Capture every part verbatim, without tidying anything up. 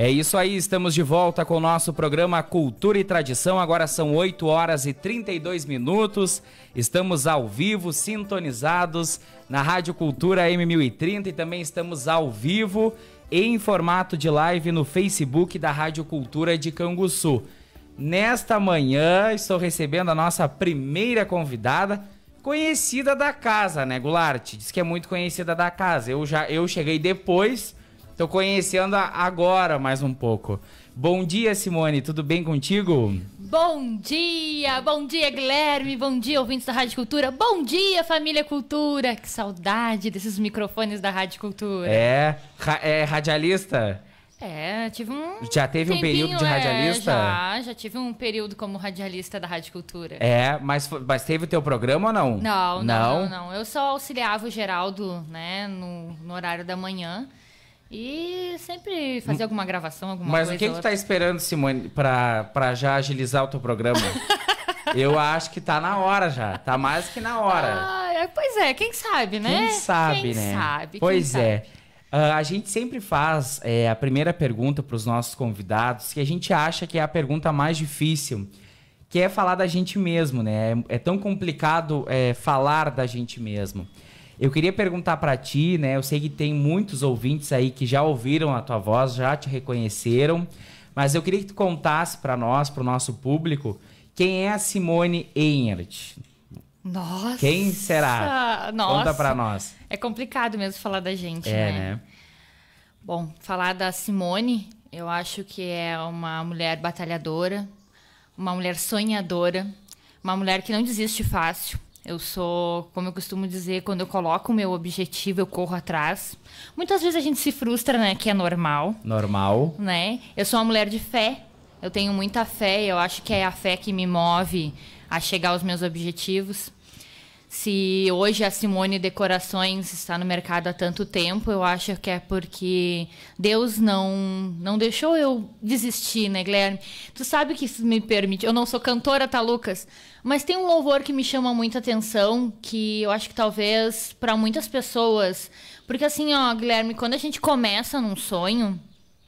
É isso aí, estamos de volta com o nosso programa Cultura e Tradição. Agora são oito horas e trinta e dois minutos. Estamos ao vivo, sintonizados na Rádio Cultura M mil e trinta e também estamos ao vivo em formato de live no Facebook da Rádio Cultura de Canguçu. Nesta manhã estou recebendo a nossa primeira convidada, conhecida da casa, né, Goulart? Diz que é muito conhecida da casa. Eu já eu cheguei depois. Tô conhecendo agora mais um pouco. Bom dia, Simone, tudo bem contigo? Bom dia, bom dia, Guilherme, bom dia, ouvintes da Rádio Cultura, bom dia, família Cultura, que saudade desses microfones da Rádio Cultura. É, ra é radialista? É, tive um Já teve um período de radialista? É, já, já tive um período como radialista da Rádio Cultura. É, mas, mas teve o teu programa ou não? Não, não, não, não, não. Eu só auxiliava o Geraldo, né, no, no horário da manhã. E sempre fazer alguma gravação, alguma Mas coisa. Mas o que, que tu tá esperando, Simone, pra, pra já agilizar o teu programa? Eu acho que tá na hora já. Tá mais que na hora. Ah, pois é, quem sabe, né? Quem sabe, quem né? Sabe, pois quem é. Sabe. Uh, a gente sempre faz é, a primeira pergunta pros nossos convidados, que a gente acha que é a pergunta mais difícil, que é falar da gente mesmo, né? É, é tão complicado é, falar da gente mesmo. Eu queria perguntar pra ti, né? Eu sei que tem muitos ouvintes aí que já ouviram a tua voz, já te reconheceram, mas eu queria que tu contasse pra nós, pro nosso público, quem é a Simone Enhart? Nossa! Quem será? Nossa. Conta pra nós. É complicado mesmo falar da gente, é, né? né? Bom, falar da Simone, eu acho que é uma mulher batalhadora, uma mulher sonhadora, uma mulher que não desiste fácil. Eu sou, como eu costumo dizer, quando eu coloco o meu objetivo, eu corro atrás. Muitas vezes a gente se frustra, né? Que é normal. Normal. Né? Eu sou uma mulher de fé. Eu tenho muita fé. Eu acho que é a fé que me move a chegar aos meus objetivos. Se hoje a Simone Decorações está no mercado há tanto tempo, eu acho que é porque Deus não, não deixou eu desistir, né, Guilherme? Tu sabe que isso me permite... Eu não sou cantora, tá, Lucas? Mas tem um louvor que me chama muita atenção, que eu acho que talvez para muitas pessoas... Porque assim, ó, Guilherme, quando a gente começa num sonho,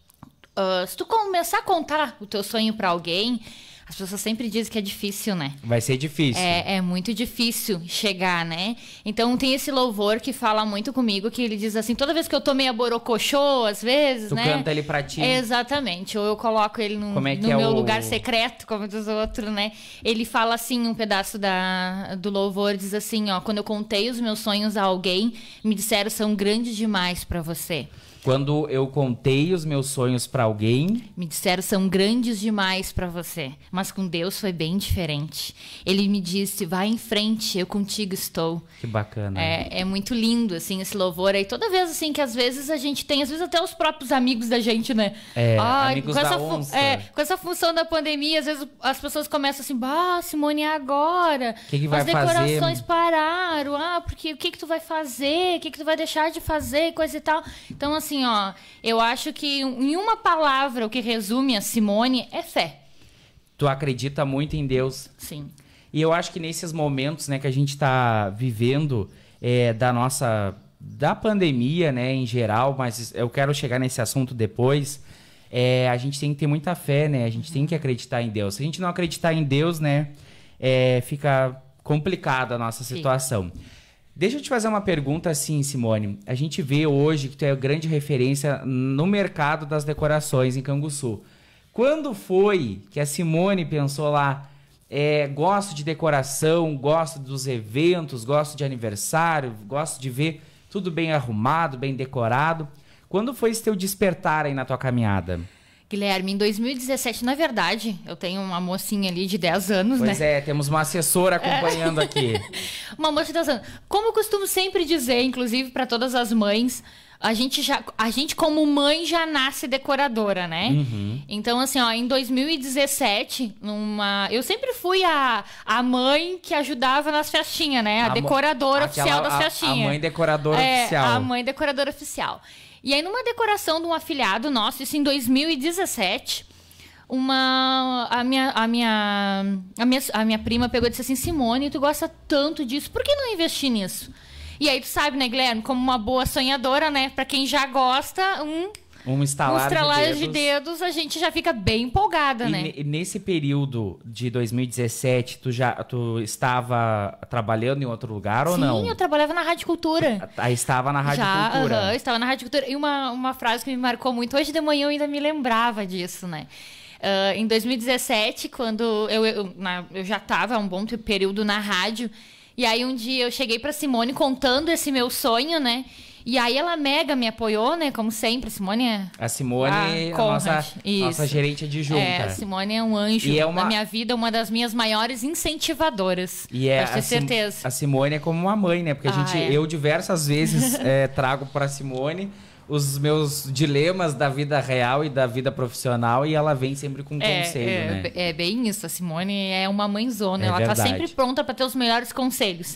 uh, se tu começar a contar o teu sonho para alguém... As pessoas sempre dizem que é difícil, né? Vai ser difícil. É, é muito difícil chegar, né? Então tem esse louvor que fala muito comigo, que ele diz assim, toda vez que eu tô meio borocochô, às vezes, tu né? Tu canta ele pra ti. É, exatamente. Ou eu coloco ele no, é no é meu o... lugar secreto, como diz o outro, né? Ele fala assim, um pedaço da, do louvor, diz assim, ó, quando eu contei os meus sonhos a alguém, me disseram, são grandes demais pra você. Quando eu contei os meus sonhos pra alguém... Me disseram, são grandes demais pra você. Mas com Deus foi bem diferente. Ele me disse, vai em frente, eu contigo estou. Que bacana. É, é muito lindo, assim, esse louvor aí. Toda vez, assim, que às vezes a gente tem... Às vezes até os próprios amigos da gente, né? É, Ai, amigos com da essa onça. É, com essa função da pandemia, às vezes as pessoas começam assim, bah, Simone, é agora? O que, que vai fazer? As decorações pararam. Ah, porque o que que tu vai fazer? O que que tu vai deixar de fazer? Coisa e tal. Então, assim, Assim, ó, eu acho que em uma palavra o que resume a Simone é fé. Tu acredita muito em Deus. Sim. E eu acho que nesses momentos, né, que a gente tá vivendo é, da nossa... da pandemia, né, em geral, mas eu quero chegar nesse assunto depois, é, a gente tem que ter muita fé, né? A gente uhum. tem que acreditar em Deus. Se a gente não acreditar em Deus, né, é, fica complicada a nossa situação. Sim. Deixa eu te fazer uma pergunta assim, Simone. A gente vê hoje que tu é grande referência no mercado das decorações em Canguçu. Quando foi que a Simone pensou lá, é, gosto de decoração, gosto dos eventos, gosto de aniversário, gosto de ver tudo bem arrumado, bem decorado. Quando foi esse teu despertar aí na tua caminhada? Guilherme, em dois mil e dezessete, na verdade, eu tenho uma mocinha ali de dez anos, pois né? Pois é, temos uma assessora acompanhando é. aqui. Uma moça de dez anos. Como eu costumo sempre dizer, inclusive para todas as mães, a gente, já, a gente como mãe já nasce decoradora, né? Uhum. Então, assim, ó, em dois mil e dezessete, numa... eu sempre fui a, a mãe que ajudava nas festinhas, né? A, a decoradora aquela, oficial das festinhas. A mãe decoradora é, oficial. A mãe decoradora oficial. E aí, numa decoração de um afilhado nosso, isso em dois mil e dezessete, uma, a, minha, a, minha, a, minha, a minha prima pegou e disse assim, Simone, tu gosta tanto disso, por que não investir nisso? E aí, tu sabe, né, Guilherme, como uma boa sonhadora, né, pra quem já gosta, um... Um estalar, um estralar de, de, dedos. de dedos, a gente já fica bem empolgada, e né? E nesse período de dois mil e dezessete, tu já tu estava trabalhando em outro lugar ou Sim, não? Sim, eu trabalhava na Rádio Cultura. Aí estava na Rádio já, Cultura. Uh-huh, estava na Rádio Cultura. E uma, uma frase que me marcou muito, hoje de manhã eu ainda me lembrava disso, né? Uh, em dois mil e dezessete, quando eu, eu, na, eu já estava há um bom período na rádio, e aí um dia eu cheguei pra Simone contando esse meu sonho, né? E aí ela mega me apoiou, né? Como sempre, Simone é... A Simone, ah, a nossa, nossa gerente adjunta. É, a Simone é um anjo e é uma... na minha vida, uma das minhas maiores incentivadoras. E é Pode ter a certeza. Sim, a Simone é como uma mãe, né? Porque a ah, gente, é. eu diversas vezes é, trago pra Simone os meus dilemas da vida real e da vida profissional e ela vem sempre com um é, conselho, é, né? É bem isso. A Simone é uma mãezona. É ela verdade. tá sempre pronta para ter os melhores conselhos.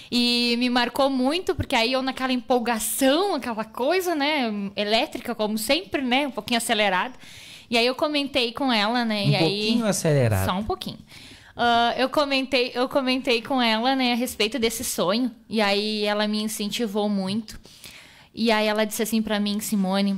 E me marcou muito, porque aí eu naquela empolgação, aquela coisa, né? Elétrica, como sempre, né? Um pouquinho acelerada. E aí eu comentei com ela, né? Um e pouquinho aí... acelerado. Só um pouquinho. Uh, eu, comentei, eu comentei com ela, né, a respeito desse sonho. E aí ela me incentivou muito. E aí ela disse assim pra mim, Simone,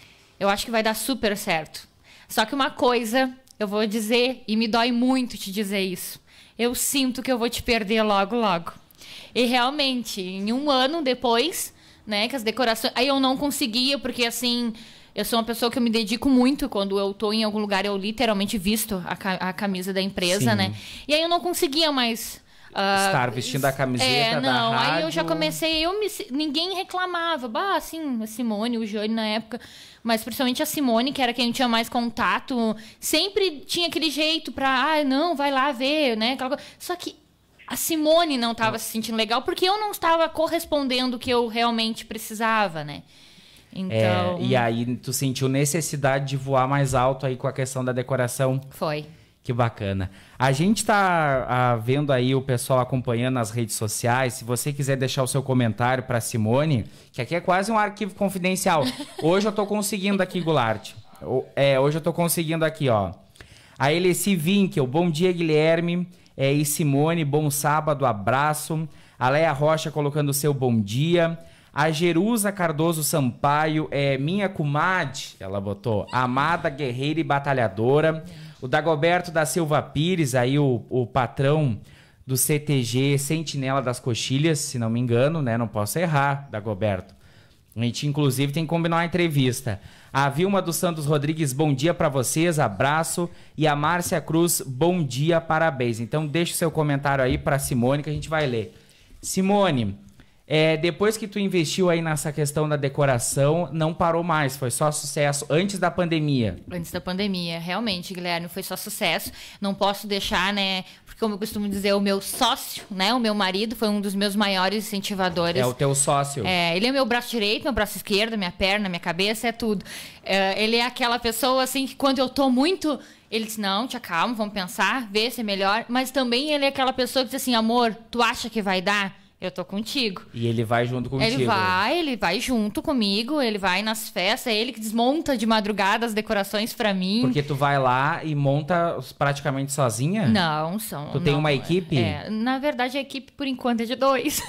eu acho que vai dar super certo. Só que uma coisa eu vou dizer, e me dói muito te dizer isso. Eu sinto que eu vou te perder logo, logo. E realmente, em um ano depois, né, que as decorações... Aí eu não conseguia, porque assim... Eu sou uma pessoa que eu me dedico muito. Quando eu tô em algum lugar, eu literalmente visto a, ca a camisa da empresa, Sim. né? E aí eu não conseguia mais... Uh, Estar vestindo a camiseta é, não, da rádio. Aí eu já comecei, eu me, ninguém reclamava. Bah, assim, a Simone, o Jânio na época, mas principalmente a Simone, que era quem tinha mais contato, sempre tinha aquele jeito pra, ah, não, vai lá ver, né? Só que a Simone não estava se sentindo legal porque eu não estava correspondendo o que eu realmente precisava, né? Então... É, e aí tu sentiu necessidade de voar mais alto aí com a questão da decoração? Foi. Que bacana. A gente tá ah, vendo aí o pessoal acompanhando nas redes sociais. Se você quiser deixar o seu comentário para Simone, que aqui é quase um arquivo confidencial. Hoje eu tô conseguindo aqui, Goulart. É, hoje eu tô conseguindo aqui, ó. A Eleci Winkel, bom dia, Guilherme. É, e Simone, bom sábado, abraço. A Leia Rocha colocando o seu bom dia. A Jerusa Cardoso Sampaio, é minha comadre, ela botou, amada, guerreira e batalhadora. O Dagoberto da Silva Pires, aí o, o patrão do C T G Sentinela das Coxilhas, se não me engano, né? Não posso errar, Dagoberto. A gente, inclusive, tem que combinar uma entrevista. A Vilma dos Santos Rodrigues, bom dia para vocês, abraço. E a Márcia Cruz, bom dia, parabéns. Então, deixa o seu comentário aí para Simone, que a gente vai ler. Simone... É, depois que tu investiu aí nessa questão da decoração, não parou mais, foi só sucesso antes da pandemia. Antes da pandemia, realmente, Guilherme, foi só sucesso. Não posso deixar, né, porque como eu costumo dizer, o meu sócio, né, o meu marido, foi um dos meus maiores incentivadores. É o teu sócio. É, ele é meu braço direito, meu braço esquerdo, minha perna, minha cabeça, é tudo. É, ele é aquela pessoa, assim, que quando eu tô muito... Ele diz, não, te acalma, vamos pensar, ver se é melhor. Mas também ele é aquela pessoa que diz assim, amor, tu acha que vai dar? Eu tô contigo. E ele vai junto contigo. Ele vai, ele vai junto comigo, ele vai nas festas, é ele que desmonta de madrugada as decorações pra mim. Porque tu vai lá e monta praticamente sozinha? Não, são... Tu tem não, uma equipe? É, na verdade, a equipe, por enquanto, é de dois.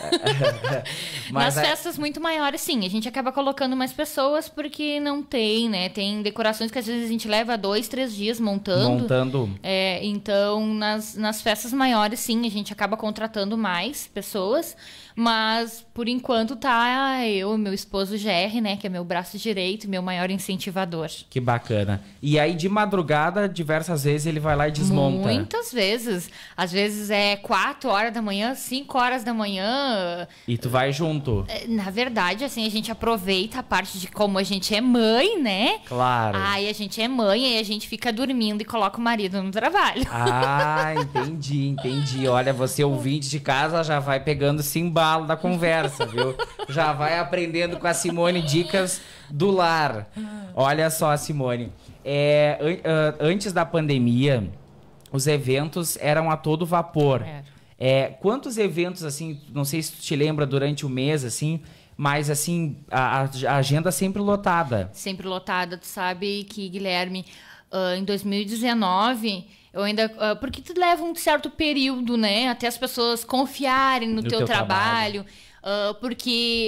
Mas nas é... festas muito maiores, sim. A gente acaba colocando mais pessoas porque não tem, né? Tem decorações que às vezes a gente leva dois, três dias montando. Montando. É, então, nas, nas festas maiores, sim, a gente acaba contratando mais pessoas. Mas, por enquanto, tá eu, meu esposo G R, né? Que é meu braço direito, meu maior incentivador. Que bacana. E aí, de madrugada, diversas vezes, ele vai lá e desmonta? Muitas vezes. Às vezes é quatro horas da manhã, cinco horas da manhã. E tu vai junto? Na verdade, assim, a gente aproveita a parte de como a gente é mãe, né? Claro. Aí a gente é mãe, aí a gente fica dormindo e coloca o marido no trabalho. Ah, entendi, entendi. Olha, você ouvinte de casa já vai pegando esse embalo da conversa, viu? Já vai aprendendo com a Simone dicas do lar. Olha só, Simone. É, an antes da pandemia, os eventos eram a todo vapor. É, quantos eventos, assim, não sei se tu te lembra durante o mês, assim, mas, assim, a, a agenda sempre lotada. Sempre lotada. Tu sabe que, Guilherme, uh, em dois mil e dezenove... Eu ainda... Uh, porque tu leva um certo período, né? Até as pessoas confiarem no, no teu, teu trabalho. trabalho. Uh, porque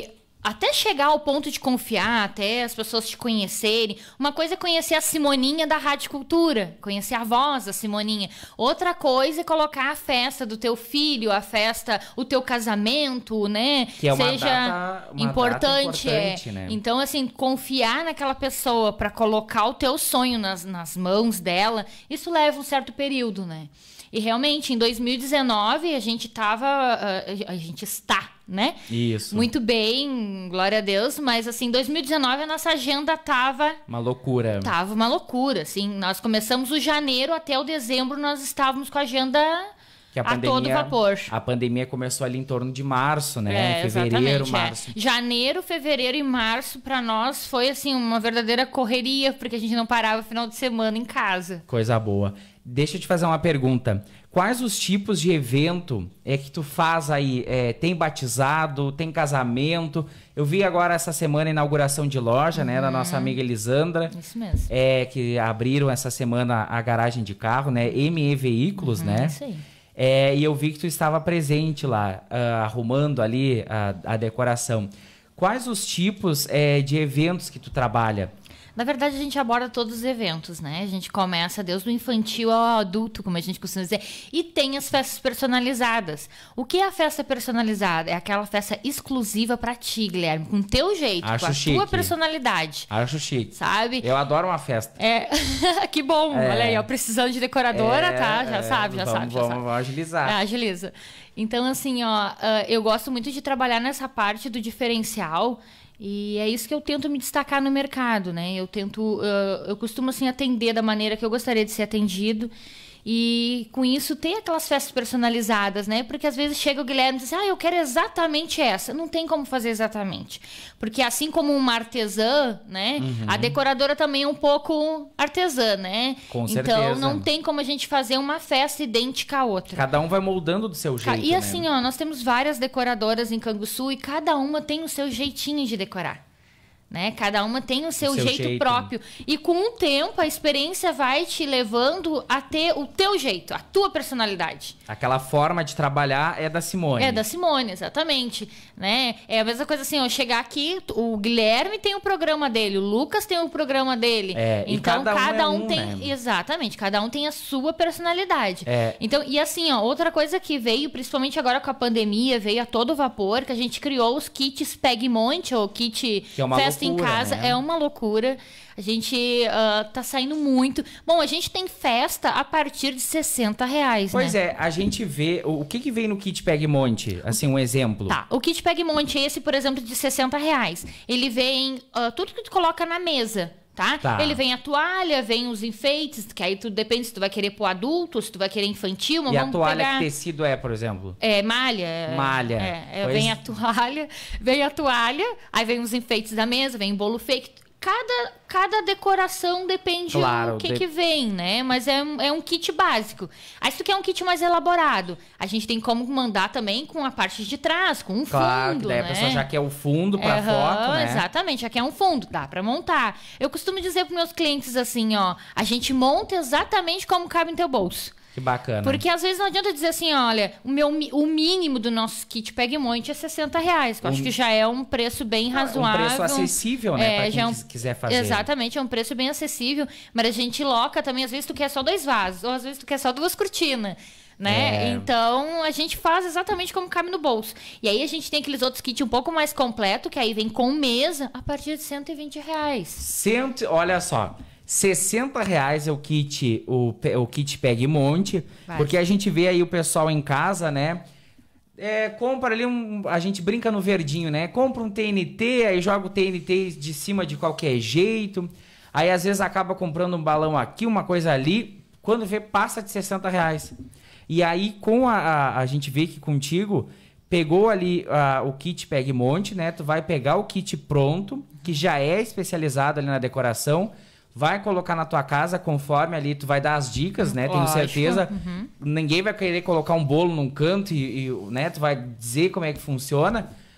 até chegar ao ponto de confiar, até as pessoas te conhecerem. Uma coisa é conhecer a Simoninha da Rádio Cultura, conhecer a voz da Simoninha. Outra coisa é colocar a festa do teu filho, a festa, o teu casamento, né? Que é uma Seja data, uma importante, data importante, é. né? Então, assim, confiar naquela pessoa para colocar o teu sonho nas, nas mãos dela, isso leva um certo período, né? E realmente, em dois mil e dezenove, a gente tava... A gente está, né? Isso. Muito bem, glória a Deus. Mas, assim, em dois mil e dezenove, a nossa agenda tava... Uma loucura. Tava uma loucura, assim. Nós começamos o janeiro até o dezembro, nós estávamos com a agenda Que a, a todo vapor. A pandemia começou ali em torno de março, né? É, Fevereiro, exatamente, março. É. Janeiro, fevereiro e março, para nós, foi, assim, uma verdadeira correria, porque a gente não parava final de semana em casa. Coisa boa. Deixa eu te fazer uma pergunta. Quais os tipos de evento é que tu faz aí? É, tem batizado, tem casamento? Eu vi agora essa semana a inauguração de loja, uhum. né? Da nossa amiga Elisandra. Isso mesmo. É, que abriram essa semana a garagem de carro, né? M E Veículos, uhum, né? Isso aí. É, e eu vi que tu estava presente lá, uh, arrumando ali a, a decoração. Quais os tipos é, de eventos que tu trabalha? Na verdade, a gente aborda todos os eventos, né? A gente começa desde o infantil ao adulto, como a gente costuma dizer. E tem as festas personalizadas. O que é a festa personalizada? É aquela festa exclusiva pra ti, Guilherme. Com o teu jeito, Acho com a chique. tua personalidade. Acho chique. Sabe? Eu adoro uma festa. É, que bom. É. Olha aí, ó, precisando de decoradora, É, tá? Já é, sabe, já vamos, sabe, já vamos, sabe. Vamos agilizar. É, agiliza. Então, assim, ó, uh, eu gosto muito de trabalhar nessa parte do diferencial. E é isso que eu tento me destacar no mercado, né? Eu tento, uh, eu costumo assim atender da maneira que eu gostaria de ser atendido. E com isso tem aquelas festas personalizadas, né? Porque às vezes chega o Guilherme e diz, ah, eu quero exatamente essa. Não tem como fazer exatamente. Porque assim como uma artesã, né? Uhum. A decoradora também é um pouco artesã, né? Com certeza. Então não tem como a gente fazer uma festa idêntica à outra. Cada um vai moldando do seu jeito, E assim, né? ó, nós temos várias decoradoras em Canguçu e cada uma tem o seu jeitinho de decorar. Né? Cada uma tem o seu, o seu jeito, jeito próprio. E com o tempo, a experiência vai te levando a ter o teu jeito, a tua personalidade. Aquela forma de trabalhar é da Simone. É da Simone, exatamente. Né? É a mesma coisa assim, eu chegar aqui, o Guilherme tem o programa dele, o Lucas tem o programa dele. É, e então, cada um, cada é um um, tem... né? Exatamente, cada um tem a sua personalidade. É. Então, e assim, ó, outra coisa que veio, principalmente agora com a pandemia, veio a todo vapor, que a gente criou os kits Pegmonte, ou kit que é uma Festa loucura, em Casa. né? É uma loucura. A gente uh, tá saindo muito. Bom, a gente tem festa a partir de sessenta reais, Pois né? é, a gente vê... O, o que que vem no kit Pegmonte? Assim, um exemplo. Tá, o kit Pegmonte, esse, por exemplo, de sessenta reais. Ele vem uh, tudo que tu coloca na mesa. Tá? Tá. Ele vem a toalha, vem os enfeites, que aí tudo depende se tu vai querer pro adulto, se tu vai querer infantil, mas E vamos a toalha pegar... que tecido é, por exemplo? É malha. Malha. É, é, Pois- vem a toalha, vem a toalha, aí vem os enfeites da mesa, vem o bolo fake. Cada, cada decoração depende Claro, do que de- que vem, né? Mas é, um- é um kit básico. Aí se tu quer um kit mais elaborado, a gente tem como mandar também com a parte de trás, com um Claro, fundo, que daí né? a pessoa já quer o fundo pra Aham, foto, né? Exatamente, aqui é um fundo, dá pra montar. Eu costumo dizer pros meus clientes assim, ó, a gente monta exatamente como cabe no teu bolso. Que bacana. Porque às vezes não adianta dizer assim, olha, o, meu, mi- o mínimo do nosso kit Pegmonte é sessenta reais, que eu acho que já é um preço bem razoável. Um preço acessível, né? É, pra já quem é um- quis- quiser fazer. Exatamente, é um preço bem acessível, mas a gente loca também, às vezes tu quer só dois vasos, ou às vezes tu quer só duas cortinas. Né? É. Então, a gente faz exatamente como cabe no bolso. E aí a gente tem aqueles outros kits um pouco mais completo, que aí vem com mesa, a partir de cento e vinte reais. Cento, olha só, sessenta reais é o kit, o, pe- o kit Pegmonte, Vai. porque a gente vê aí o pessoal em casa, né? É, compra ali um. A gente brinca no verdinho, né? Compra um T N T, aí joga o T N T de cima de qualquer jeito. Aí às vezes acaba comprando um balão aqui, uma coisa ali. Quando vê, passa de sessenta reais. E aí, com a, a, a gente vê que contigo, pegou ali a, o kit Pegmonte, né? Tu vai pegar o kit pronto, que já é especializado ali na decoração. Vai colocar na tua casa conforme ali tu vai dar as dicas, né? Tenho Lógico, certeza. uhum. Ninguém vai querer colocar um bolo num canto e, e, né? Tu vai dizer como é que funciona.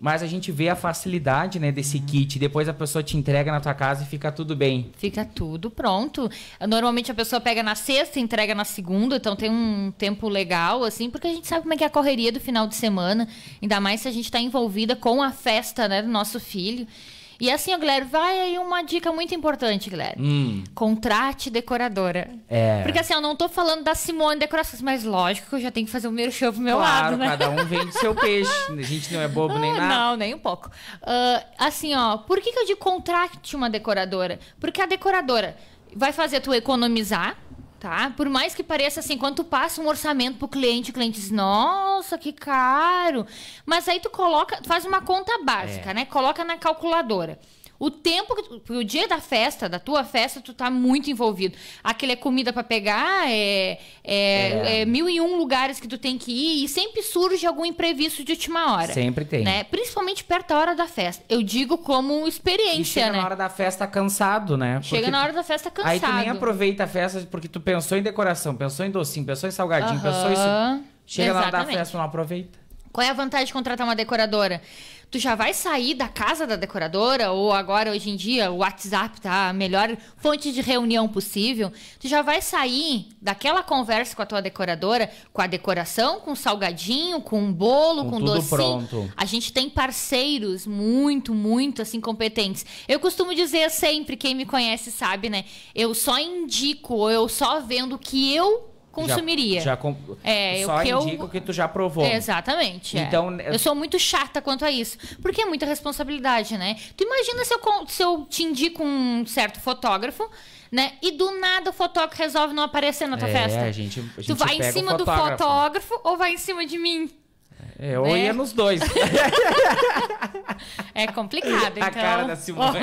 Mas a gente vê a facilidade, né, desse kit. Depois a pessoa te entrega na tua casa e fica tudo bem. Fica tudo pronto. Normalmente a pessoa pega na sexta e entrega na segunda, então tem um tempo legal, assim, porque a gente sabe como é que é a correria do final de semana. Ainda mais se a gente está envolvida com a festa, né, do nosso filho. E assim, ó, Guilherme, vai aí uma dica muito importante, Guilherme. Hum. Contrate decoradora. É. Porque assim, eu não tô falando da Simone Decorações, mas lógico que eu já tenho que fazer o merchan pro meu Claro, lado, né? cada um vende seu peixe. A gente não é bobo nem Ah, nada. Não, nem um pouco. Uh, assim, ó, por que, que eu digo contrate uma decoradora? Porque a decoradora vai fazer tu economizar, tá? Por mais que pareça assim, quando tu passa um orçamento pro cliente, o cliente diz, nossa, que caro. Mas aí tu coloca, tu faz uma conta básica, É. né? Coloca na calculadora. O tempo, que tu, o dia da festa, da tua festa, tu tá muito envolvido. Aquele é comida pra pegar, é, é, É. é mil e um lugares que tu tem que ir e sempre surge algum imprevisto de última hora. Sempre tem. Né? Principalmente perto da hora da festa. Eu digo como E experiência, chega né? na hora da festa cansado, né? Chega Porque na hora da festa cansado. aí tu nem aproveita a festa porque tu pensou em decoração, pensou em docinho, pensou em salgadinho, Aham, pensou em isso. Chega na hora da exatamente. festa, não aproveita. Qual é a vantagem de contratar uma decoradora? Tu já vai sair da casa da decoradora, ou agora, hoje em dia, o WhatsApp tá a melhor fonte de reunião possível. Tu já vai sair daquela conversa com a tua decoradora, com a decoração, com salgadinho, com um bolo, Com com, tudo docinho. pronto. A gente tem parceiros muito, muito, assim, competentes. Eu costumo dizer sempre, quem me conhece sabe, né? Eu só indico, ou eu só vendo o que eu consumiria. Já, já com... É, Só o que eu- indica o que tu já provou. Exatamente. é. Então, eu sou muito chata quanto a isso. Porque é muita responsabilidade, né? Tu imagina se eu, con- se eu te indico um certo fotógrafo, né? E do nada o fotógrafo resolve não aparecer na tua É, festa. a gente, a gente Tu vai em pega o cima do fotógrafo. fotógrafo ou vai em cima de mim? É, eu né? ia nos dois. É complicado, então. A cara da Simone.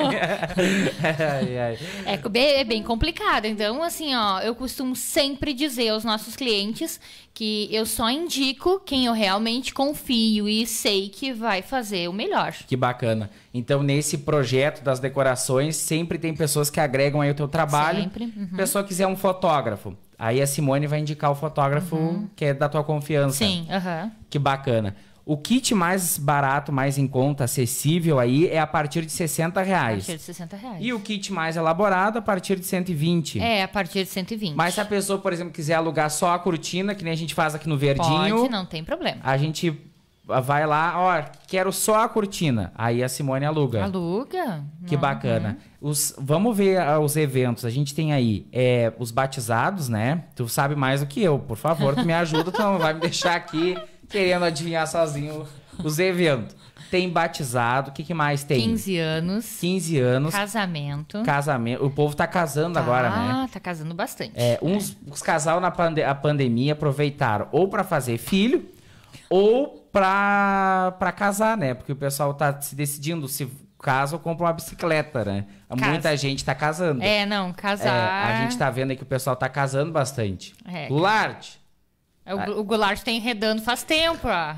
Ai, ai. É co- bem, é bem complicado. Então, assim, ó, eu costumo sempre dizer aos nossos clientes que eu só indico quem eu realmente confio e sei que vai fazer o melhor. Que bacana. Então, nesse projeto das decorações, sempre tem pessoas que agregam aí o teu trabalho. Sempre, uhum. Pessoa quiser um fotógrafo. Aí a Simone vai indicar o fotógrafo que é da tua confiança. Sim, aham. Que bacana. O kit mais barato, mais em conta, acessível aí é a partir de sessenta A reais. partir de sessenta reais. E o kit mais elaborado a partir de cento e vinte. É, a partir de cento e vinte. Mas se a pessoa, por exemplo, quiser alugar só a cortina, que nem a gente faz aqui no Verdinho, Pode, não tem problema. a gente vai lá, ó, quero só a cortina. Aí a Simone aluga. Aluga. Que Não, bacana. Os, vamos ver ah, os eventos. A gente tem aí é, os batizados, né? Tu sabe mais do que eu. Por favor, tu me ajuda. Tu não vai me deixar aqui querendo adivinhar sozinho os eventos. Tem batizado. O que, que mais tem? quinze anos. quinze anos. Casamento. Casamento. O povo tá casando agora, né? Ah, tá casando bastante. É, uns, os casal na pande a pandemia aproveitaram ou para fazer filho ou para para casar, né? Porque o pessoal tá se decidindo se casa ou compra uma bicicleta, né? Casa. Muita gente tá casando. É, não, É, casar. a gente tá vendo aí que o pessoal tá casando bastante. É. Goulart. É, O, o Goulart tá enredando faz tempo, ó.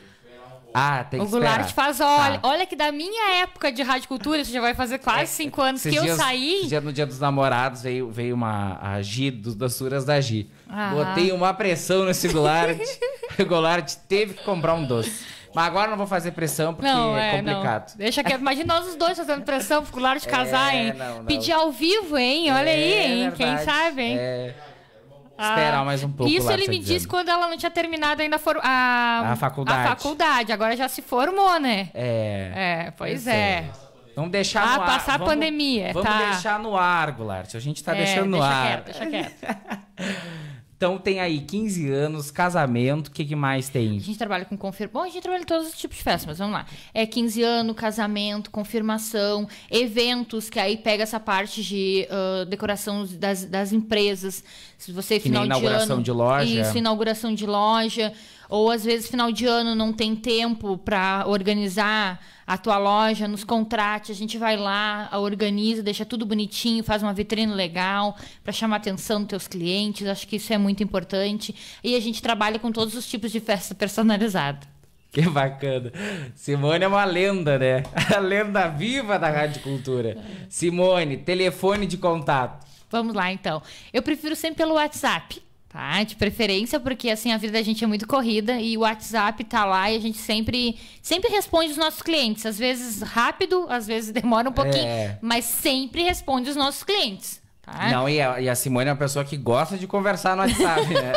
Ah, tem que O Goulart esperar. faz, olha, Tá. olha que da minha época de Rádio Cultura, isso já vai fazer quase cinco anos Esses que eu dias- saí. esses dias no dia dos namorados veio, veio uma a Gi, dos doçuras da Gi. Ah. Botei uma pressão nesse Goulart. O Goulart teve que comprar um doce. Mas agora não vou fazer pressão porque Não, é é, complicado. não. Deixa que imagina nós os dois fazendo pressão pro Goulart casar, É, hein? não, não. Pedir ao vivo, hein? Olha aí, É hein? Quem verdade. sabe, hein? É. Ah, Esperar mais um pouco. Isso lá, ele tá me dizendo. disse quando ela não tinha terminado ainda for... a... A faculdade. a faculdade. Agora já se formou, né? É. É, pois Pois é. é. Vamos deixar Ah, no ar. passar a vamos, pandemia, Vamos tá. deixar no ar, Goulart. A gente tá É, deixando no deixa ar. quieto, deixa quieto. Então tem aí quinze anos, casamento, o que, que mais tem? A gente trabalha com confirmação. Bom, a gente trabalha em todos os tipos de festas, mas vamos lá. É quinze anos, casamento, confirmação, eventos, que aí pega essa parte de ah, decoração das, das empresas. Se você, Que nem final de inauguração ano. de loja. Isso, inauguração de loja. Ou às vezes, final de ano, não tem tempo para organizar a tua loja, nos contrate, a gente vai lá, organiza, deixa tudo bonitinho, faz uma vitrine legal para chamar a atenção dos teus clientes. Acho que isso é muito importante. E a gente trabalha com todos os tipos de festa personalizada. Que bacana. Simone é uma lenda, né? A lenda viva da Rádio Cultura. Simone, telefone de contato. Vamos lá, então. Eu prefiro sempre pelo WhatsApp, Tá? De preferência, porque assim, a vida da gente é muito corrida e o WhatsApp tá lá e a gente sempre, sempre responde os nossos clientes. Às vezes rápido, às vezes demora um pouquinho, é. mas sempre responde os nossos clientes. Tá? Não, e a, e a Simone é uma pessoa que gosta de conversar no WhatsApp, né?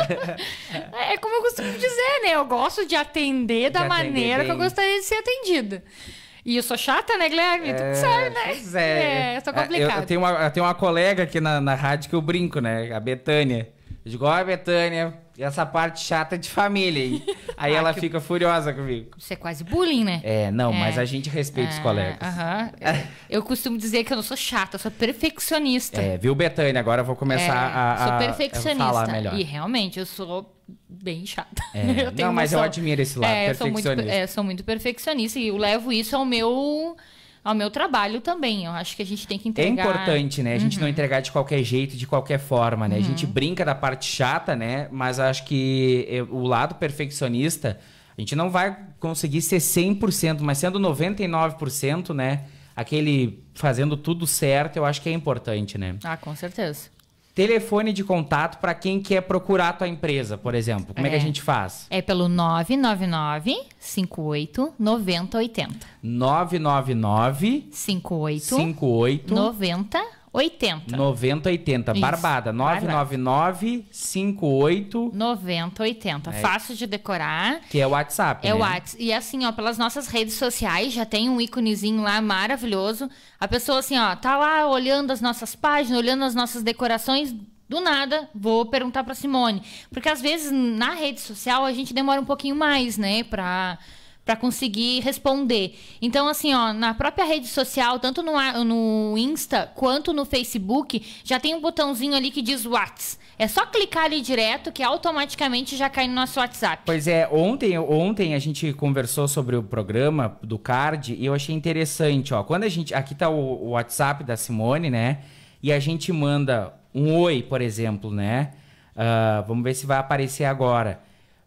É como eu costumo dizer, né? Eu gosto de atender de da atender maneira bem. que eu gostaria de ser atendida. E eu sou chata, né, Guilherme? É, tu sabe, né? Pois é. É, eu sou complicada. Eu, eu, tenho uma, eu tenho uma colega aqui na, na rádio que eu brinco, né? A Betânia. Eu digo, ó, Betânia, essa parte chata de família aí. Aí ah, ela fica eu... furiosa comigo. Isso é quase bullying, né? É, não, é. mas a gente respeita é, os colegas. Aham. Uh-huh. Eu costumo dizer que eu não sou chata, eu sou perfeccionista. É, viu, Betânia? Agora eu vou começar é, a, a, sou perfeccionista. a falar melhor. E realmente, eu sou bem chata. É. Eu não, mas noção... eu admiro esse lado, é, perfeccionista. Eu sou, muito, é, sou muito perfeccionista e eu levo isso ao meu... ao meu trabalho também. Eu acho que a gente tem que entregar... É importante, né? A gente uhum. não entregar de qualquer jeito, de qualquer forma, né? Uhum. A gente brinca da parte chata, né? Mas acho que o lado perfeccionista, a gente não vai conseguir ser cem por cento, mas sendo noventa e nove por cento, né? Aquele fazendo tudo certo, eu acho que é importante, né? Ah, com certeza. Telefone de contato para quem quer procurar a tua empresa, por exemplo. Como é, é que a gente faz? É pelo nove nove nove, cinco oito, nove zero oito zero. nove nove nove, cinco oito, cinco oito, nove zero oito zero. nove zero oito zero. Barbada. nove nove nove, cinco oito, nove zero oito zero. É. Fácil de decorar. Que é o WhatsApp, É né? o WhatsApp. E assim, ó, pelas nossas redes sociais, já tem um íconezinho lá maravilhoso. A pessoa assim, ó, tá lá olhando as nossas páginas, olhando as nossas decorações. Do nada, vou perguntar pra Simone. Porque às vezes, na rede social, a gente demora um pouquinho mais, né? Pra... para conseguir responder. Então, assim, ó, na própria rede social, tanto no, no Insta quanto no Facebook, já tem um botãozinho ali que diz Whats. É só clicar ali direto que automaticamente já cai no nosso WhatsApp. Pois é, ontem, ontem a gente conversou sobre o programa do Card e eu achei interessante, ó. Quando a gente... Aqui tá o, o WhatsApp da Simone, né? E a gente manda um oi, por exemplo, né? Uh, vamos ver se vai aparecer agora.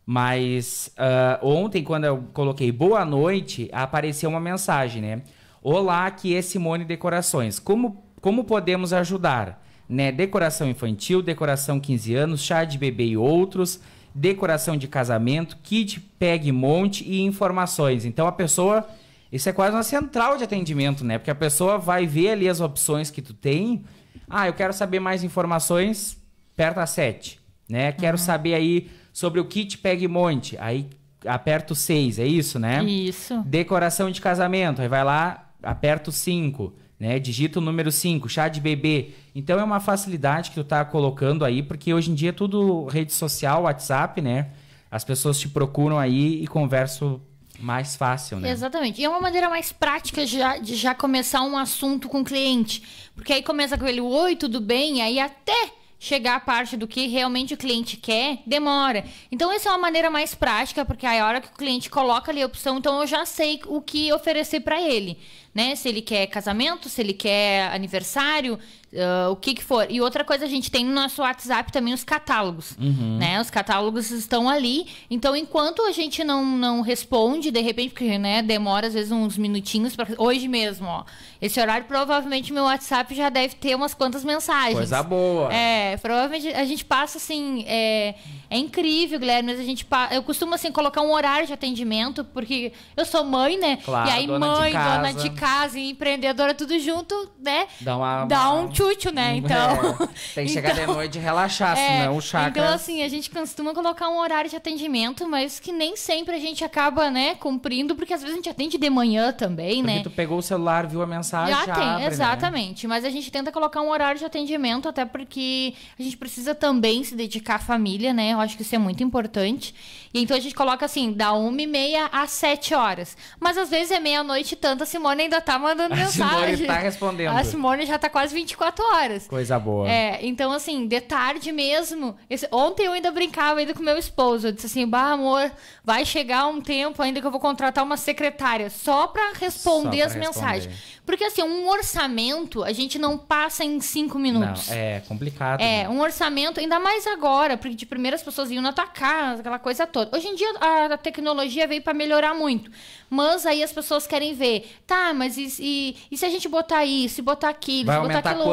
Mas uh, ontem, quando eu coloquei boa noite, apareceu uma mensagem, né? Olá, aqui é Simone Decorações. Como, como podemos ajudar? Né? Decoração infantil, decoração quinze anos, chá de bebê e outros, decoração de casamento, kit, pegue, monte e informações. Então a pessoa... Isso é quase uma central de atendimento, né? Porque a pessoa vai ver ali as opções que tu tem. Ah, eu quero saber mais informações, aperta sete, né? Quero uhum. saber aí... sobre o kit Pegue Monte, aí aperta o seis, é isso, né? Isso. Decoração de casamento, aí vai lá, aperta o cinco, né? Digita o número cinco, chá de bebê. Então é uma facilidade que tu tá colocando aí, porque hoje em dia é tudo rede social, WhatsApp, né? As pessoas te procuram aí e conversam mais fácil, né? Exatamente. E é uma maneira mais prática já, de já começar um assunto com o cliente. Porque aí começa com ele, oi, tudo bem? E aí até... chegar a parte do que realmente o cliente quer, demora. Então, essa é uma maneira mais prática, porque aí a hora que o cliente coloca ali a opção, então eu já sei o que oferecer para ele, né? Se ele quer casamento, se ele quer aniversário, uh, o que que for. E outra coisa, a gente tem no nosso WhatsApp também os catálogos, uhum. né? Os catálogos estão ali. Então, enquanto a gente não, não responde, de repente, porque né, demora às vezes uns minutinhos, pra... hoje mesmo, ó. Esse horário, provavelmente, meu WhatsApp já deve ter umas quantas mensagens. Coisa boa. É, provavelmente a gente passa, assim... É, é incrível, Guilherme, mas a gente... Pa... Eu costumo, assim, colocar um horário de atendimento, porque eu sou mãe, né? Claro, e aí, dona mãe, de casa. dona de casa e empreendedora, tudo junto, né? Dá, uma, Dá uma... um tchutchu, né? Então... É, tem que chegar então, de noite e relaxar, é, senão o chakra... Então, assim, a gente costuma colocar um horário de atendimento, mas que nem sempre a gente acaba, né, cumprindo, porque às vezes a gente atende de manhã também, porque né? tu pegou o celular, viu a mensagem, já, já tem, abre, exatamente. Né? Mas a gente tenta colocar um horário de atendimento, até porque a gente precisa também se dedicar à família, né? Eu acho que isso é muito importante. E então a gente coloca assim, da uma e meia às sete horas. Mas às vezes é meia-noite e tanto, a Simone ainda tá mandando a mensagem. A Simone tá respondendo. A Simone já tá quase vinte e quatro horas. Coisa boa. É, então assim, de tarde mesmo. Esse, ontem eu ainda brincava ainda com meu esposo. Eu disse assim, bah, amor, vai chegar um tempo ainda que eu vou contratar uma secretária só pra responder só pra as responder. mensagens. Porque assim, um orçamento a gente não passa em cinco minutos. Não, é complicado. É, né? um orçamento, ainda mais agora, porque de primeira as pessoas iam na tua casa, aquela coisa toda. Hoje em dia a, a tecnologia veio para melhorar muito. Mas aí as pessoas querem ver, tá, mas e, e, e se a gente botar isso, se botar aquilo, vai se botar aquilo quanto?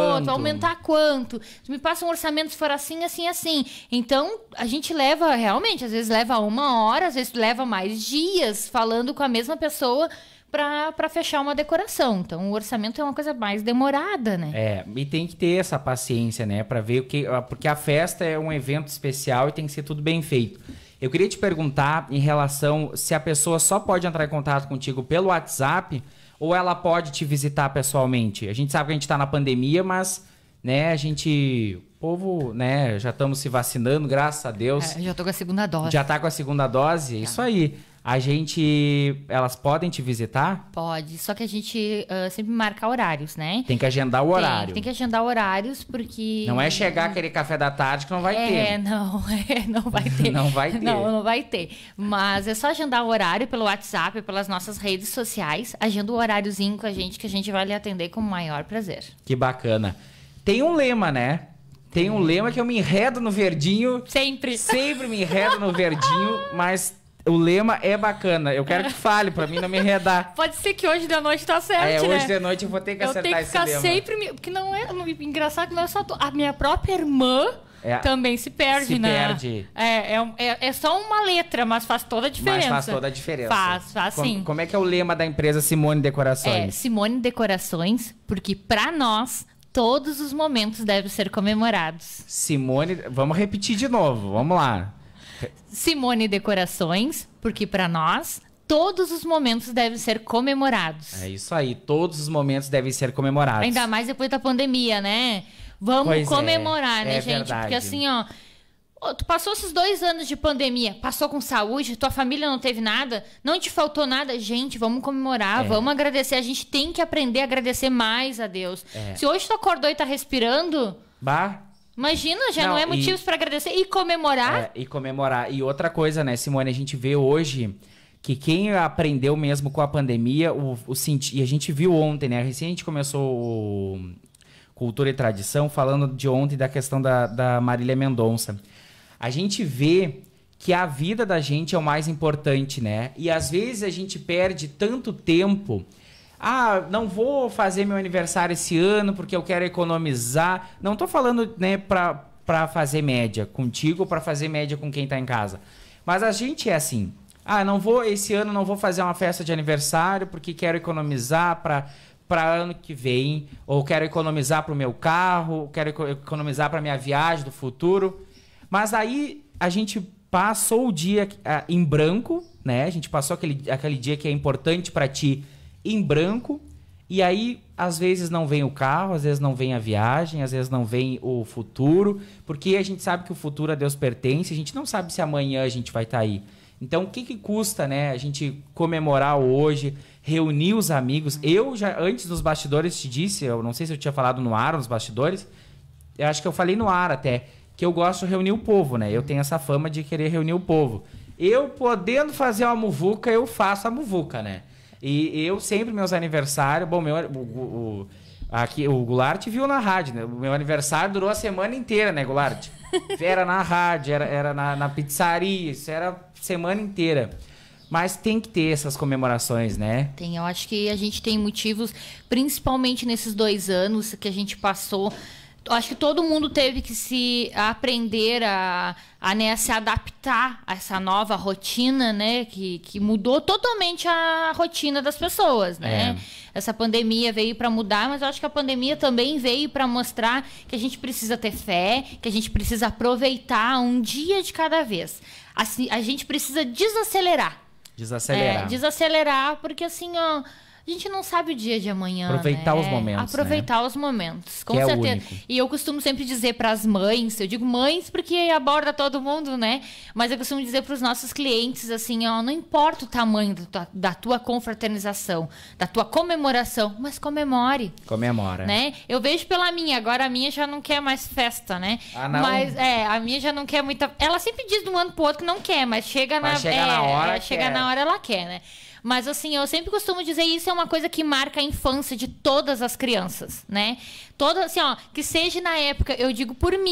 quanto? vai aumentar quanto? Tu me passa um orçamento se for assim, assim, assim. Então, a gente leva, realmente, às vezes leva uma hora, às vezes leva mais dias falando com a mesma pessoa para fechar uma decoração. Então, o orçamento é uma coisa mais demorada, né? É, e tem que ter essa paciência, né? Para ver o que... Porque a festa é um evento especial e tem que ser tudo bem feito. Eu queria te perguntar em relação se a pessoa só pode entrar em contato contigo pelo WhatsApp ou ela pode te visitar pessoalmente. A gente sabe que a gente está na pandemia, mas, né, a gente... O povo, né, já estamos se vacinando, graças a Deus. É, já tô com a segunda dose. Já tá com a segunda dose? É isso aí. A gente... Elas podem te visitar? Pode, só que a gente uh, sempre marca horários, né? Tem que agendar o horário. Tem, tem que agendar horários, porque... Não é chegar aquele café da tarde que não vai é, ter. É, não, é, não vai ter. Não vai ter. Não, não vai ter. Mas é só agendar o horário pelo WhatsApp, pelas nossas redes sociais. Agenda o horáriozinho com a gente, que a gente vai lhe atender com o maior prazer. Que bacana. Tem um lema, né? Tem um lema que eu me enredo no verdinho. Sempre. Sempre me enredo no verdinho, mas... O lema é bacana. Eu quero que fale pra mim não me enredar. Pode ser que hoje de noite tá certo, é, né? hoje de noite eu vou ter que eu acertar esse lema. lema. Eu tenho que ficar sempre... Me... Porque não é... Não, engraçado que não é só... Tu... A minha própria irmã é, também se perde, se né? Se perde. É, é, é, é só uma letra, mas faz toda a diferença. Mas faz toda a diferença. Faz, faz sim. Como, como é que é o lema da empresa Simone Decorações? É, Simone Decorações, porque pra nós... Todos os momentos devem ser comemorados. Simone... Vamos repetir de novo. Vamos lá. Simone Decorações, porque para nós, todos os momentos devem ser comemorados. É isso aí. Todos os momentos devem ser comemorados. Ainda mais depois da pandemia, né? Vamos pois comemorar, é, né, é gente? verdade. Porque assim, ó... Tu passou esses dois anos de pandemia, passou com saúde, tua família não teve nada, não te faltou nada. Gente, vamos comemorar, é. vamos agradecer. A gente tem que aprender a agradecer mais a Deus. É. Se hoje tu acordou e tá respirando... Bah... Imagina, já não, não é motivos para agradecer e comemorar. É, e comemorar. E outra coisa, né, Simone, a gente vê hoje que quem aprendeu mesmo com a pandemia, o, o e a gente viu ontem, né, recém a gente começou o Cultura e Tradição, falando de ontem da questão da, da Marília Mendonça. A gente vê que a vida da gente é o mais importante, né? E às vezes a gente perde tanto tempo... Ah, não vou fazer meu aniversário esse ano porque eu quero economizar. Não tô falando, né, pra, pra fazer média contigo ou pra fazer média com quem tá em casa. Mas a gente é assim. Ah, não vou, esse ano não vou fazer uma festa de aniversário porque quero economizar pra, pra ano que vem. Ou quero economizar pro meu carro, quero economizar pra minha viagem do futuro. Mas aí a gente passou o dia ah, em branco, né? A gente passou aquele, aquele dia que é importante pra ti em branco, e aí às vezes não vem o carro, às vezes não vem a viagem, às vezes não vem o futuro, porque a gente sabe que o futuro a Deus pertence, a gente não sabe se amanhã a gente vai estar aí. Então o que que custa, né, a gente comemorar hoje, reunir os amigos? Eu já, antes dos bastidores, te disse, eu não sei se eu tinha falado no ar, nos bastidores, eu acho que eu falei no ar até, que eu gosto de reunir o povo, né, eu tenho essa fama de querer reunir o povo. Eu podendo fazer uma muvuca, eu faço a muvuca, né? E eu sempre, meus aniversários... Bom, meu, o, o, aqui, o Goulart viu na rádio, né? O meu aniversário durou a semana inteira, né, Goulart? Era na rádio, era, era na, na pizzaria, isso era semana inteira. Mas tem que ter essas comemorações, né? Tem, eu acho que a gente tem motivos, principalmente nesses dois anos que a gente passou... Acho que todo mundo teve que se aprender a, a, né, a se adaptar a essa nova rotina, né? Que, que mudou totalmente a rotina das pessoas, né? É. Essa pandemia veio para mudar, mas eu acho que a pandemia também veio para mostrar que a gente precisa ter fé, que a gente precisa aproveitar um dia de cada vez. Assim, a gente precisa desacelerar. Desacelerar. É, desacelerar, porque assim, ó... A gente não sabe o dia de amanhã, Aproveitar né? os momentos, Aproveitar né? os momentos, com que certeza. É único. E eu costumo sempre dizer para as mães, eu digo mães porque aborda todo mundo, né? Mas eu costumo dizer para os nossos clientes assim, ó, não importa o tamanho da tua, da tua confraternização, da tua comemoração, mas comemore. Comemora. Né? Eu vejo pela minha, agora a minha já não quer mais festa, né? Ah, não? Mas é, a minha já não quer muita. Ela sempre diz de um ano pro outro que não quer, mas chega mas na chega é, na hora, é, chega quer. na hora ela quer, né? Mas assim, eu sempre costumo dizer, isso é uma coisa que marca a infância de todas as crianças, né? Toda, assim, ó, que seja na época, eu digo por mim,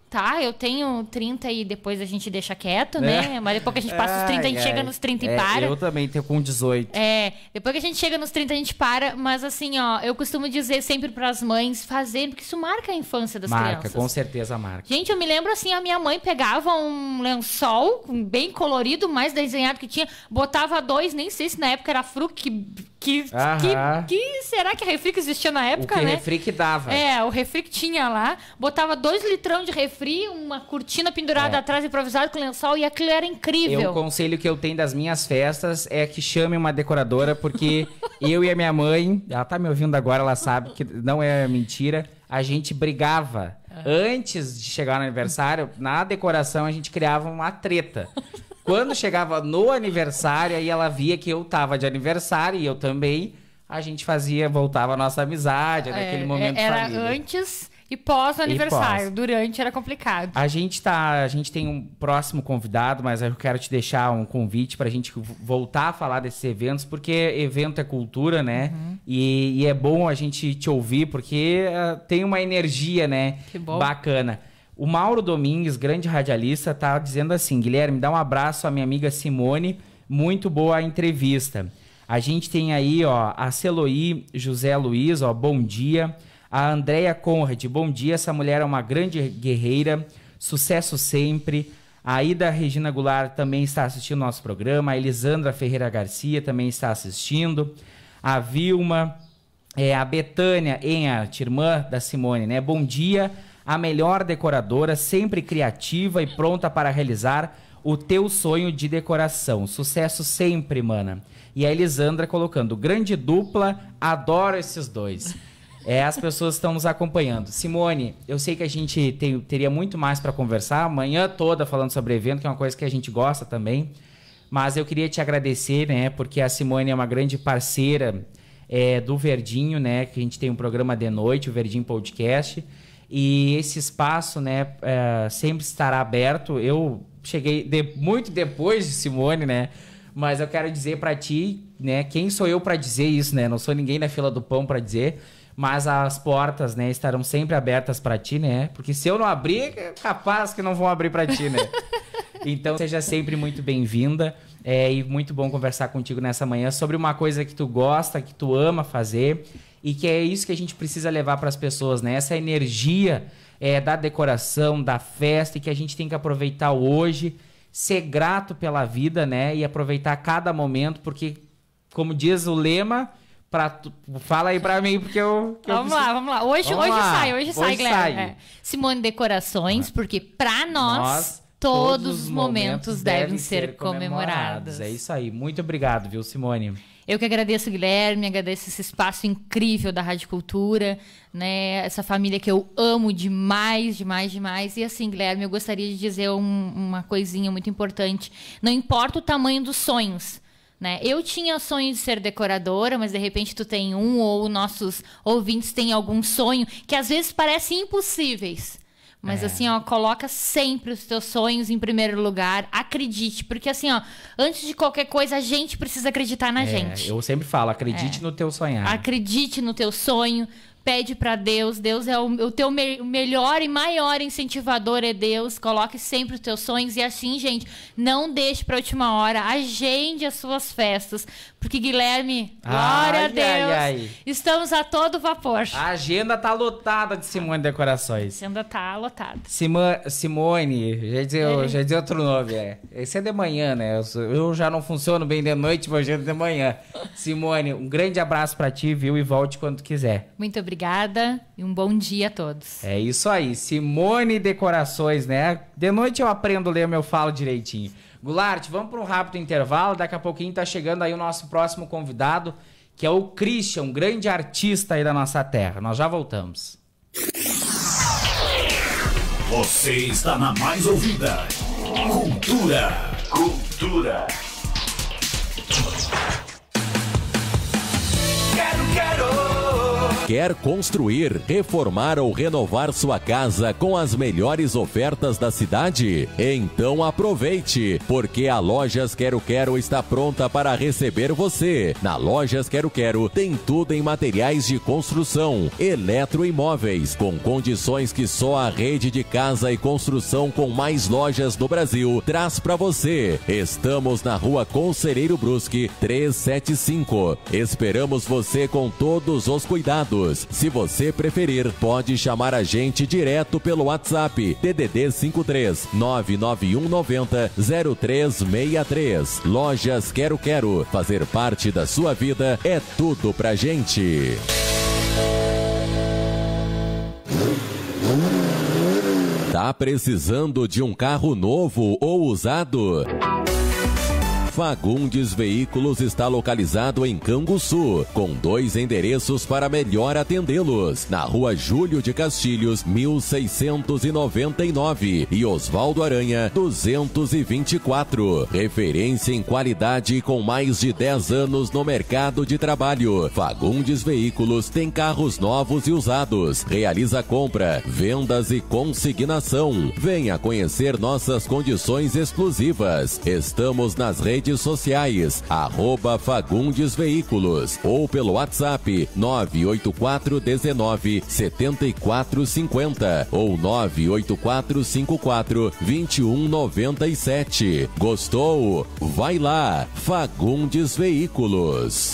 Tá, eu tenho trinta e depois a gente deixa quieto, né? É. Mas depois que a gente passa os trinta, a gente ai, chega nos trinta e é, para. Eu também tenho com dezoito. É, depois que a gente chega nos trinta, a gente para. Mas assim, ó, eu costumo dizer sempre pras mães fazerem, porque isso marca a infância das marca, crianças. Marca, com certeza marca. Gente, eu me lembro assim, a minha mãe pegava um lençol bem colorido, mais desenhado que tinha, botava dois, nem sei se na época era fruque, que, que, que, que será que a refri que existia na época, o que né? refri que dava. É, o refri que tinha lá, botava dois litrão de refri, uma cortina pendurada é. atrás, improvisada com lençol, e aquilo era incrível. Eu, o conselho que eu tenho das minhas festas é que chame uma decoradora, porque eu e a minha mãe, ela tá me ouvindo agora, ela sabe que não é mentira, a gente brigava. É. Antes de chegar no aniversário, na decoração a gente criava uma treta. Quando chegava no aniversário, aí ela via que eu tava de aniversário e eu também, a gente fazia, voltava a nossa amizade, é, naquele momento era família. antes e pós o aniversário. Pós. Durante era complicado. A gente tá, a gente tem um próximo convidado, mas eu quero te deixar um convite pra gente voltar a falar desses eventos, porque evento é cultura, né? Uhum. E, e é bom a gente te ouvir, porque uh, tem uma energia, né? Que bom. Bacana. O Mauro Domingues, grande radialista, tá dizendo assim: Guilherme, dá um abraço à minha amiga Simone, muito boa a entrevista. A gente tem aí, ó, a Celoí José Luiz, ó, bom dia. A Andréia Conrad, bom dia, essa mulher é uma grande guerreira, sucesso sempre. A Ida Regina Goulart também está assistindo nosso programa. A Elisandra Ferreira Garcia também está assistindo. A Vilma, é, a Betânia Enhart, irmã da Simone, né? Bom dia, a melhor decoradora, sempre criativa e pronta para realizar o teu sonho de decoração. Sucesso sempre, mana. E a Elisandra colocando, grande dupla, adoro esses dois. É, as pessoas estão nos acompanhando. Simone, eu sei que a gente tem, teria muito mais para conversar, amanhã toda falando sobre evento, que é uma coisa que a gente gosta também. Mas eu queria te agradecer, né? Porque a Simone é uma grande parceira é, do Verdinho, né? Que a gente tem um programa de noite, o Verdinho Podcast. E esse espaço, né? É, sempre estará aberto. Eu cheguei de, muito depois de Simone, né? Mas eu quero dizer para ti, né? Quem sou eu para dizer isso, né? Não sou ninguém na fila do pão para dizer. Mas as portas, né, estarão sempre abertas para ti, né? Porque se eu não abrir, é capaz que não vão abrir para ti, né? Então, seja sempre muito bem-vinda. É, e muito bom conversar contigo nessa manhã sobre uma coisa que tu gosta, que tu ama fazer. E que é isso que a gente precisa levar para as pessoas, né? Essa energia é, da decoração, da festa, e que a gente tem que aproveitar hoje, ser grato pela vida, né? E aproveitar cada momento, porque, como diz o lema... Pra tu... Fala aí pra mim, porque eu... Que vamos eu lá, vamos lá. Hoje, vamos hoje lá. sai, hoje, hoje sai, Guilherme. É. Simone Decorações, porque pra nós, nós todos, todos os momentos devem ser comemorados. comemorados. É isso aí. Muito obrigado, viu, Simone? Eu que agradeço, Guilherme, agradeço esse espaço incrível da Rádio Cultura, né? Essa família que eu amo demais, demais, demais. E assim, Guilherme, eu gostaria de dizer um, uma coisinha muito importante. Não importa o tamanho dos sonhos, né? Eu tinha sonho de ser decoradora, mas de repente tu tem um, ou nossos ouvintes têm algum sonho que às vezes parecem impossíveis. Mas é. assim, ó, coloca sempre os teus sonhos em primeiro lugar. Acredite, porque assim, ó, antes de qualquer coisa, a gente precisa acreditar na é, gente. Eu sempre falo, acredite é. no teu sonhar. Acredite no teu sonho. Pede para Deus, Deus é o, o teu me, o melhor e maior incentivador é Deus. Coloque sempre os teus sonhos e assim, gente, não deixe para última hora, agende as suas festas, porque Guilherme, glória ai, a Deus, ai, ai. estamos a todo vapor. A agenda tá lotada de Simone Decorações. A agenda tá lotada. Sima, Simone, já dizer, é. já dizer outro nome, é. Esse é de manhã, né? Eu, eu já não funciono bem de noite, mas agenda é de manhã. Simone, um grande abraço para ti, viu? E volte quando quiser. Muito obrigada. Obrigada e um bom dia a todos. É isso aí, Simone Decorações, né? De noite eu aprendo a ler, eu falo direitinho. Goulart, vamos para um rápido intervalo, daqui a pouquinho tá chegando aí o nosso próximo convidado, que é o Christian, um grande artista aí da nossa terra. Nós já voltamos. Você está na mais ouvida. Cultura. Cultura. Quero, quero. Quer construir, reformar ou renovar sua casa com as melhores ofertas da cidade? Então aproveite, porque a Lojas Quero Quero está pronta para receber você. Na Lojas Quero Quero tem tudo em materiais de construção, eletroimóveis, com condições que só a rede de casa e construção com mais lojas no Brasil traz para você. Estamos na Rua Conselheiro Brusque, trezentos e setenta e cinco. Esperamos você com todos os cuidados. Se você preferir, pode chamar a gente direto pelo WhatsApp D D D cinco três nove nove um nove zero zero três seis três. Lojas Quero Quero. Fazer parte da sua vida é tudo pra gente. Tá precisando de um carro novo ou usado? Fagundes Veículos está localizado em Canguçu, com dois endereços para melhor atendê-los. Na Rua Júlio de Castilhos, mil seiscentos e noventa e nove e Osvaldo Aranha, duzentos e vinte e quatro. Referência em qualidade com mais de dez anos no mercado de trabalho. Fagundes Veículos tem carros novos e usados. Realiza compra, vendas e consignação. Venha conhecer nossas condições exclusivas. Estamos nas redes sociais, arroba Fagundes Veículos, ou pelo WhatsApp nove oito quatro um nove sete quatro cinco zero ou nove oito quatro cinco quatro dois um nove sete. Gostou? Vai lá, Fagundes Veículos.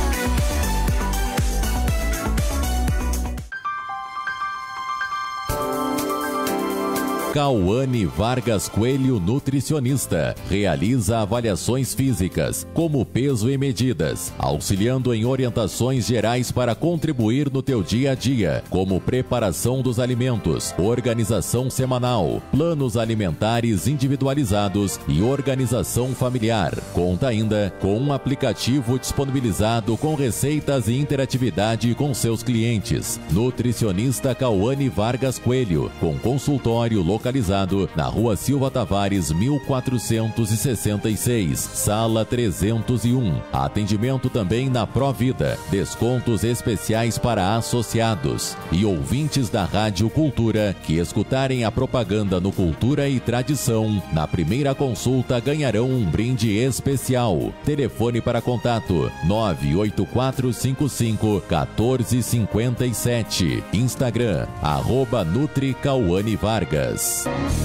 Cauane Vargas Coelho, nutricionista, realiza avaliações físicas, como peso e medidas, auxiliando em orientações gerais para contribuir no teu dia a dia, como preparação dos alimentos, organização semanal, planos alimentares individualizados e organização familiar. Conta ainda com um aplicativo disponibilizado com receitas e interatividade com seus clientes. Nutricionista Cauane Vargas Coelho, com consultório local localizado na Rua Silva Tavares, mil quatrocentos e sessenta e seis, sala trezentos e um. Atendimento também na Provida. Descontos especiais para associados. E ouvintes da Rádio Cultura que escutarem a propaganda no Cultura e Tradição, na primeira consulta ganharão um brinde especial. Telefone para contato nove oito quatro cinco cinco um quatro cinco sete. Instagram, arroba Nutri Cauane Vargas.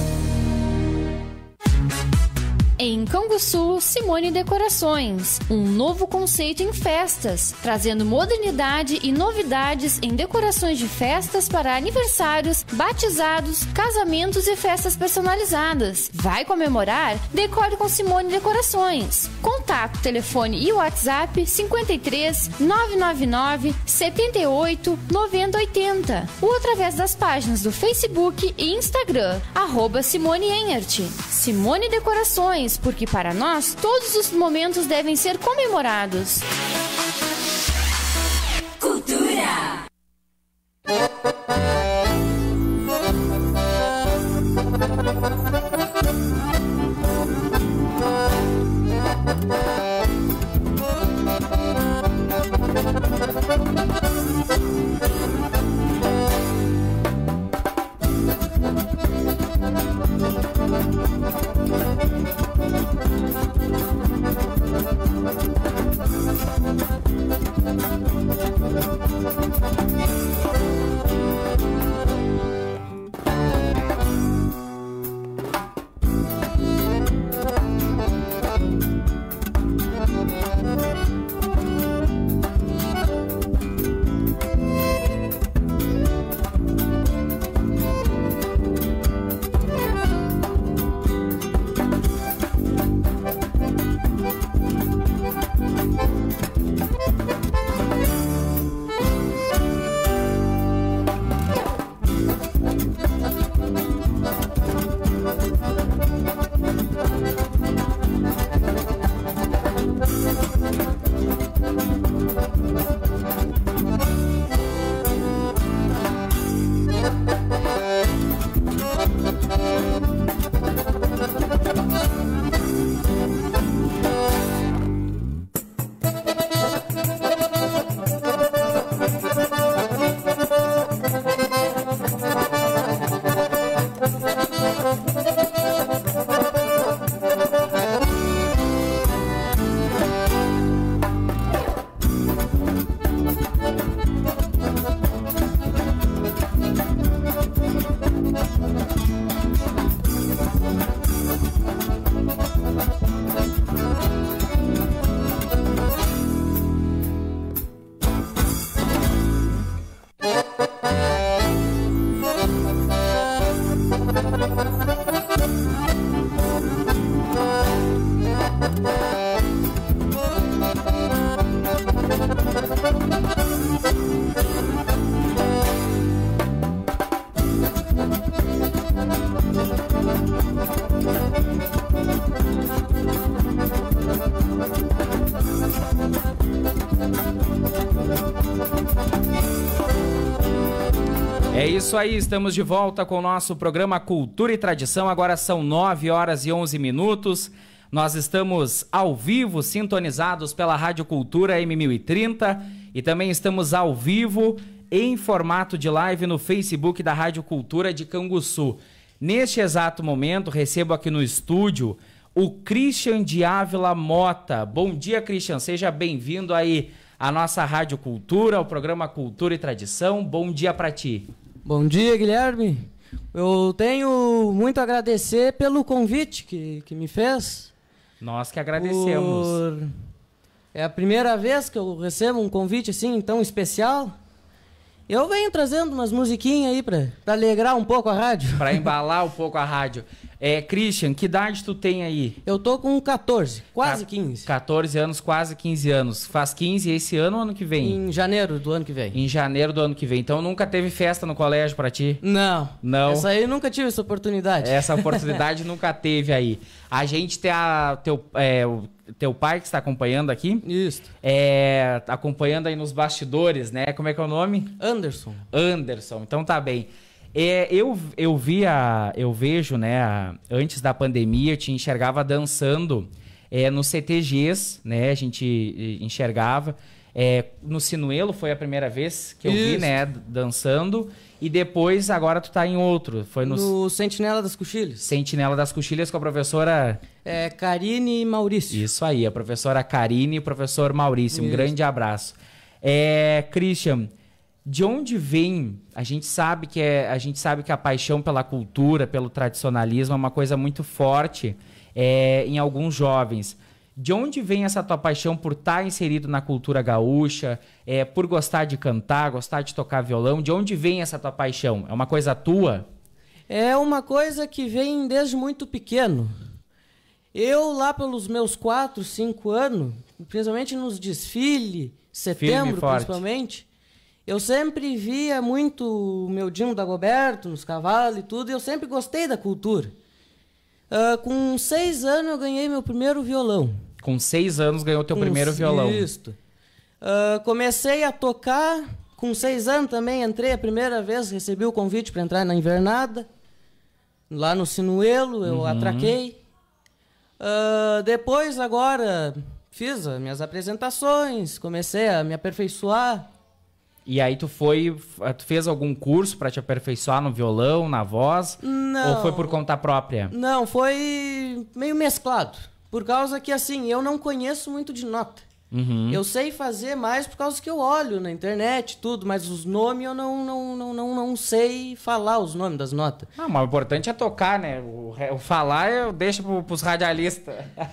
Em Canguçu, Simone Decorações, um novo conceito em festas, trazendo modernidade e novidades em decorações de festas para aniversários, batizados, casamentos e festas personalizadas. Vai comemorar? Decore com Simone Decorações. Contato, telefone e WhatsApp cinquenta e três, nove nove nove, sete oito, nove zero oito zero ou através das páginas do Facebook e Instagram, arroba Simone Enhert. Simone Decorações, porque para nós todos os momentos devem ser comemorados. Cultura. É isso aí, estamos de volta com o nosso programa Cultura e Tradição. Agora são nove horas e onze minutos. Nós estamos ao vivo, sintonizados pela Rádio Cultura M mil e trinta e também estamos ao vivo em formato de live no Facebook da Rádio Cultura de Canguçu. Neste exato momento, recebo aqui no estúdio o Christian de Ávila Mota. Bom dia, Christian. Seja bem-vindo aí à nossa Rádio Cultura, ao programa Cultura e Tradição. Bom dia para ti. Bom dia, Guilherme. Eu tenho muito a agradecer pelo convite que, que me fez. Nós que agradecemos. Por... É a primeira vez que eu recebo um convite assim tão especial. Eu venho trazendo umas musiquinhas aí pra, pra alegrar um pouco a rádio. Pra embalar um pouco a rádio. É, Christian, que idade tu tem aí? Eu tô com quatorze, quase quinze. quatorze anos, quase quinze anos. Faz quinze esse ano ou ano que vem? Em janeiro do ano que vem. Em janeiro do ano que vem. Então nunca teve festa no colégio pra ti? Não. Não. Essa aí eu nunca tive essa oportunidade. Essa oportunidade nunca teve aí. A gente tem a, teu, é, o teu pai que está acompanhando aqui. Isso. É, acompanhando aí nos bastidores, né? Como é que é o nome? Anderson. Anderson. Então tá bem. É, eu, eu via, eu vejo, né, a, antes da pandemia, eu te enxergava dançando é, nos C T Gs, né, a gente enxergava. É, no Sinuelo foi a primeira vez que eu Isso. vi, né, dançando. E depois, agora tu tá em outro. Foi no, no Sentinela das Coxilhas. Sentinela das Coxilhas com a professora... É, Karine e Maurício. Isso aí, a professora Karine e o professor Maurício. Um Isso. grande abraço. É, Christian... De onde vem? A gente sabe que é, a gente sabe que a paixão pela cultura, pelo tradicionalismo é uma coisa muito forte é, em alguns jovens. De onde vem essa tua paixão por estar inserido na cultura gaúcha, é, por gostar de cantar, gostar de tocar violão? De onde vem essa tua paixão? É uma coisa tua? É uma coisa que vem desde muito pequeno. Eu lá pelos meus quatro, cinco anos, principalmente nos desfiles, setembro principalmente, eu sempre via muito o meu Dino Dagoberto nos cavalos e tudo, e eu sempre gostei da cultura. Uh, com seis anos eu ganhei meu primeiro violão. Com seis anos ganhou teu com primeiro violão. Isso. Uh, comecei a tocar, com seis anos também entrei a primeira vez, recebi o convite para entrar na invernada. Lá no Sinuelo, eu Uhum. atraquei. Uh, depois, agora, fiz as minhas apresentações, comecei a me aperfeiçoar. E aí tu foi, tu fez algum curso para te aperfeiçoar no violão, na voz? Não. Ou foi por conta própria? Não, foi meio mesclado. Por causa que, assim, eu não conheço muito de nota. Uhum. Eu sei fazer mais por causa que eu olho na internet tudo, mas os nomes eu não, não, não, não, não sei falar os nomes das notas. Ah, mas o importante é tocar, né? O, o falar eu deixo pro, pros radialistas.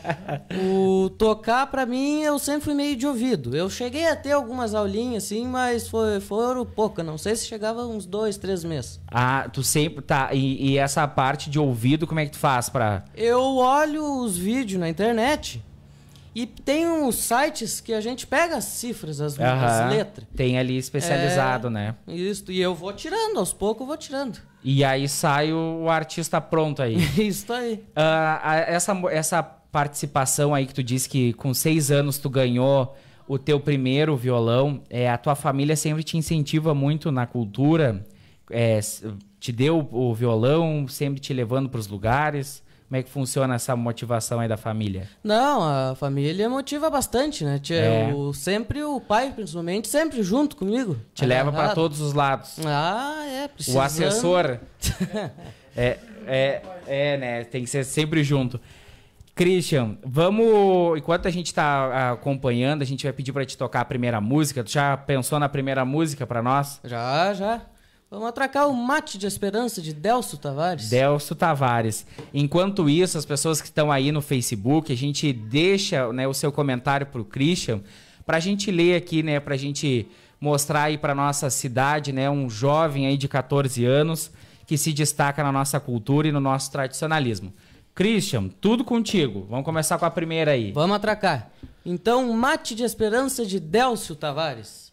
O tocar, pra mim, eu sempre fui meio de ouvido. Eu cheguei a ter algumas aulinhas, assim, mas foi, foram poucas. Não sei se chegava uns dois, três meses. Ah, tu sempre... Tá, e, e essa parte de ouvido, como é que tu faz pra... Eu olho os vídeos na internet e tem uns sites que a gente pega as cifras, as, Aham, as letras. tem ali especializado, É, né? Isso, e eu vou tirando, aos poucos eu vou tirando. E aí sai o, o artista pronto aí. Isso aí. Ah, a- essa, essa participação aí que tu disse que com seis anos tu ganhou o teu primeiro violão, é, a tua família sempre te incentiva muito na cultura, é, s- te deu o violão, sempre te levando para os lugares. Como é que funciona essa motivação aí da família? Não, a família motiva bastante, né? Tia, É. o, sempre o pai, principalmente, sempre junto comigo. Te leva para Agarrado. todos os lados. Ah, é, precisando. O assessor é, é, é, né? Tem que ser sempre junto. Christian, vamos... Enquanto a gente tá acompanhando, a gente vai pedir para te tocar a primeira música. Tu já pensou na primeira música para nós? Já, já. Vamos atracar o Mate de Esperança de Delcio Tavares. Delcio Tavares. Enquanto isso, as pessoas que estão aí no Facebook, a gente deixa, né, o seu comentário pro Christian, pra gente ler aqui, né, pra gente mostrar aí pra nossa cidade, né, um jovem aí de quatorze anos que se destaca na nossa cultura e no nosso tradicionalismo. Christian, tudo contigo. Vamos começar com a primeira aí. Vamos atracar. Então, Mate de Esperança de Délcio Tavares.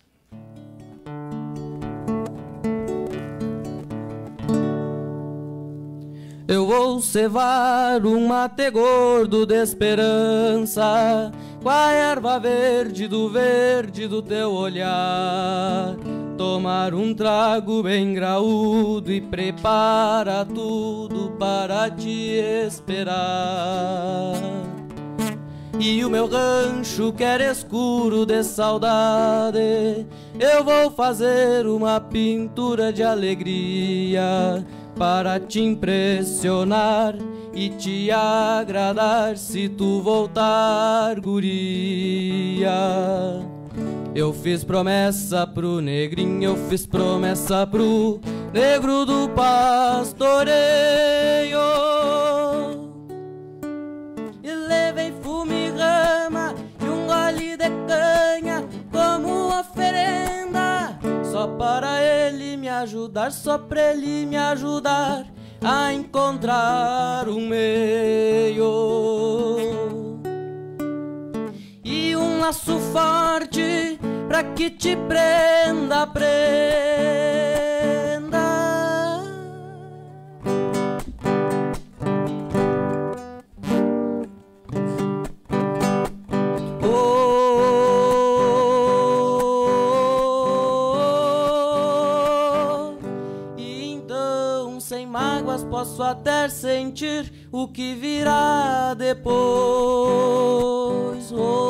Eu vou cevar um mate gordo de esperança, com a erva verde do verde do teu olhar. Tomar um trago bem graúdo e prepara tudo para te esperar. E o meu rancho que era escuro de saudade, eu vou fazer uma pintura de alegria para te impressionar e te agradar se tu voltar, guria. Eu fiz promessa pro negrinho, eu fiz promessa pro negro do pastoreio, e levei fumo e rama e um gole de canha como oferenda, só para ele me ajudar, só pra ele me ajudar a encontrar um meio. E um laço forte pra que te prenda, prenda. Oh, e então sem mágoas posso até sentir o que virá depois.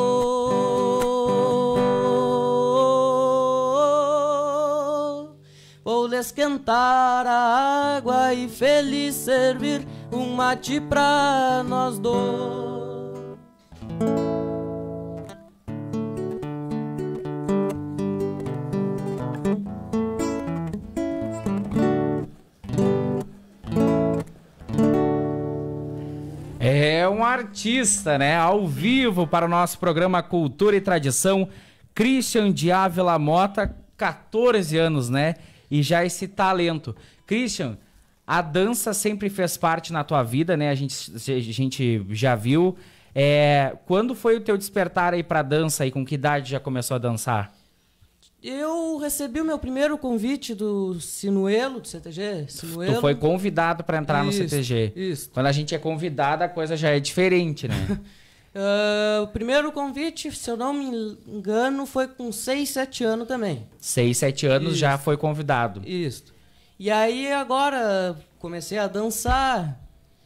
Oh, vou esquentar a água e feliz servir um mate pra nós dois. É um artista, né? Ao vivo para o nosso programa Cultura e Tradição, Christian de Ávila Mota, quatorze anos, né? E já esse talento. Christian, a dança sempre fez parte na tua vida, né? A gente, a gente já viu. É, quando foi o teu despertar aí pra dança e com que idade já começou a dançar? Eu recebi o meu primeiro convite do Sinuelo, do C T G. Sinuelo. Tu foi convidado para entrar isso, no C T G. Isso. Quando a gente é convidado, a coisa já é diferente, né? uh, o primeiro convite, se eu não me engano, foi com seis, sete anos também. seis, sete anos isso. Já foi convidado. Isso. E aí agora comecei a dançar,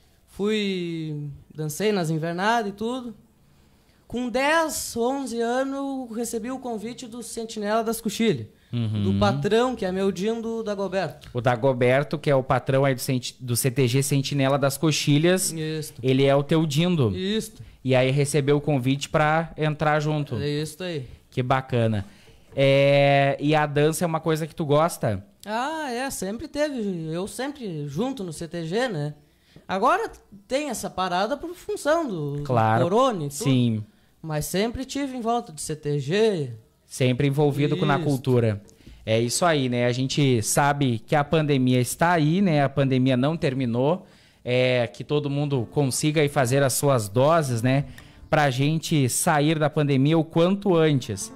fui, dancei nas invernadas e tudo. Com dez, onze anos, recebi o convite do Sentinela das Coxilhas. Uhum. Do patrão, que é meu Dindo Dagoberto. O Dagoberto, que é o patrão aí do, do C T G Sentinela das Coxilhas. Isso. Ele é o teu Dindo. Isso. E aí recebeu o convite pra entrar junto. É isso aí. Que bacana. É... E a dança é uma coisa que tu gosta? Ah, é. Sempre teve. Eu sempre junto no C T G, né? Agora tem essa parada por função do, claro. do corona e tudo. Sim. Mas sempre tive em volta de C T G. Sempre envolvido isso. Na cultura. É isso aí, né? A gente sabe que a pandemia está aí, né? A pandemia não terminou. É, que todo mundo consiga aí fazer as suas doses, né? Pra gente sair da pandemia o quanto antes.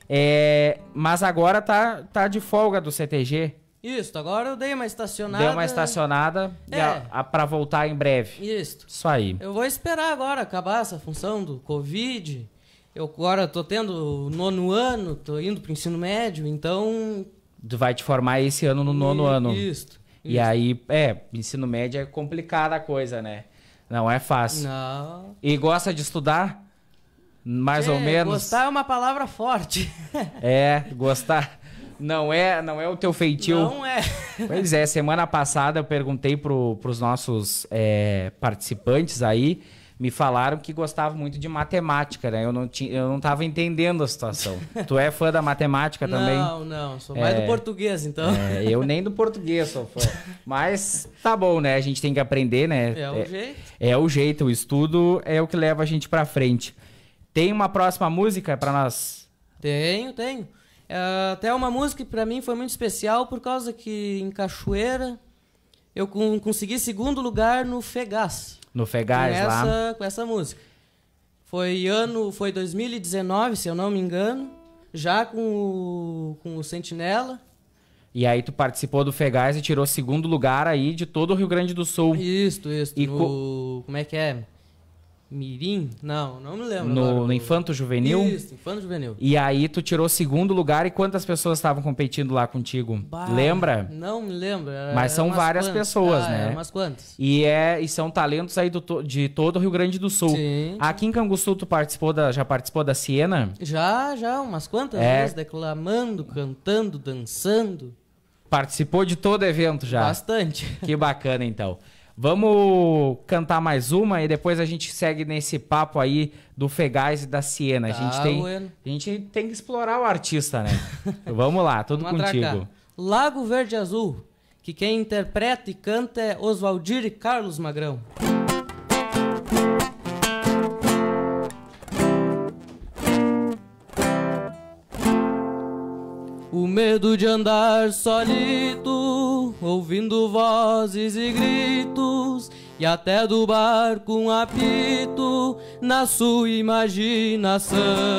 É, mas agora tá, tá de folga do C T G. Isso, agora eu dei uma estacionada. Deu uma estacionada é. a, a, pra voltar em breve. Isso. Isso aí. Eu vou esperar agora acabar essa função do Covid. Eu agora tô tendo nono ano, tô indo pro ensino médio, então... Tu vai te formar esse ano no nono e, ano. Isso. E isso. Aí, é, ensino médio é complicada a coisa, né? Não é fácil. Não. E gosta de estudar? Mais é, ou menos? Gostar é uma palavra forte. É, gostar... Não é, não é o teu feitio. Não é. Pois é, semana passada eu perguntei pro, pros nossos é, participantes aí, me falaram que gostavam muito de matemática, né? Eu não, tinha, eu não tava entendendo a situação. Tu é fã da matemática também? Não, não, sou mais é, do português, então. É, eu nem do português sou fã. Mas tá bom, né? A gente tem que aprender, né? É o é, jeito. É o jeito, o estudo é o que leva a gente pra frente. Tem uma próxima música pra nós? Tenho, tenho. Uh, até uma música que pra mim foi muito especial por causa que em Cachoeira eu com, consegui segundo lugar no Fegás. No Fegás, com essa, lá. Com essa música. Foi ano, foi dois mil e dezenove, se eu não me engano, já com o, com o Sentinela. E aí tu participou do Fegás e tirou segundo lugar aí de todo o Rio Grande do Sul. Isso, isso. E no, co... Como é que é? Mirim? Não, não me lembro. No, agora. no Infanto Juvenil? Isso, Infanto Juvenil. E aí tu tirou segundo lugar e quantas pessoas estavam competindo lá contigo? Bah, lembra? Não me lembro. Era, Mas são várias quantas. pessoas, ah, né? Umas quantas. E, é, e são talentos aí do, de todo o Rio Grande do Sul. Sim. Aqui em Canguçu tu participou da, já participou da Siena? Já, já, umas quantas É. vezes, declamando, cantando, dançando. Participou de todo evento já? Bastante. Que bacana, então. Vamos cantar mais uma e depois a gente segue nesse papo aí do Fegás e da Siena. Tá, a, gente tem, bueno. a gente tem que explorar o artista, né? Vamos lá, tudo Vamos contigo. atracar. Lago Verde Azul, que quem interpreta e canta é Oswaldir e Carlos Magrão. O medo de andar solito, ouvindo vozes e gritos, e até do barco um apito na sua imaginação.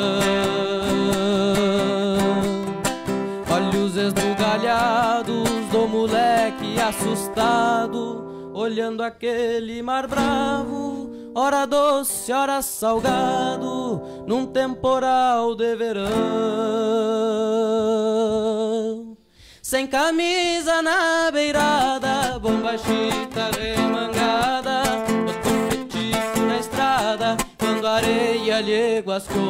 Olhos esbugalhados do moleque assustado, olhando aquele mar bravo, ora doce, ora salgado, num temporal de verão. Sem camisa na beirada, bombachita remangada, outro fetiche na estrada, quando a areia lhe guascou.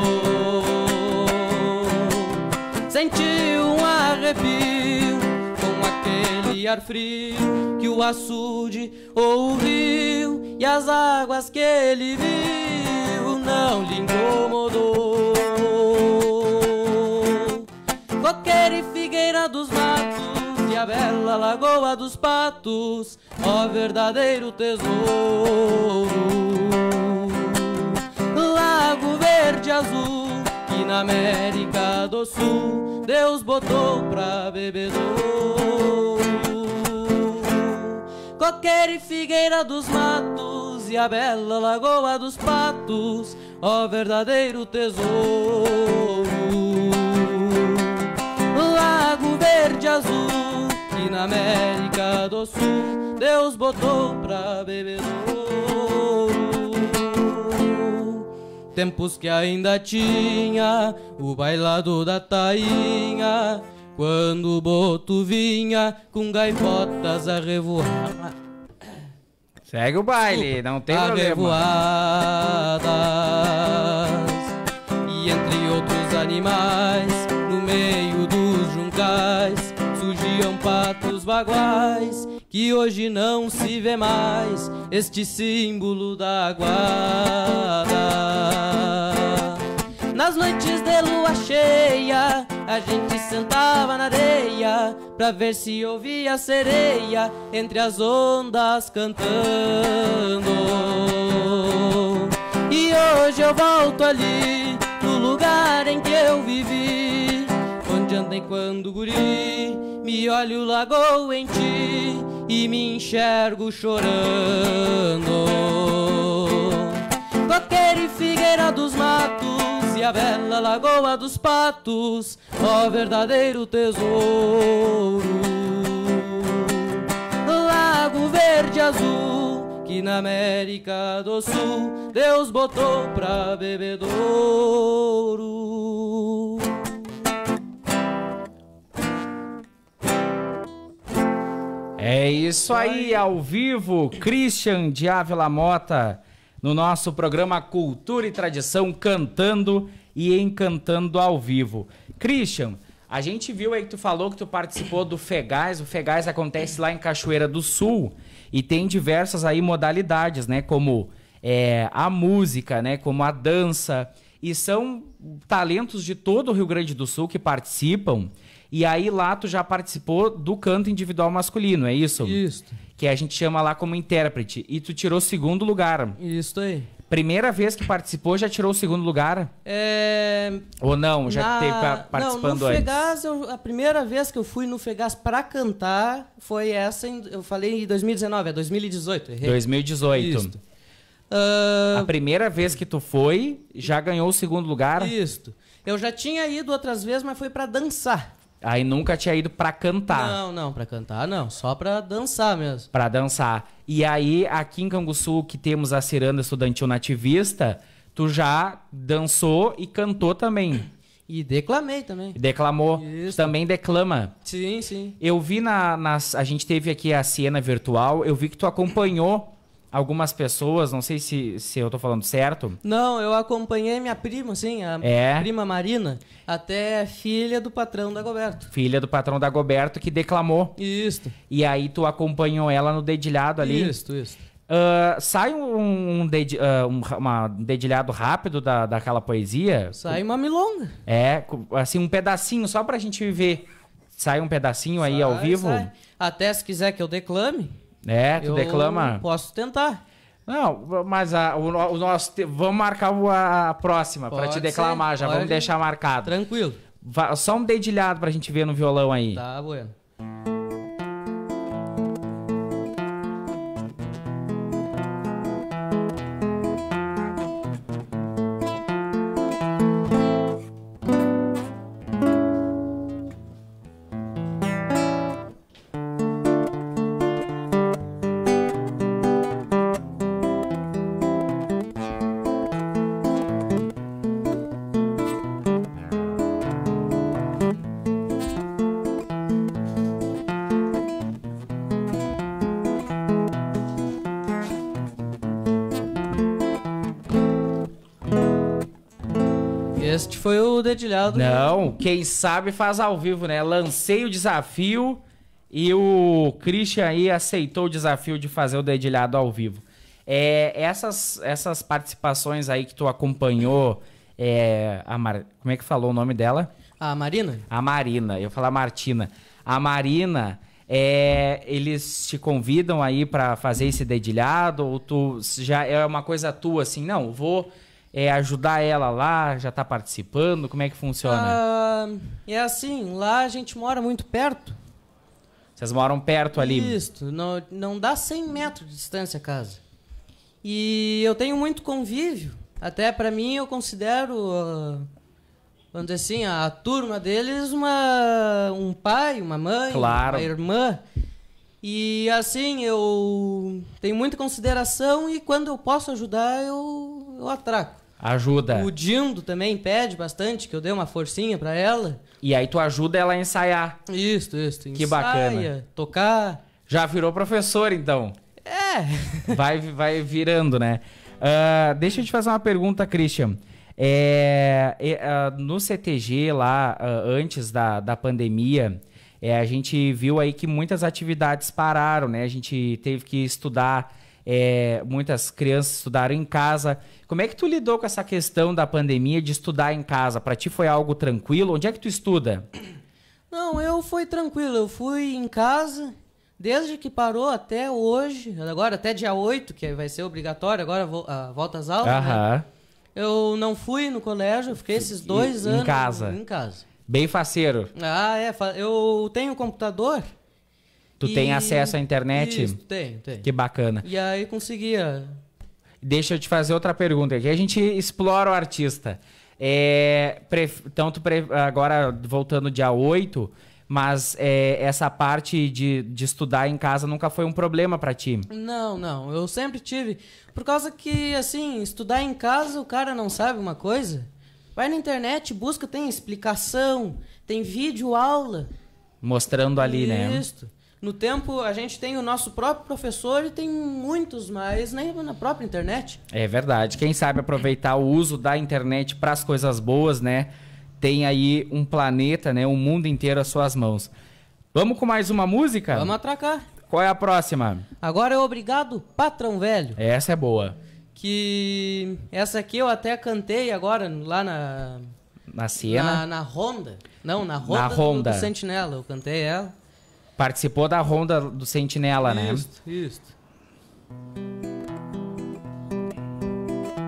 Sentiu um arrepio com aquele ar frio que o açude ou o rio e as águas que ele viu não lhe incomodou. Coqueiro e figueira dos matos e a bela lagoa dos patos, ó verdadeiro tesouro. Lago verde azul que na América do Sul Deus botou pra bebedouro. Coqueiro e figueira dos matos e a bela lagoa dos patos, ó verdadeiro tesouro. Lago verde azul que na América do Sul Deus botou pra bebedouro. Tempos que ainda tinha o bailado da tainha, quando o boto vinha com gaivotas a revoar. Segue o baile, não tem a problema. revoadas. E entre outros animais, no meio dos juncais, surgiam patos baguais, que hoje não se vê mais, este símbolo da guarda. Nas noites de lua cheia, a gente sentava na areia pra ver se ouvia a sereia entre as ondas cantando. E hoje eu volto ali, no lugar em que eu vivi, onde andei quando guri, me olho lagoa em ti e me enxergo chorando. Coqueiro e figueira dos matos e a bela lagoa dos patos, ó verdadeiro tesouro. Lago verde azul que na América do Sul Deus botou pra bebedouro. É isso aí, ao vivo, Christian de Ávila Mota, no nosso programa Cultura e Tradição, cantando e encantando ao vivo. Christian, a gente viu aí que tu falou que tu participou do Fegás. O Fegás acontece lá em Cachoeira do Sul e tem diversas aí modalidades, né? Como é, a música, né? Como a dança. E são talentos de todo o Rio Grande do Sul que participam. E aí lá tu já participou do canto individual masculino, é isso? Isso. Que a gente chama lá como intérprete. E tu tirou segundo lugar. Isso aí. Primeira vez que participou, já tirou o segundo lugar? É... Ou não? Já na... teve participando não, no antes? Fegaz, eu, a primeira vez que eu fui no Fegaz pra cantar foi essa, em, eu falei em dois mil e dezenove, é dois mil e dezoito. Errei. dois mil e dezoito. Isso. Uh... A primeira vez que tu foi, já ganhou o segundo lugar? Isso. Eu já tinha ido outras vezes, mas foi pra dançar. Aí nunca tinha ido pra cantar. Não, não, pra cantar não, só pra dançar mesmo. Pra dançar. E aí, aqui em Canguçu, que temos a Ciranda Estudantil Nativista, tu já dançou e cantou também. E declamei também. Declamou. Isso. Também declama. Sim, sim. Eu vi na, nas... A gente teve aqui a Siena Virtual, eu vi que tu acompanhou algumas pessoas, não sei se, se eu tô falando certo. Não, eu acompanhei minha prima, sim, a É. prima Marina, até filha do patrão da Goberto. Filha do patrão da Goberto, que declamou. Isso. E aí tu acompanhou ela no dedilhado ali. Isso, isso. Uh, sai um, um, dedi uh, um, uma, um dedilhado rápido da, daquela poesia? Sai uma milonga. É, assim, um pedacinho, só pra gente ver. Sai um pedacinho aí Sai, ao vivo? sai. Até se quiser que eu declame. É, tu eu declama? Posso tentar. Não, mas a, o, o nosso. te- Vamos marcar o- a, a próxima pra Pode te declamar, ser, já pode. vamos deixar marcado. Tranquilo. Va- Só um dedilhado pra gente ver no violão aí. Tá, bueno. Este foi o dedilhado. Não, quem sabe faz ao vivo, né? Lancei o desafio e o Christian aí aceitou o desafio de fazer o dedilhado ao vivo. É, essas, essas participações aí que tu acompanhou, é, a Mar... como é que falou o nome dela? A Marina? A Marina, eu ia falar Martina. A Marina, é, eles te convidam aí pra fazer esse dedilhado ou tu já é uma coisa tua assim, não, vou é, ajudar ela lá, já tá participando, como é que funciona? Ah, é assim, lá a gente mora muito perto. Vocês moram perto ali? Isso, não, não dá cem metros de distância a casa. E eu tenho muito convívio. Até pra mim eu considero, uh, vamos dizer assim, a, a turma deles uma, um pai, uma mãe, Claro. uma irmã. E assim, eu tenho muita consideração e quando eu posso ajudar, eu, eu atraco. Ajuda. O Dindo também pede bastante, que eu dê uma forcinha pra ela. E aí tu ajuda ela a ensaiar. Isso, isso. Que bacana. Tocar. Já virou professor, então. É. Vai, vai virando, né? Ah, deixa eu te fazer uma pergunta, Christian. É, é, ah, no C T G lá, ah, antes da, da pandemia, é, a gente viu aí que muitas atividades pararam, né? A gente teve que estudar, é, muitas crianças estudaram em casa. Como é que tu lidou com essa questão da pandemia de estudar em casa? Pra ti foi algo tranquilo? Onde é que tu estuda? Não, eu fui tranquilo. Eu fui em casa, desde que parou até hoje, agora até dia oito, que vai ser obrigatório, agora vo- a volta às aulas, né? Aham. Eu não fui no colégio, eu fiquei esses dois em anos casa. em casa. Bem faceiro. Ah, é, fa- eu tenho computador. Tu e- tem acesso à internet? Isso, tenho, tenho. Que bacana. E aí conseguia. Deixa eu te fazer outra pergunta aqui. A gente explora o artista. É, pref- então, tu pre- agora voltando dia oito, mas é, essa parte de, de estudar em casa nunca foi um problema pra ti? Não, não, eu sempre tive. Por causa que, assim, estudar em casa, o cara não sabe uma coisa. Vai na internet, busca, tem explicação, tem vídeo aula. Mostrando ali, né? Isso. No tempo, a gente tem o nosso próprio professor e tem muitos mais nem na própria internet. É verdade. Quem sabe aproveitar o uso da internet para as coisas boas, né? Tem aí um planeta, né? Um mundo inteiro às suas mãos. Vamos com mais uma música? Vamos atracar. Qual é a próxima? Agora é Obrigado, Patrão Velho. Essa é boa. Que essa aqui eu até cantei agora lá na... Na Siena. Na, na Ronda. Não, na Ronda, Na do- Ronda. Do, Sentinela. Eu cantei ela. Participou da ronda do Sentinela, né? Isso, isso.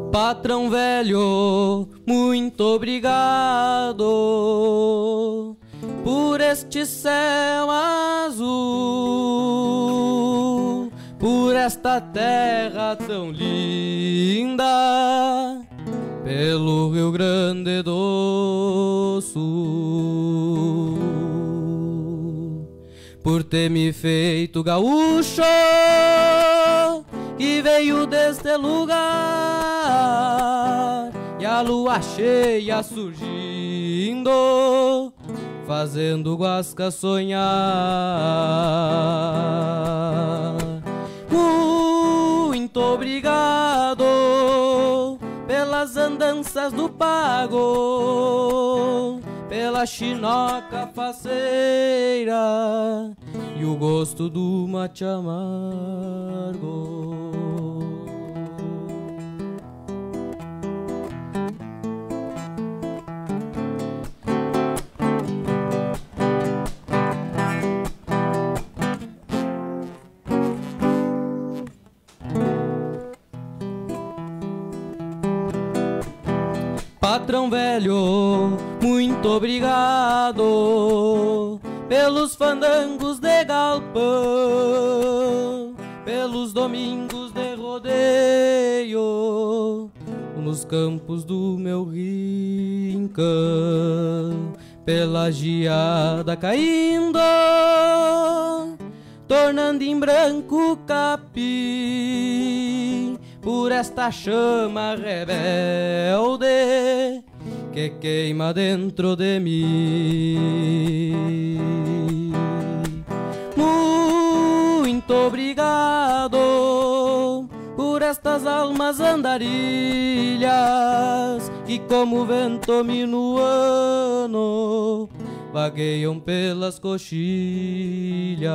Patrão velho, muito obrigado por este céu azul, por esta terra tão linda, pelo Rio Grande do Sul, por ter me feito gaúcho que veio deste lugar, e a lua cheia surgindo, fazendo Guasca sonhar. Muito obrigado pelas andanças do pago, pela chinoca faceira e o gosto do mate amargo. Patrão velho, muito obrigado pelos fandangos de galpão, pelos domingos de rodeio nos campos do meu rincão, pela geada caindo, tornando em branco capim, por esta chama rebelde que queima dentro de mim. Muito obrigado por estas almas andarilhas que, como vento minuano, vagueiam pelas coxilhas.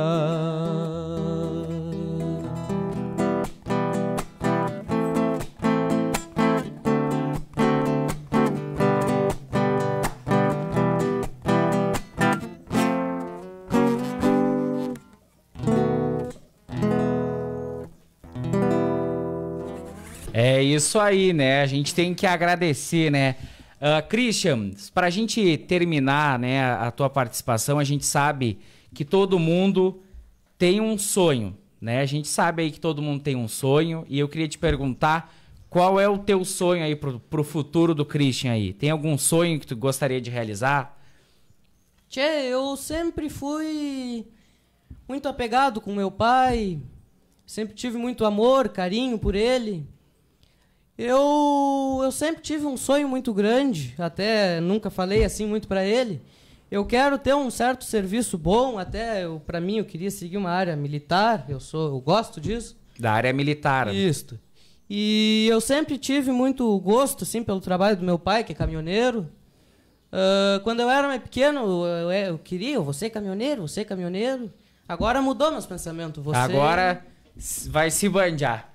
É isso aí, né? A gente tem que agradecer, né? Uh, Christian, para a gente terminar, né, a tua participação, a gente sabe que todo mundo tem um sonho, né? A gente sabe aí que todo mundo tem um sonho e eu queria te perguntar qual é o teu sonho aí pro, pro futuro do Christian aí? Tem algum sonho que tu gostaria de realizar? Tchê, eu sempre fui muito apegado com meu pai, sempre tive muito amor, carinho por ele. Eu, eu sempre tive um sonho muito grande, até nunca falei assim muito pra ele. Eu quero ter um certo serviço bom, até eu, pra mim eu queria seguir uma área militar, eu, sou, eu gosto disso. Da área militar. Isso. E eu sempre tive muito gosto assim, pelo trabalho do meu pai, que é caminhoneiro. Uh, quando eu era mais pequeno, eu, eu queria, eu vou ser caminhoneiro, vou ser caminhoneiro. Agora mudou meus pensamentos. Você... Agora vai se banjar.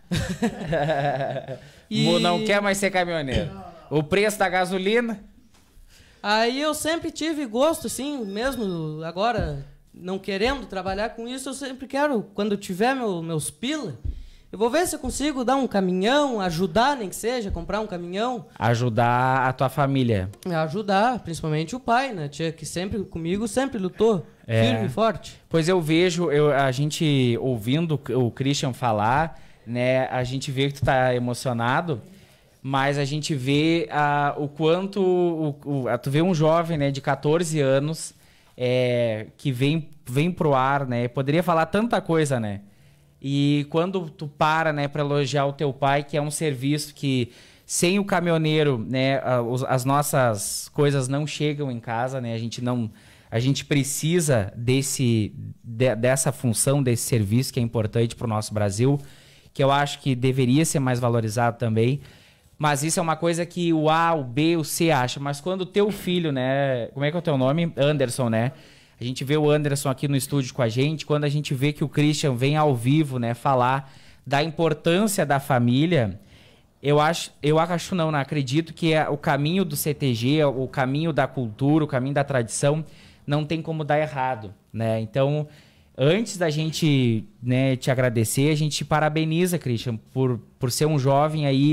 E... Não quer mais ser caminhoneiro. O preço da gasolina. Aí eu sempre tive gosto, assim, mesmo agora não querendo trabalhar com isso, eu sempre quero, quando eu tiver meu, meus pila, eu vou ver se eu consigo dar um caminhão, ajudar, nem que seja, comprar um caminhão. Ajudar a tua família. Ajudar, principalmente o pai, né? Tia, que sempre comigo sempre lutou, é. firme e forte. Pois eu vejo, eu, a gente ouvindo o Christian falar, né? A gente vê que tu tá emocionado, mas a gente vê a, o quanto... O, o, a, tu vê um jovem, né, de catorze anos é, que vem, vem pro ar, né? Poderia falar tanta coisa, né? E quando tu para, né, para elogiar o teu pai, que é um serviço que sem o caminhoneiro, né, as nossas coisas não chegam em casa, né? A gente não, a gente precisa desse, de, dessa função, desse serviço que é importante para o nosso Brasil, que eu acho que deveria ser mais valorizado também. Mas isso é uma coisa que o A, o B, o C acha. Mas quando o teu filho, né, como é que é o teu nome? Anderson, né? A gente vê o Anderson aqui no estúdio com a gente, quando a gente vê que o Christian vem ao vivo, né, falar da importância da família, eu acho, eu acho não, não acredito que é o caminho do C T G, o caminho da cultura, o caminho da tradição, não tem como dar errado, né? Então, antes da gente, né, te agradecer, a gente te parabeniza, Christian, por, por ser um jovem aí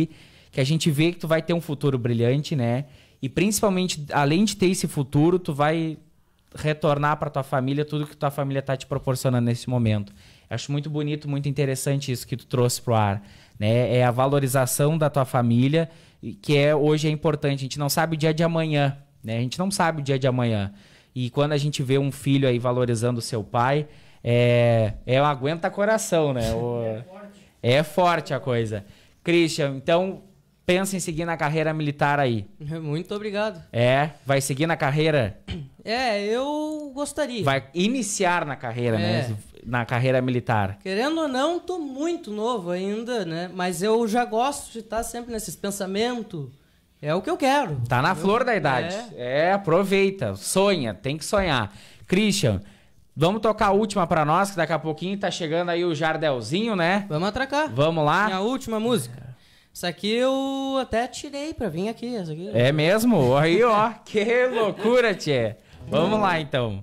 que a gente vê que tu vai ter um futuro brilhante, né? E principalmente, além de ter esse futuro, tu vai retornar para tua família tudo que tua família tá te proporcionando nesse momento. Acho muito bonito, muito interessante isso que tu trouxe pro ar, né? É a valorização da tua família, que é, hoje é importante. A gente não sabe o dia de amanhã, né? A gente não sabe o dia de amanhã. E quando a gente vê um filho aí valorizando o seu pai, é, é um aguenta coração, né? O, é, forte. é forte a coisa. Christian, então pensa em seguir na carreira militar aí. Muito obrigado. É, vai seguir na carreira? É, eu gostaria. Vai iniciar na carreira, é. né? Na carreira militar. Querendo ou não, tô muito novo ainda, né? Mas eu já gosto de estar sempre nesses pensamentos. É o que eu quero. Tá na eu... flor da idade. É. é, aproveita, sonha, tem que sonhar. Christian, vamos tocar a última pra nós, que daqui a pouquinho tá chegando aí o Jardelzinho, né? Vamos atracar. Vamos lá. Minha última música. Essa aqui eu até tirei pra vir aqui. Essa aqui. É mesmo? Aí, ó. Que loucura, tchê. Vamos lá, então.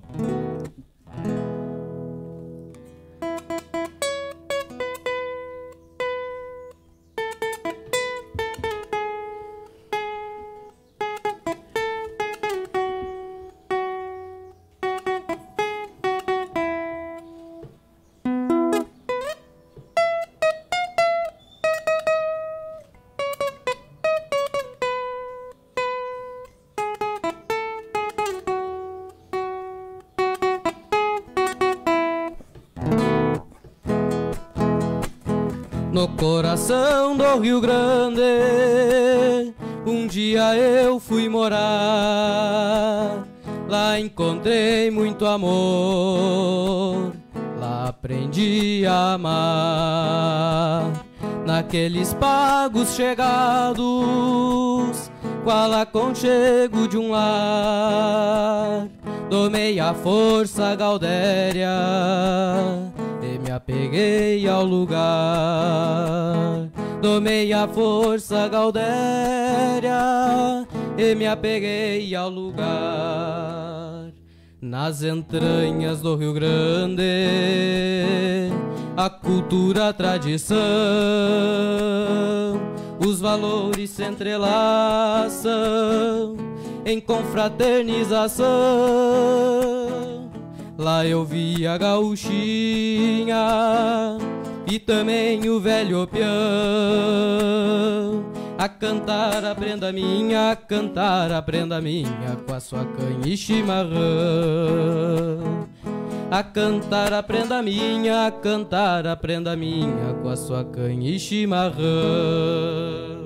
No coração do Rio Grande, um dia eu fui morar. Lá encontrei muito amor, lá aprendi a amar. Naqueles pagos chegados, qual aconchego de um lar, domei a força gaudéria e me apeguei ao lugar. Domei a força gaudéria e me apeguei ao lugar. Nas entranhas do Rio Grande, a cultura, a tradição, os valores se entrelaçam em confraternização. Lá eu vi a gauchinha e também o velho peão a cantar a prenda minha, a cantar a prenda minha com a sua canha e chimarrão. A cantar a prenda minha, a cantar a prenda minha com a sua canha e chimarrão.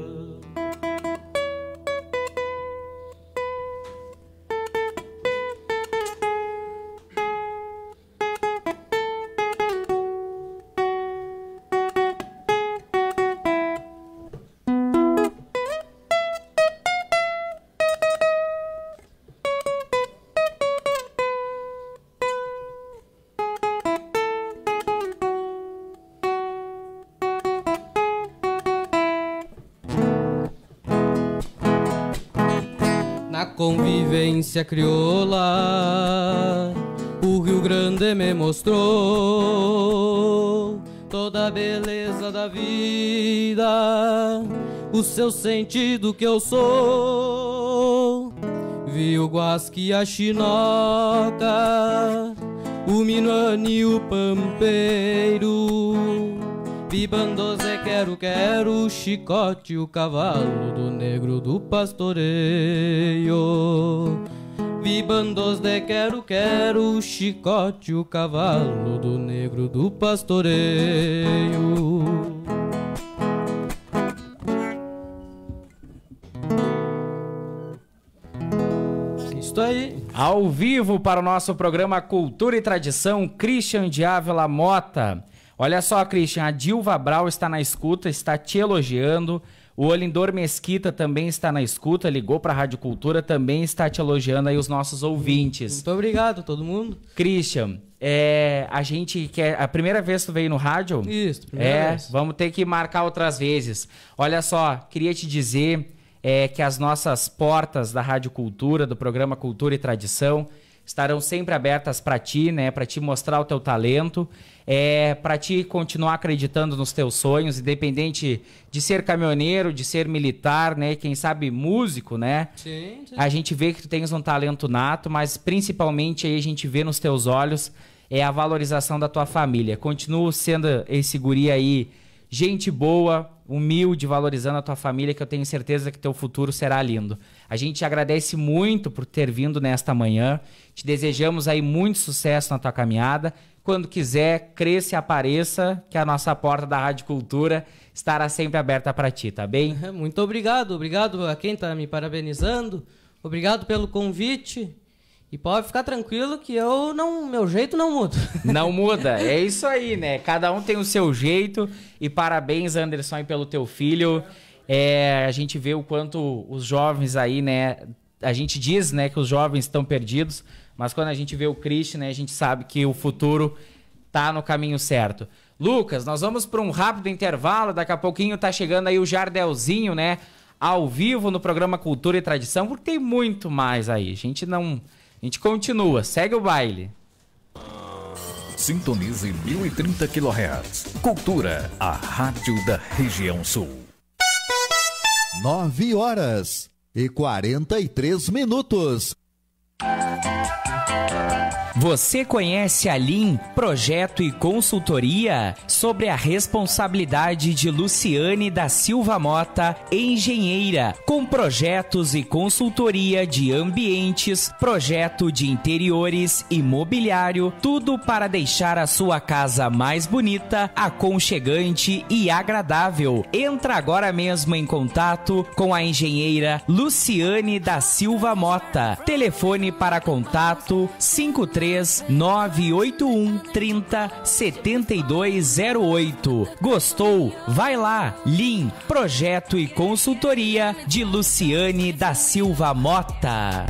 Convivência crioula, o Rio Grande me mostrou toda a beleza da vida, o seu sentido que eu sou. Vi o guasque e a chinoca, o minuano e o pampeiro. Vi bandozé, quero, quero, o chicote, o cavalo do negro do pastoreio. Vi bandozé, quero, quero, o chicote, o cavalo do negro do pastoreio. Isso aí. Ao vivo para o nosso programa Cultura e Tradição, Christian de Ávila Mota. Olha só, Christian, a Dilva Brau está na escuta, está te elogiando. O Olindor Mesquita também está na escuta, ligou para a Rádio Cultura, também está te elogiando aí os nossos ouvintes. Muito obrigado, todo mundo. Christian, é, a gente quer... A primeira vez que tu veio no rádio? Isso, primeira é, vez. Vamos ter que marcar outras vezes. Olha só, queria te dizer é, que as nossas portas da Rádio Cultura, do programa Cultura e Tradição, estarão sempre abertas para ti, né? Para te mostrar o teu talento, é, para ti continuar acreditando nos teus sonhos, independente de ser caminhoneiro, de ser militar, né? Quem sabe músico, né? Sim, sim. A gente vê que tu tens um talento nato, mas principalmente aí a gente vê nos teus olhos é a valorização da tua família. Continua sendo esse guri aí, gente boa, humilde, valorizando a tua família, que eu tenho certeza que teu futuro será lindo. A gente te agradece muito por ter vindo nesta manhã. Te desejamos aí muito sucesso na tua caminhada. Quando quiser, cresça e apareça, que a nossa porta da Rádio Cultura estará sempre aberta para ti, tá bem? Muito obrigado. Obrigado a quem está me parabenizando. Obrigado pelo convite. E pode ficar tranquilo que eu não, meu jeito não muda. Não muda, é isso aí, né? Cada um tem o seu jeito. E parabéns, Anderson, aí pelo teu filho. É, a gente vê o quanto os jovens aí, né? A gente diz, né, que os jovens estão perdidos, mas quando a gente vê o Christian, né, a gente sabe que o futuro tá no caminho certo. Lucas, nós vamos para um rápido intervalo. Daqui a pouquinho tá chegando aí o Jardelzinho, né? Ao vivo no programa Cultura e Tradição, porque tem muito mais aí. A gente não... A gente continua, segue o baile. Sintonize mil e trinta quilohertz. Cultura, a rádio da região sul. Nove horas e quarenta e três minutos. Você conhece a Lean Projeto e Consultoria? Sobre a responsabilidade de Luciane da Silva Mota, engenheira, com projetos e consultoria de ambientes, projeto de interiores e mobiliário, tudo para deixar a sua casa mais bonita, aconchegante e agradável. Entra agora mesmo em contato com a engenheira Luciane da Silva Mota. Telefone para contato cinco três nove oito um trinta setenta e dois zero oito. Gostou? Vai lá! Lean Projeto e Consultoria de Luciane da Silva Mota.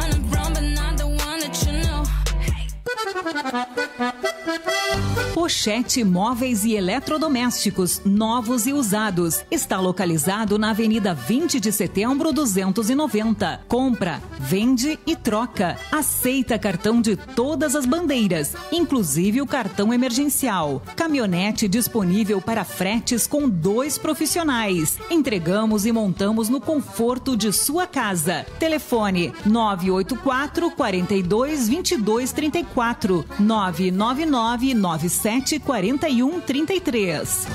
Pochete Móveis e Eletrodomésticos, novos e usados. Está localizado na Avenida vinte de Setembro, duzentos e noventa. Compra, vende e troca. Aceita cartão de todas as bandeiras, inclusive o cartão emergencial. Caminhonete disponível para fretes com dois profissionais. Entregamos e montamos no conforto de sua casa. Telefone nove oito quatro, quatro dois, dois dois três quatro, nove nove nove, nove sete quatro um três três.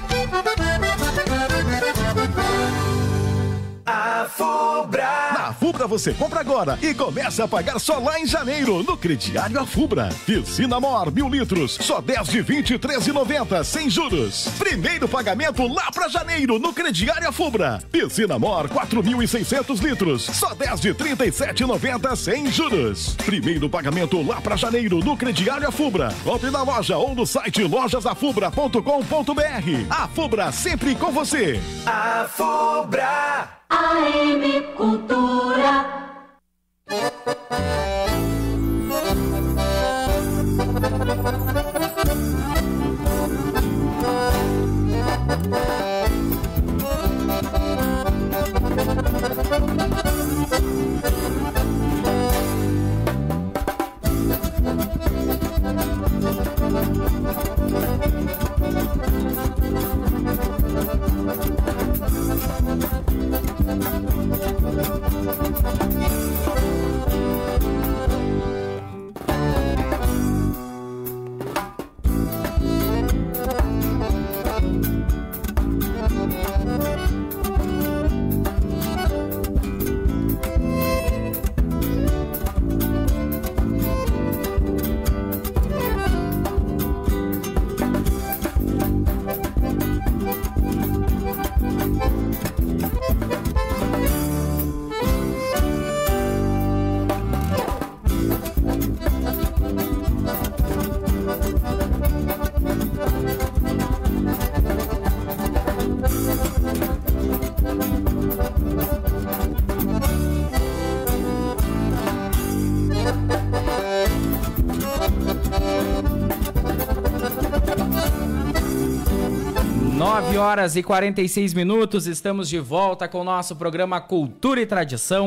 A Fubra. Na Fubra você compra agora e começa a pagar só lá em janeiro, no crediário A Fubra. Piscina Mor, mil litros, só dez de vinte e três reais e noventa centavos, sem juros. Primeiro pagamento lá pra janeiro, no crediário A Fubra. Piscina Mor, quatro mil e seiscentos litros, só dez de trinta e sete reais e noventa centavos, sem juros. Primeiro pagamento lá pra janeiro, no crediário A Fubra. Compre na loja ou no site lojas a fubra ponto com ponto br. A Fubra sempre com você. A Fubra. A M Cultura. nove horas e quarenta e seis minutos, estamos de volta com o nosso programa Cultura e Tradição.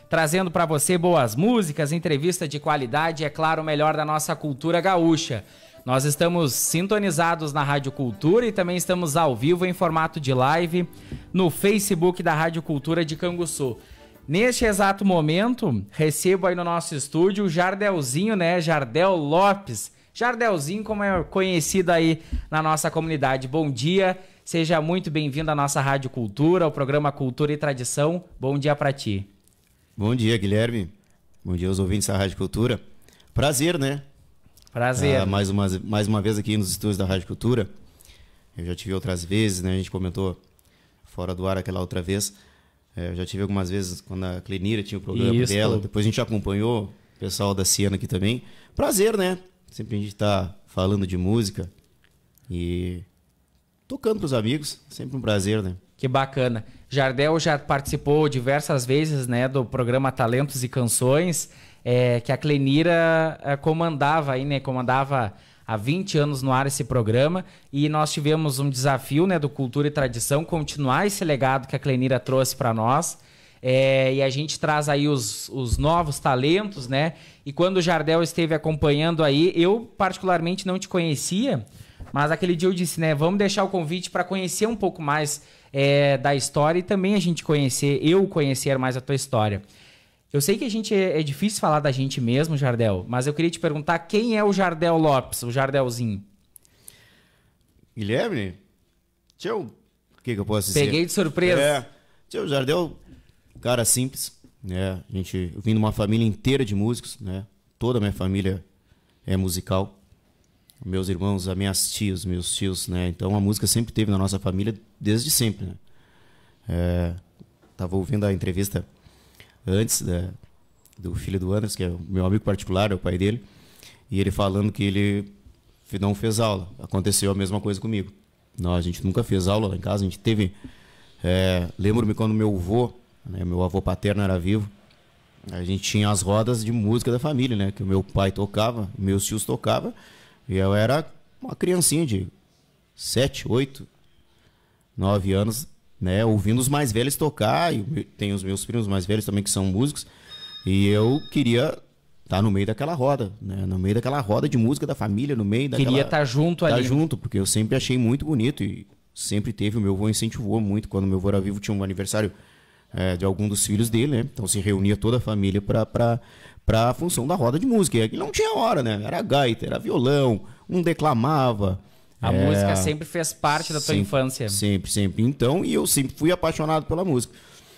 trazendo para você boas músicas, entrevista de qualidade e, é claro, o melhor da nossa cultura gaúcha. Nós estamos sintonizados na Rádio Cultura e também estamos ao vivo em formato de live no Facebook da Rádio Cultura de Canguçu. Neste exato momento, recebo aí no nosso estúdio o Jardelzinho, né? Jardel Lopes. Jardelzinho, como é conhecido aí na nossa comunidade. Bom dia, seja muito bem-vindo à nossa Rádio Cultura, ao programa Cultura e Tradição. Bom dia para ti. Bom dia, Guilherme. Bom dia aos ouvintes da Rádio Cultura. Prazer, né? Prazer. Ah, mais, uma, mais uma vez aqui nos estúdios da Rádio Cultura. Eu já tive outras vezes, né? A gente comentou fora do ar aquela outra vez. É, eu já tive algumas vezes quando a Clenira tinha o programa Isso. dela. Depois a gente acompanhou o pessoal da Siena aqui também. Prazer, né? Sempre a gente tá falando de música e tocando pros amigos. Sempre um prazer, né? Que bacana. Jardel já participou diversas vezes, né, do programa Talentos e Canções. É, que a Clenira é, comandava aí, né? Comandava há vinte anos no ar esse programa. E nós tivemos um desafio, né, do Cultura e Tradição, continuar esse legado que a Clenira trouxe para nós. É, e a gente traz aí os, os novos talentos, né? E quando o Jardel esteve acompanhando aí, eu particularmente não te conhecia, mas aquele dia eu disse, né? Vamos deixar o convite para conhecer um pouco mais é, da história e também a gente conhecer, eu conhecer mais a tua história. Eu sei que a gente é, é difícil falar da gente mesmo, Jardel, mas eu queria te perguntar quem é o Jardel Lopes, o Jardelzinho. Guilherme? Tchau. O que, que eu posso dizer? Peguei de surpresa. É. Tchau, Jardel, cara simples, né? A gente, eu vim de uma família inteira de músicos, né? Toda a minha família é musical. Meus irmãos, as minhas tias, meus tios, né? Então a música sempre teve na nossa família desde sempre, né? É, tava ouvindo a entrevista antes da, do filho do Anderson, que é o meu amigo particular, é o pai dele, e ele falando que ele não fez aula. Aconteceu a mesma coisa comigo. Não, a gente nunca fez aula lá em casa, a gente teve... É, lembro-me quando meu avô, né, meu avô paterno era vivo, a gente tinha as rodas de música da família, né? Que o meu pai tocava, meus tios tocavam, e eu era uma criancinha de sete, oito, nove anos, né, ouvindo os mais velhos tocar, e tem os meus primos mais velhos também que são músicos, e eu queria estar no meio daquela roda, né, no meio daquela roda de música da família, no meio daquela... Queria estar junto ali. Estar junto, porque eu sempre achei muito bonito e sempre teve, o meu avô incentivou muito, quando meu avô era vivo tinha um aniversário é, de algum dos filhos dele, né, então se reunia toda a família para para a função da roda de música, e não tinha hora, né, era gaita, era violão, um declamava... A é, música sempre fez parte da tua sempre, infância. Sempre, sempre. Então, e eu sempre fui apaixonado pela música.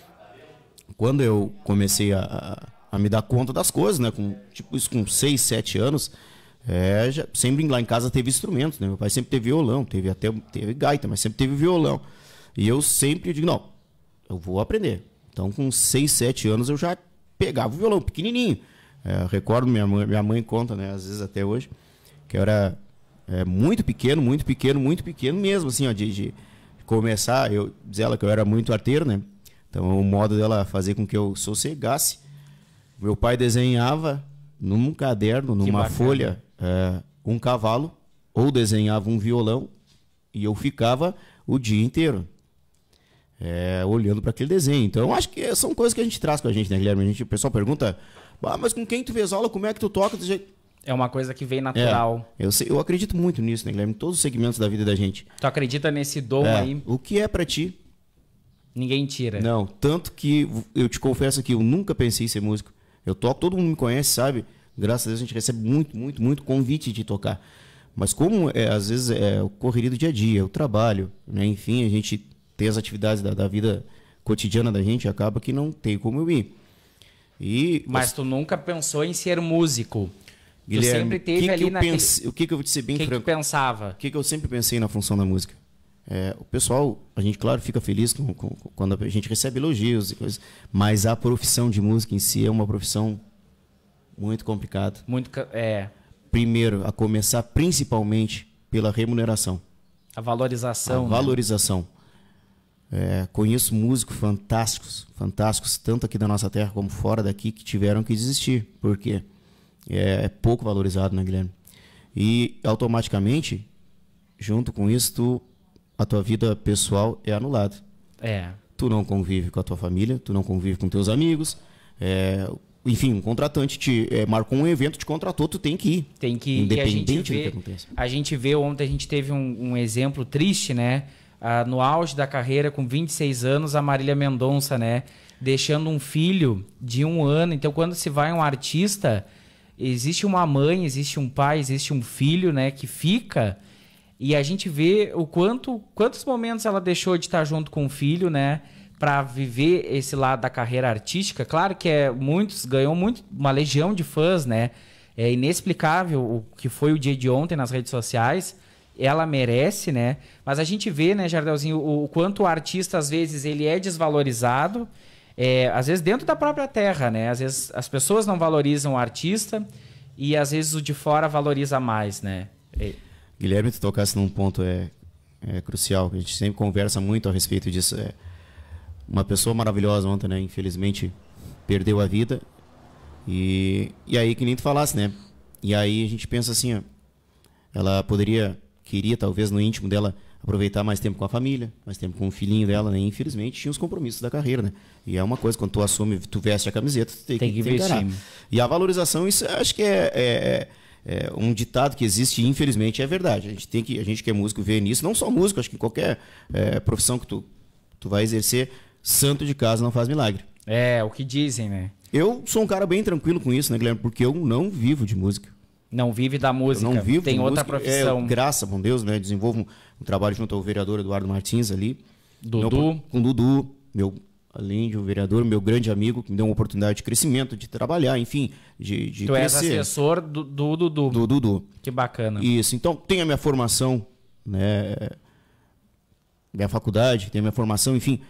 Quando eu comecei a, a, a me dar conta das coisas, né? Com, tipo, isso com seis, sete anos, é, já, sempre lá em casa teve instrumentos, né? Meu pai sempre teve violão, teve até teve gaita, mas sempre teve violão. E eu sempre digo, não, eu vou aprender. Então, com seis, sete anos, eu já pegava o violão, pequenininho. É, recordo, minha mãe, minha mãe conta, né? Às vezes até hoje, que eu era... É, muito pequeno, muito pequeno, muito pequeno mesmo, assim, ó, de, de começar, eu dizer ela que eu era muito arteiro, né? Então o modo dela fazer com que eu sossegasse. Meu pai desenhava num caderno, numa folha, é, um cavalo, ou desenhava um violão, e eu ficava o dia inteiro é, olhando para aquele desenho. Então eu acho que são coisas que a gente traz com a gente, né, Guilherme? A gente, o pessoal pergunta, ah, mas com quem tu fez aula, como é que tu toca? Do jeito... É uma coisa que vem natural. É, eu, sei, eu acredito muito nisso, né, Guilherme? Em todos os segmentos da vida da gente. Tu acredita nesse dom é, aí? O que é pra ti? Ninguém tira. Não, tanto que eu te confesso que eu nunca pensei em ser músico. Eu toco, todo mundo me conhece, sabe? Graças a Deus a gente recebe muito, muito, muito convite de tocar. Mas como é, às vezes é o correria do dia a dia, o trabalho, né? Enfim, a gente tem as atividades da, da vida cotidiana da gente, acaba que não tem como eu ir. E, Mas tu nunca pensou em ser músico? Guilherme, tu sempre teve que ali que naquele... pense... O que, que eu vou te ser bem que franco? O que tu pensava? O que, que eu sempre pensei na função da música? É, o pessoal, a gente, claro, fica feliz com, com, quando a gente recebe elogios e coisas, mas a profissão de música em si é uma profissão muito complicada. Muito, é... Primeiro, a começar principalmente pela remuneração. A valorização. A né? valorização. É, conheço músicos fantásticos, fantásticos, tanto aqui da nossa terra como fora daqui, que tiveram que desistir. Por quê? É, é pouco valorizado, né, Guilherme? E automaticamente, junto com isso, tu, a tua vida pessoal é anulada. É. Tu não convive com a tua família, tu não convive com teus amigos, É, enfim, um contratante te é, marcou um evento, te contratou, tu tem que ir. Tem que ir. Independente E a gente vê, do que aconteça. A gente vê, ontem a gente teve um, um exemplo triste, né? Ah, no auge da carreira, com vinte e seis anos, a Marília Mendonça, né? Deixando um filho de um ano. Então, quando se vai um artista, existe uma mãe, existe um pai, existe um filho, né? Que fica... E a gente vê o quanto, quantos momentos ela deixou de estar junto com o filho, né? Para viver esse lado da carreira artística. Claro que é muitos, ganhou muito, uma legião de fãs, né? É inexplicável o que foi o dia de ontem nas redes sociais. Ela merece, né? Mas a gente vê, né, Jardelzinho, o, o quanto o artista, às vezes, ele é desvalorizado. É, às vezes dentro da própria terra, né? Às vezes as pessoas não valorizam o artista e às vezes o de fora valoriza mais, né? É... Guilherme, tu tocasse num ponto é, é crucial, a gente sempre conversa muito a respeito disso. É uma pessoa maravilhosa ontem, né? Infelizmente perdeu a vida. E, e aí, que nem tu falasse, né? E aí a gente pensa assim, ó, ela poderia, queria talvez no íntimo dela aproveitar mais tempo com a família, mais tempo com o filhinho dela, né? E infelizmente tinha os compromissos da carreira, né? E é uma coisa, quando tu assume, tu veste a camiseta, tu tem, tem que, que vestir. E a valorização, isso acho que é... é, é É um ditado que existe e infelizmente é verdade. A gente tem que, a gente que é músico vê nisso, não só músico, acho que em qualquer é, profissão que tu, tu vai exercer, santo de casa não faz milagre. É, o que dizem, né? Eu sou um cara bem tranquilo com isso, né, Guilherme? Porque eu não vivo de música. Não vive da música, eu não vivo tem de outra música. profissão. É, graças a Deus, né? Desenvolvo um, um trabalho junto ao vereador Eduardo Martins ali. Dudu. Meu, com o Dudu, meu... além de um vereador, meu grande amigo, que me deu uma oportunidade de crescimento, de trabalhar, enfim, de, de tu crescer. És assessor do, do Dudu. Do Dudu. Que bacana. Isso, então tenho a minha formação, né, minha faculdade, tenho a minha formação, enfim.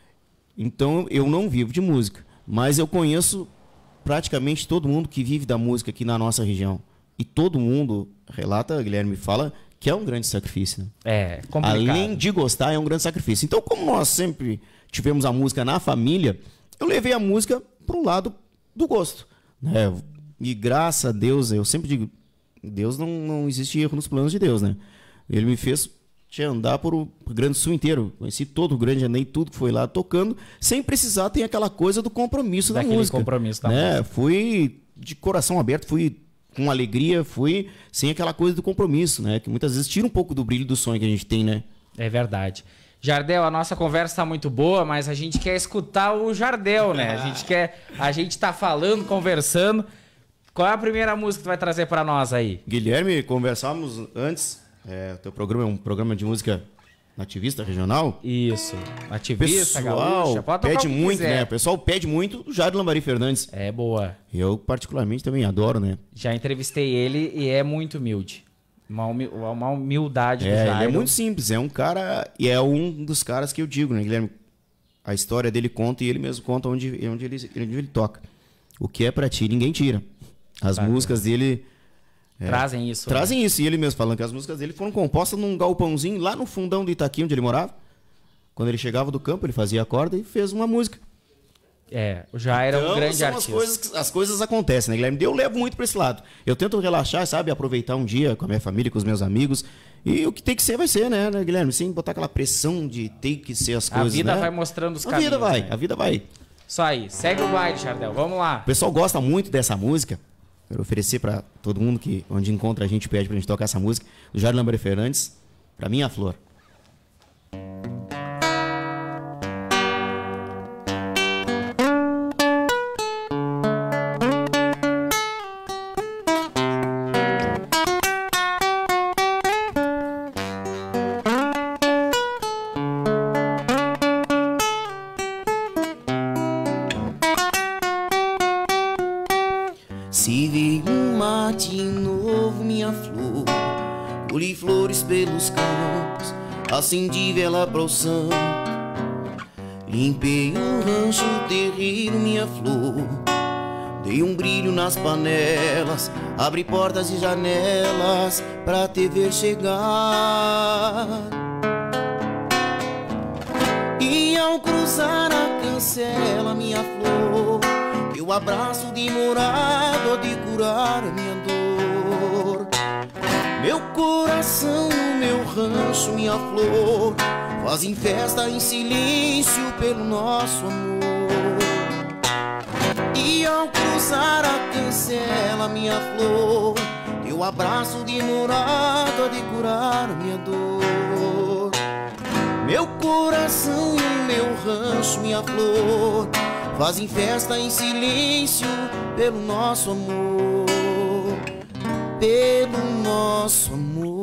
Então eu não vivo de música, mas eu conheço praticamente todo mundo que vive da música aqui na nossa região. E todo mundo relata, Guilherme fala, que é um grande sacrifício. Né? É, complicado. Além de gostar, é um grande sacrifício. Então, como nós sempre tivemos a música na família, eu levei a música para o lado do gosto. Né? E graças a Deus, eu sempre digo, Deus não, não existe erro nos planos de Deus, né? Ele me fez te andar por o Rio Grande do Sul inteiro. Conheci todo o Grande Andei, tudo que foi lá tocando, sem precisar ter aquela coisa do compromisso Daquele da música. compromisso da né? música. Fui de coração aberto, fui com alegria, fui sem aquela coisa do compromisso, né? Que muitas vezes tira um pouco do brilho do sonho que a gente tem, né? É verdade. Jardel, a nossa conversa está muito boa, mas a gente quer escutar o Jardel, né? A gente quer, a gente tá falando, conversando. Qual é a primeira música que tu vai trazer para nós aí? Guilherme, conversamos antes. É, o teu programa é um programa de música nativista regional? Isso. Nativista, pessoal gaúcha. Pode tocar pede o que muito, quiser. né? O pessoal pede muito o Jairo Lambari Fernandes. É boa. Eu particularmente também adoro, né? Já entrevistei ele e é muito humilde. Uma, humi uma humildade é, do Jairo. Ele é muito simples. É um cara... E é um dos caras que eu digo, né, Guilherme? A história dele conta e ele mesmo conta onde, onde, ele, onde ele toca. O que é pra ti, ninguém tira. As Tá, músicas dele... É, trazem isso. Trazem né? isso. E ele mesmo falando que as músicas dele foram compostas num galpãozinho lá no fundão do Itaqui, onde ele morava. Quando ele chegava do campo, ele fazia a corda e fez uma música. É, o Jairo então, é um grande são artista. As coisas, as coisas acontecem, né, Guilherme? Eu levo muito pra esse lado. Eu tento relaxar, sabe? Aproveitar um dia com a minha família, com os meus amigos. E o que tem que ser, vai ser, né, né Guilherme? Sem botar aquela pressão de ter que ser as coisas, A vida né? vai mostrando os a caminhos. A vida vai, né? a vida vai. Isso aí. Segue o baile, Jardel. Vamos lá. O pessoal gosta muito dessa música. Quero oferecer pra todo mundo que onde encontra a gente pede pra gente tocar essa música. Do Jairo Lambari Fernandes, Pra Minha Flor. Se veio um mate novo, minha flor, colhi flores pelos campos, acendi vela pro santo, limpei um rancho, terreiro, minha flor, dei um brilho nas panelas, abri portas e janelas pra te ver chegar. E ao cruzar a cancela, minha flor, o abraço demorado de curar minha dor. Meu coração no meu rancho, minha flor, fazem festa em silêncio pelo nosso amor. E ao cruzar a cancela, minha flor, teu abraço demorado a de curar minha dor. Meu coração e o meu rancho, minha flor, fazem festa em silêncio pelo nosso amor, pelo nosso amor.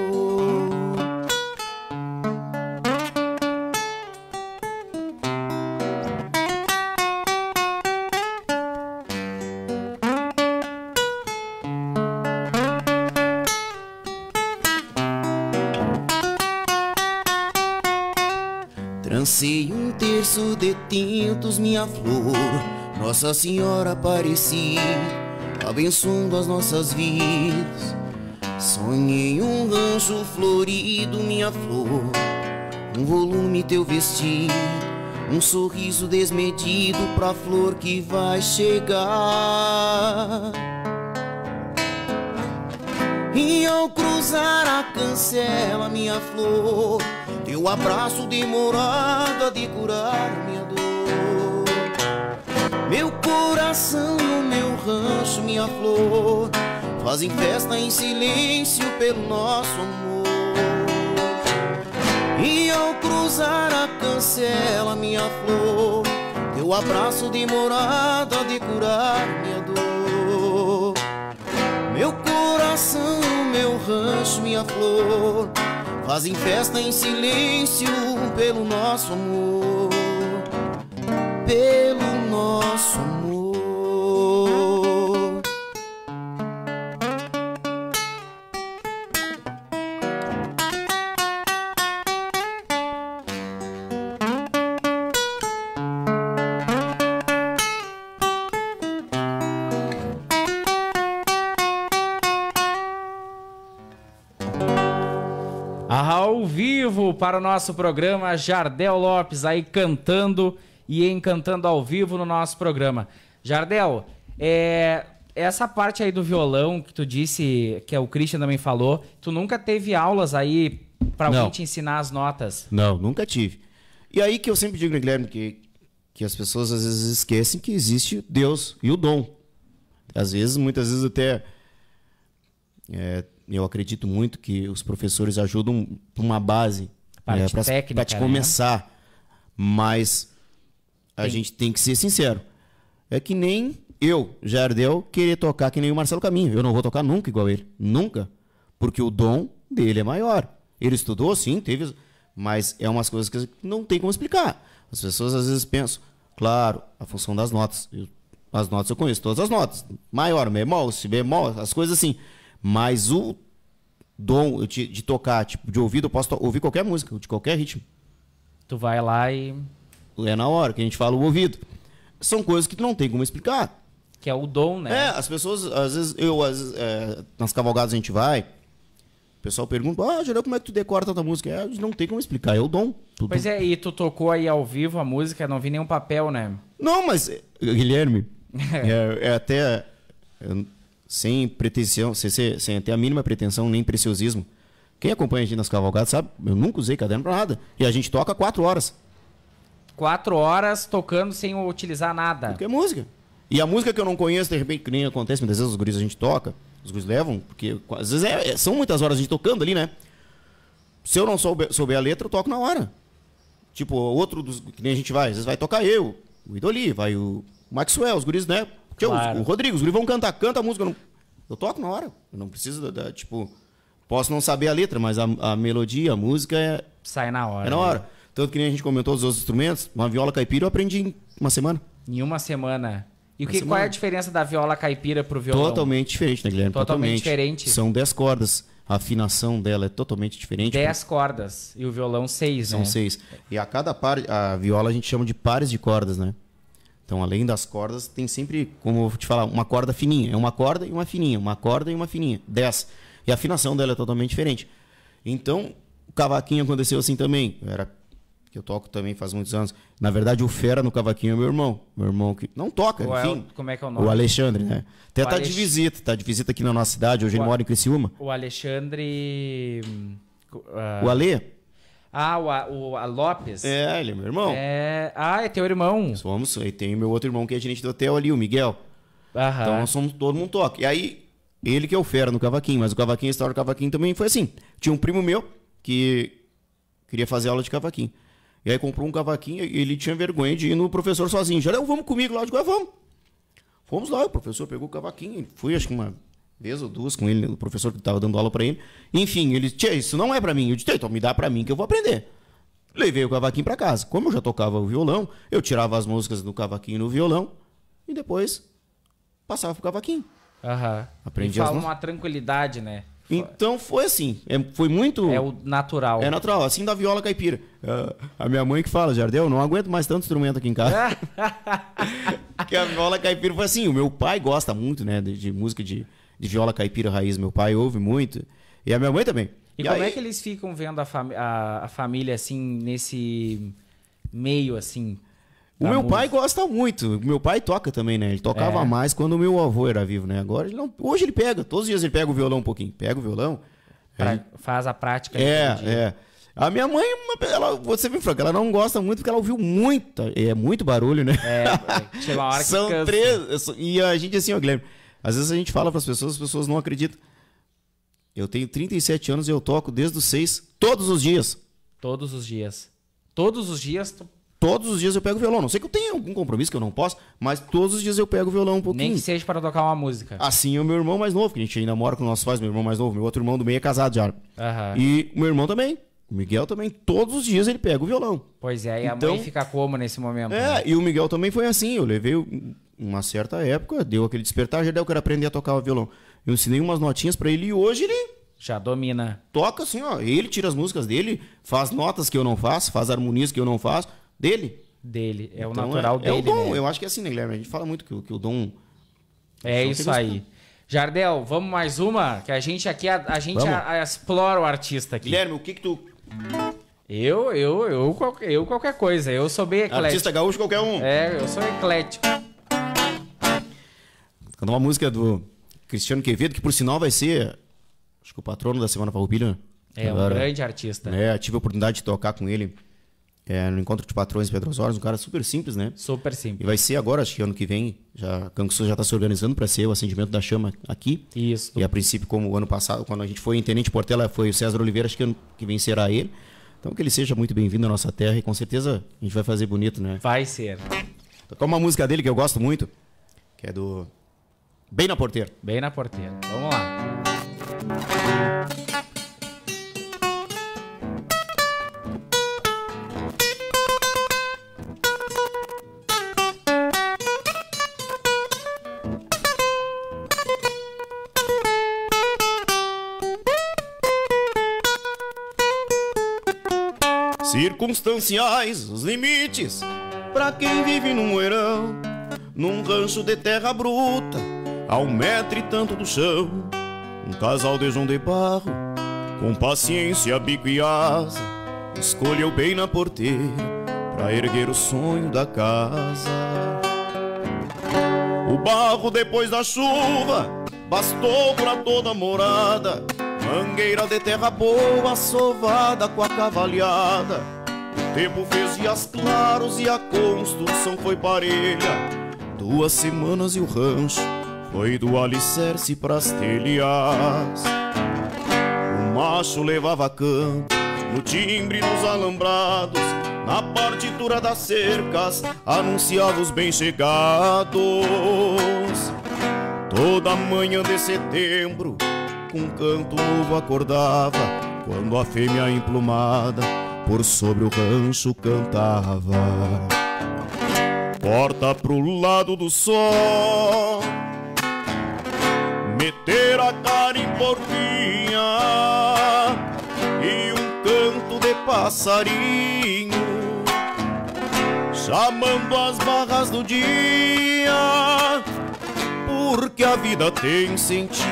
Trancei um terço de tintos, minha flor, Nossa Senhora Aparecida, abençoando as nossas vidas. Sonhei um rancho florido, minha flor, um volume teu vestido, um sorriso desmedido pra flor que vai chegar. E ao cruzar a cancela, minha flor, teu abraço demorado a de curar minha dor. Meu coração e o meu rancho, minha flor, fazem festa em silêncio pelo nosso amor. E ao cruzar a cancela, minha flor, teu abraço demorado a de curar minha dor. Meu coração, meu rancho, minha flor, fazem festa em silêncio pelo nosso amor, pelo nosso amor. Ao vivo para o nosso programa, Jardel Lopes aí cantando e encantando ao vivo no nosso programa. Jardel, é, essa parte aí do violão que tu disse, que o Christian também falou, tu nunca teve aulas aí para alguém te ensinar as notas? Não, nunca tive. E aí que eu sempre digo, né, Guilherme, que, que as pessoas às vezes esquecem que existe Deus e o dom. Às vezes, muitas vezes até... É, eu acredito muito que os professores ajudam para uma base, parte é, pra, técnica, para te né? começar. Mas a Tem. gente tem que ser sincero. É que nem eu, Jardel, querer tocar que nem o Marcelo Caminho. Eu não vou tocar nunca igual ele. Nunca. Porque o dom dele é maior. Ele estudou, sim, teve... Mas é umas coisas que não tem como explicar. As pessoas às vezes pensam, claro, a função das notas. Eu, as notas eu conheço, todas as notas. Maior, bemol, si bemol, as coisas assim. Mas o dom de, de tocar, tipo, de ouvido, eu posso ouvir qualquer música, de qualquer ritmo. Tu vai lá e... É na hora que a gente fala o ouvido. São coisas que tu não tem como explicar. Que é o dom, né? É, as pessoas, às vezes, eu, às vezes, é, nas cavalgadas a gente vai, o pessoal pergunta, ah, Geraldo, como é que tu decora tanta música? É, não tem como explicar, é o dom. Tu, Pois é, e tu tocou aí ao vivo a música, não vi nenhum papel, né? Não, mas, Guilherme, é, é até... É, sem pretensão, sem, sem, sem ter a mínima pretensão, nem preciosismo. Quem acompanha a gente nas cavalgadas sabe, eu nunca usei caderno pra nada. E a gente toca quatro horas. Quatro horas tocando sem utilizar nada. Porque é música. E a música que eu não conheço, de repente, que nem acontece, muitas vezes os guris a gente toca, os guris levam, porque às vezes é, é, são muitas horas a gente tocando ali, né? Se eu não souber, souber a letra, eu toco na hora. Tipo, outro dos que nem a gente vai, às vezes vai tocar eu, o Idoli, vai o Maxwell, os guris, né? Claro. O Rodrigo, os guris vão cantar, canta a música. Eu, não, eu toco na hora. Eu não preciso, da, da, tipo... Posso não saber a letra, mas a, a melodia, a música é... Sai na hora. É na hora. Né? Tanto que nem a gente comentou os outros instrumentos, uma viola caipira eu aprendi em uma semana. Em uma semana. E o que, semana. qual é a diferença da viola caipira pro violão? Totalmente diferente, né, Guilherme? Totalmente, totalmente diferente. São dez cordas. A afinação dela é totalmente diferente. Dez pra... cordas. E o violão seis, São né? seis. E a cada par... A viola a gente chama de pares de cordas, né? Então, além das cordas, tem sempre, como eu vou te falar, uma corda fininha. É uma corda e uma fininha. Uma corda e uma fininha. Dez. E a afinação dela é totalmente diferente. Então, o cavaquinho aconteceu assim também. Era que eu toco também faz muitos anos. Na verdade, o fera no cavaquinho é meu irmão. Meu irmão que não toca, Qual enfim. É o, como é que é o nome? O Alexandre, né? Até O tá Alex... de visita. Tá de visita aqui na nossa cidade. Hoje o ele a... mora em Criciúma. O Alexandre... Uh... O Ale... Ah, o, a, o a Lopes? É, ele é meu irmão. É... Ah, é teu irmão. Somos, e tem meu outro irmão que é gerente do hotel ali, o Miguel. Aham. Então nós somos, todo mundo toca. E aí, ele que é o fera no cavaquinho, mas o cavaquinho, a história do cavaquinho também foi assim. Tinha um primo meu que queria fazer aula de cavaquinho. E aí comprou um cavaquinho e ele tinha vergonha de ir no professor sozinho. Já, vamos comigo lá, eu digo, ah, vamos. Fomos lá, o professor pegou o cavaquinho, fui acho que uma vez ou duas com ele, o professor que estava dando aula para ele. Enfim, ele disse, isso não é para mim. Eu disse, então me dá para mim que eu vou aprender. Levei o cavaquinho para casa. Como eu já tocava o violão, eu tirava as músicas do cavaquinho no violão e depois passava pro cavaquinho. Aham. Aprendi e as fala músicas. uma tranquilidade, né? Então foi assim, é, foi muito... É o natural. É natural, assim da viola caipira. Uh, a minha mãe que fala, Jardel, não aguento mais tanto instrumento aqui em casa. Que a viola caipira foi assim, o meu pai gosta muito, né, de, de música de, de viola caipira raiz, meu pai ouve muito, e a minha mãe também. E, e como aí... é que eles ficam vendo a, fami a, a família, assim, nesse meio, assim? O meu música? pai gosta muito. O meu pai toca também, né? Ele tocava é. mais quando o meu avô era vivo, né? Agora ele não... Hoje ele pega. Todos os dias ele pega o violão um pouquinho. Pega o violão. Pra... Aí... Faz a prática. É, é. A minha mãe, ela, vou ser bem franco, ela não gosta muito porque ela ouviu muita. É muito barulho, né? É, chega uma hora que São cansa. três. E a gente, assim, ó, Guilherme, às vezes a gente fala para as pessoas, as pessoas não acreditam. Eu tenho trinta e sete anos e eu toco desde os seis, todos os dias. Todos os dias. Todos os dias. Tu... Todos os dias eu pego o violão. Não sei que eu tenha algum compromisso que eu não posso, mas todos os dias eu pego o violão um pouquinho. Nem que seja para tocar uma música. Assim é o meu irmão mais novo, que a gente ainda mora com nossos pais, meu irmão mais novo. Meu outro irmão do meio é casado já. Uhum. E o meu irmão também. O Miguel também. Todos os dias ele pega o violão. Pois é, e então, a mãe fica como nesse momento? É, né? E o Miguel também foi assim. Eu levei uma certa época, deu aquele despertar, já deu, eu quero aprender a tocar o violão. Eu ensinei umas notinhas para ele e hoje ele... Já domina. Toca assim, ó. Ele tira as músicas dele, faz notas que eu não faço, faz harmonias que eu não faço. Dele. Dele. É então, o natural é, dele, é o dom. né? Eu acho que é assim, né, Guilherme? A gente fala muito que, que o dom... É isso aí. Jardel, vamos mais uma? Que a gente aqui, a, a gente a, a explora o artista aqui. Guilherme, o que que tu... Eu, eu, eu, eu qualquer coisa. Eu sou bem eclético. Artista gaúcho qualquer um. É, eu sou eclético. Cantar uma música do Cristiano Quevedo, que por sinal vai ser... Acho que o patrono da Semana Farroupilha. É, agora, um grande artista. É, tive a oportunidade de tocar com ele é, no Encontro de Patrões em Pedro Osório, um cara super simples, né? Super simples. E vai ser agora, acho que ano que vem, já, a Canguçu já está se organizando para ser o acendimento da chama aqui. Isso. E a princípio, como o ano passado, quando a gente foi em Tenente Portela, foi o César Oliveira, acho que ano que vem será ele. Então que ele seja muito bem-vindo à nossa terra e com certeza a gente vai fazer bonito, né? Vai ser. Tocar uma música dele que eu gosto muito, que é do Bem na Porteira. Bem na Porteira. Vamos lá. Circunstanciais, os limites, pra quem vive num moeirão, num rancho de terra bruta, a um metro e tanto do chão. Um casal de João de Barro, com paciência, bico e asa, escolheu bem na porteira, pra erguer o sonho da casa. O barro depois da chuva, bastou pra toda a morada, mangueira de terra boa, sovada com a cavalhada. O tempo fez dias claros e a construção foi parelha. Duas semanas e o rancho foi do alicerce pras telhas. O macho levava canto no timbre nos alambrados, na partitura das cercas anunciava os bem-chegados. Toda manhã de setembro um canto novo acordava, quando a fêmea emplumada por sobre o rancho cantava. Porta pro lado do sol, meter a cara em porquinha, e um canto de passarinho chamando as barras do dia, porque a vida tem sentido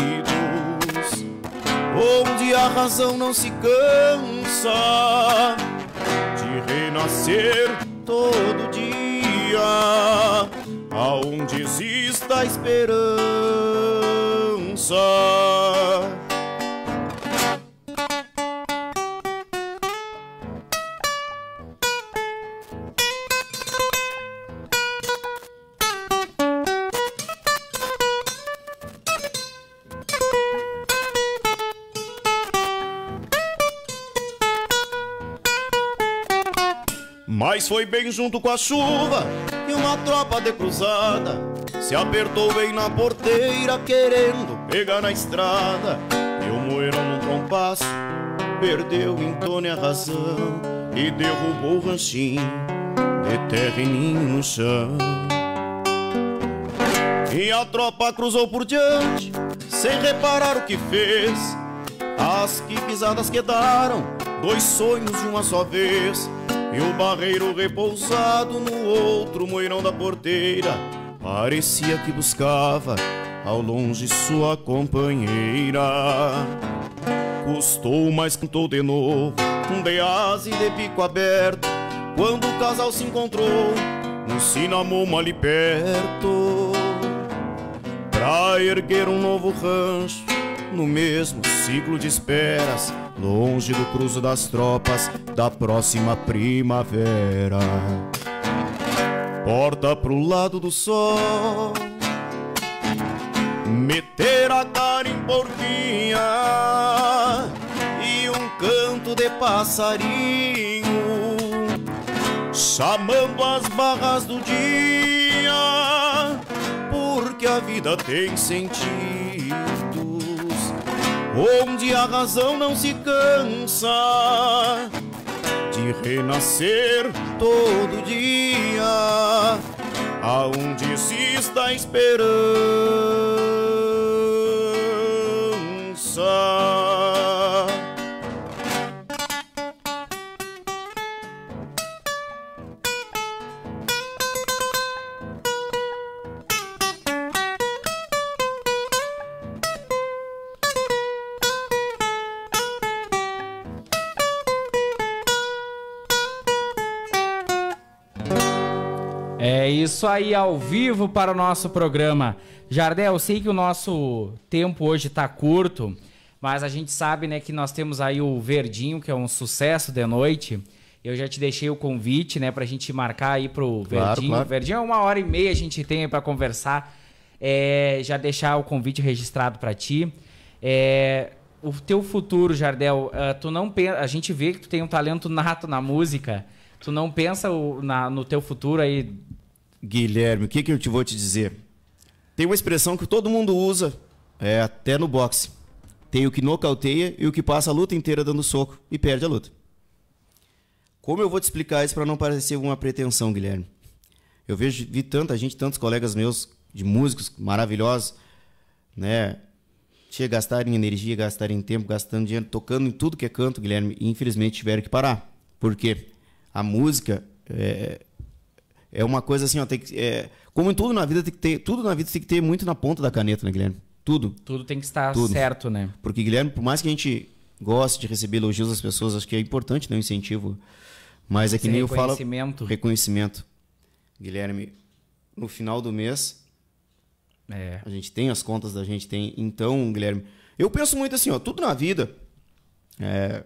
onde a razão não se cansa de renascer todo dia, aonde exista a esperança. Mas foi bem junto com a chuva que uma tropa de cruzada se apertou bem na porteira, querendo pegar na estrada. E o moeirão num trompaço perdeu então a razão e derrubou o ranchinho de terra e ninho no chão. E a tropa cruzou por diante sem reparar o que fez. As que pisadas quedaram, dois sonhos de uma só vez. E o barreiro repousado no outro moirão da porteira parecia que buscava ao longe sua companheira. Custou, mas cantou de novo, um de asa e de bico aberto, quando o casal se encontrou num cinamoma ali perto, pra erguer um novo rancho no mesmo ciclo de esperas, longe do cruzo das tropas da próxima primavera. Porta pro lado do sol, meter a cara em porquinha e um canto de passarinho chamando as barras do dia, porque a vida tem sentidos onde a razão não se cansa de renascer todo dia, aonde se está esperança. É isso aí, ao vivo para o nosso programa. Jardel, eu sei que o nosso tempo hoje está curto, mas a gente sabe, né, que nós temos aí o Verdinho, que é um sucesso de noite. Eu já te deixei o convite, né, pra gente marcar aí pro Claro, Verdinho. claro. Verdinho é uma hora e meia a gente tem aí pra conversar. É, já deixar o convite registrado pra ti. É, o teu futuro, Jardel, uh, tu não pensa, a gente vê que tu tem um talento nato na música. Tu não pensa o, na, no teu futuro aí? Guilherme, o que, que eu te vou te dizer? Tem uma expressão que todo mundo usa, é, até no boxe. Tem o que nocauteia e o que passa a luta inteira dando soco e perde a luta. Como eu vou te explicar isso para não parecer uma pretensão, Guilherme? Eu vejo, vi tanta gente, tantos colegas meus de músicos maravilhosos, né? Chega a gastarem energia, gastarem tempo, gastando dinheiro, tocando em tudo que é canto, Guilherme, e infelizmente tiveram que parar. Por quê? A música é, é uma coisa assim, ó, tem que, é, como em tudo na vida tem que ter, tudo na vida tem que ter muito na ponta da caneta, né, Guilherme? Tudo. Tudo tem que estar Tudo. certo, né? Porque, Guilherme, por mais que a gente goste de receber elogios das pessoas, acho que é importante, né, o incentivo. Mas é que Esse nem eu falo... reconhecimento. Reconhecimento. Guilherme, no final do mês, é. a gente tem as contas da gente, tem... Então, Guilherme, eu penso muito assim, ó, tudo na vida é,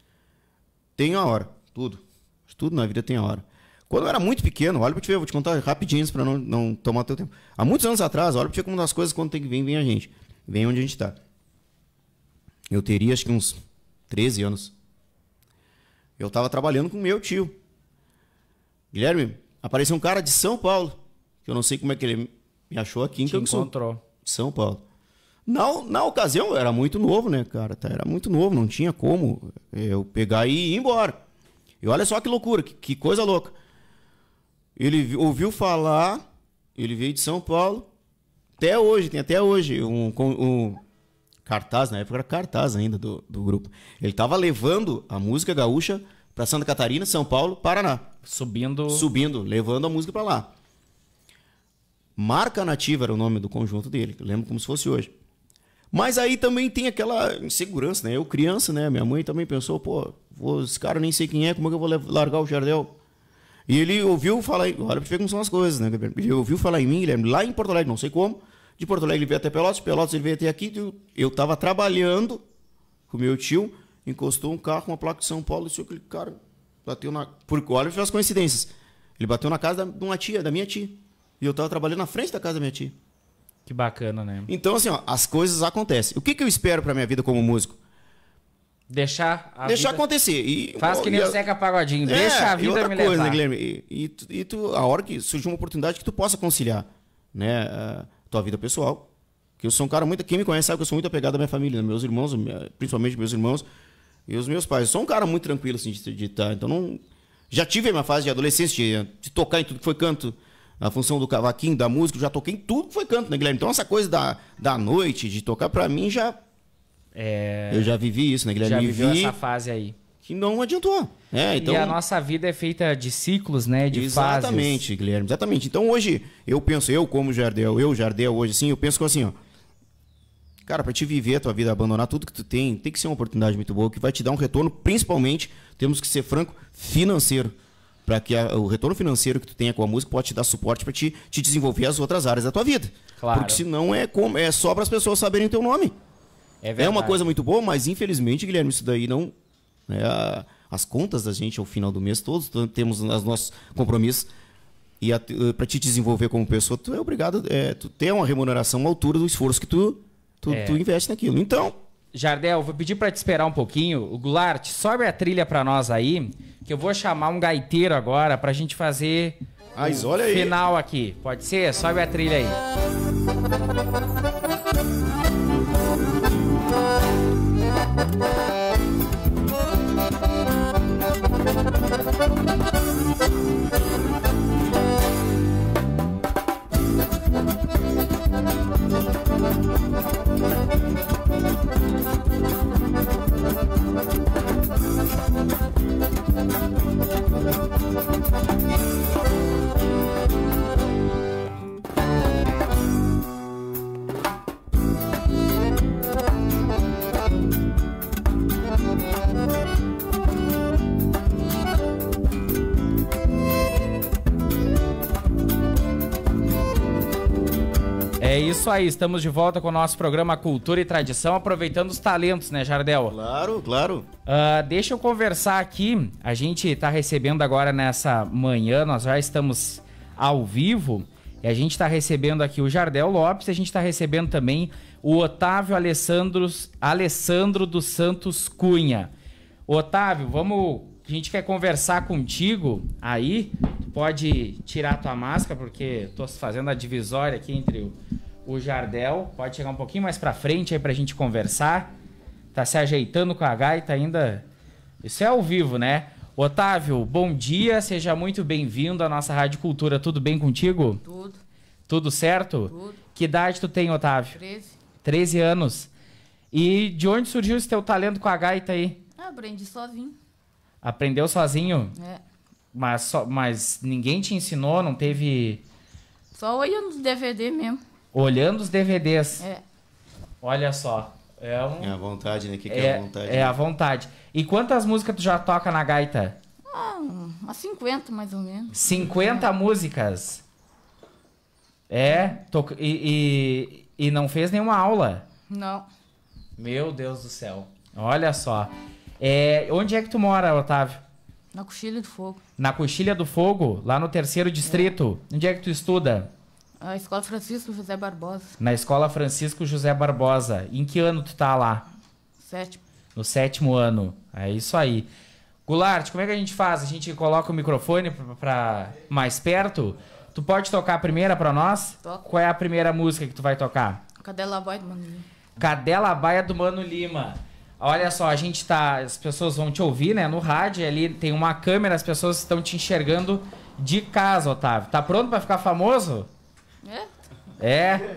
tem a hora, tudo. Tudo na vida tem a hora. Quando eu era muito pequeno, olha pra te ver, eu vou te contar rapidinho para não, não tomar teu tempo. Há muitos anos atrás, olha pra te ver como das coisas, quando tem que vir, vem a gente. Vem onde a gente tá. Eu teria, acho que uns treze anos. Eu tava trabalhando com meu tio. Guilherme, apareceu um cara de São Paulo, que eu não sei como é que ele me achou aqui em Te Canguçu. encontrou. De São Paulo. Na, na ocasião, eu era muito novo, né, cara? Era muito novo, não tinha como eu pegar e ir embora. E olha só que loucura, que, que coisa louca. Ele ouviu falar, ele veio de São Paulo, até hoje, tem até hoje um, um cartaz, na época era cartaz ainda do, do grupo. Ele estava levando a música gaúcha para Santa Catarina, São Paulo, Paraná. Subindo. Subindo, levando a música para lá. Marca Nativa era o nome do conjunto dele, eu lembro como se fosse hoje. Mas aí também tem aquela insegurança, né? Eu criança, né? Minha mãe também pensou, pô, vou, esse cara nem sei quem é, como é que eu vou largar o Jardel? E ele ouviu falar, olha pra ver como são as coisas, né? Ele ouviu falar em mim, Guilherme, lá em Porto Alegre, não sei como. De Porto Alegre ele veio até Pelotas, de Pelotas ele veio até aqui. Eu tava trabalhando com meu tio, encostou um carro com uma placa de São Paulo, e aquele cara bateu na... Porque olha as coincidências. Ele bateu na casa de uma tia, da minha tia. E eu tava trabalhando na frente da casa da minha tia. Que bacana, né? Então, assim, ó, as coisas acontecem. O que, que eu espero pra minha vida como músico? Deixar a Deixar vida... acontecer. E, Faz que nem e, o Zeca Pagodinho. É, deixa a vida e outra me coisa, levar. né, Guilherme? E, e, tu, e tu, a hora que surge uma oportunidade que tu possa conciliar, né, a tua vida pessoal. Que eu sou um cara muito... Quem me conhece sabe que eu sou muito apegado à minha família, né? Meus irmãos, principalmente meus irmãos e os meus pais. Eu sou um cara muito tranquilo, assim, de estar. Então, não... Já tive a minha fase de adolescência, de, de tocar em tudo que foi canto. A função do cavaquinho, da música, eu já toquei em tudo que foi canto, né, Guilherme? Então, essa coisa da, da noite, de tocar, pra mim, já... É... Eu já vivi isso, né, Guilherme? Já viveu vi essa fase aí. Que não adiantou. É, então... E a nossa vida é feita de ciclos, né? De exatamente, fases. Exatamente, Guilherme. Exatamente. Então, hoje, eu penso, eu como Jardel, eu, Jardel, hoje, assim, eu penso assim, ó. Cara, pra te viver a tua vida, abandonar tudo que tu tem, tem que ser uma oportunidade muito boa, que vai te dar um retorno, principalmente, temos que ser franco, financeiro. Para que a, o retorno financeiro que tu tenha com a música pode te dar suporte para te, te desenvolver as outras áreas da tua vida. Claro. Porque senão é, como, é só para as pessoas saberem o teu nome. É verdade. É uma coisa muito boa, mas infelizmente, Guilherme, isso daí não... Né, a, as contas da gente ao final do mês, todos temos os nossos compromissos. E para te desenvolver como pessoa, tu é obrigado a tu ter uma remuneração à altura do esforço que tu, tu, é. tu investe naquilo. Então... Jardel, vou pedir para te esperar um pouquinho. O Goulart, sobe a trilha para nós aí, que eu vou chamar um gaiteiro agora pra gente fazer Mas o olha aí. final aqui. Pode ser? Sobe a trilha aí. É isso aí, estamos de volta com o nosso programa Cultura e Tradição, aproveitando os talentos, né, Jardel? Claro, claro. Uh, deixa eu conversar aqui, a gente está recebendo agora nessa manhã, nós já estamos ao vivo, e a gente está recebendo aqui o Jardel Lopes, e a gente está recebendo também o Otávio Alessandro, Alessandro dos Santos Cunha. Otávio, vamos, a gente quer conversar contigo aí, tu pode tirar a tua máscara, porque estou fazendo a divisória aqui entre o, o Jardel, pode chegar um pouquinho mais para frente aí pra gente conversar, tá se ajeitando com a gaita ainda, isso é ao vivo, né? Otávio, bom dia, seja muito bem-vindo à nossa Rádio Cultura, tudo bem contigo? Tudo. Tudo certo? Tudo. Que idade tu tem, Otávio? treze. treze anos. E de onde surgiu esse teu talento com a gaita aí? Ah, aprendi sozinho. Aprendeu sozinho? É. Mas, só, mas ninguém te ensinou, não teve... Só olhando os D V D mesmo. Olhando os D V Ds? É. Olha só. É, um... é a vontade, né? O que, que é, é a vontade? É né? a vontade. E quantas músicas tu já toca na gaita? Ah, umas cinquenta mais ou menos. cinquenta músicas? É? To... E, e, e não fez nenhuma aula? Não. Meu Deus do céu. Olha só. É, onde é que tu mora, Otávio? Na Coxilha do Fogo. Na Coxilha do Fogo, lá no terceiro distrito. É. Onde é que tu estuda? A Escola Francisco José Barbosa. Na Escola Francisco José Barbosa. Em que ano tu tá lá? Sétimo. No sétimo ano. É isso aí. Goulart, como é que a gente faz? A gente coloca o microfone pra, pra mais perto? Tu pode tocar a primeira pra nós? Toco. Qual é a primeira música que tu vai tocar? Cadela Baia do Mano Lima. Cadela Baia do Mano Lima. Olha só, a gente tá... As pessoas vão te ouvir, né? No rádio, ali tem uma câmera, as pessoas estão te enxergando de casa, Otávio. Tá pronto pra ficar famoso? É? É?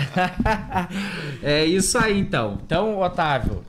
É, é isso aí, então. Então, Otávio...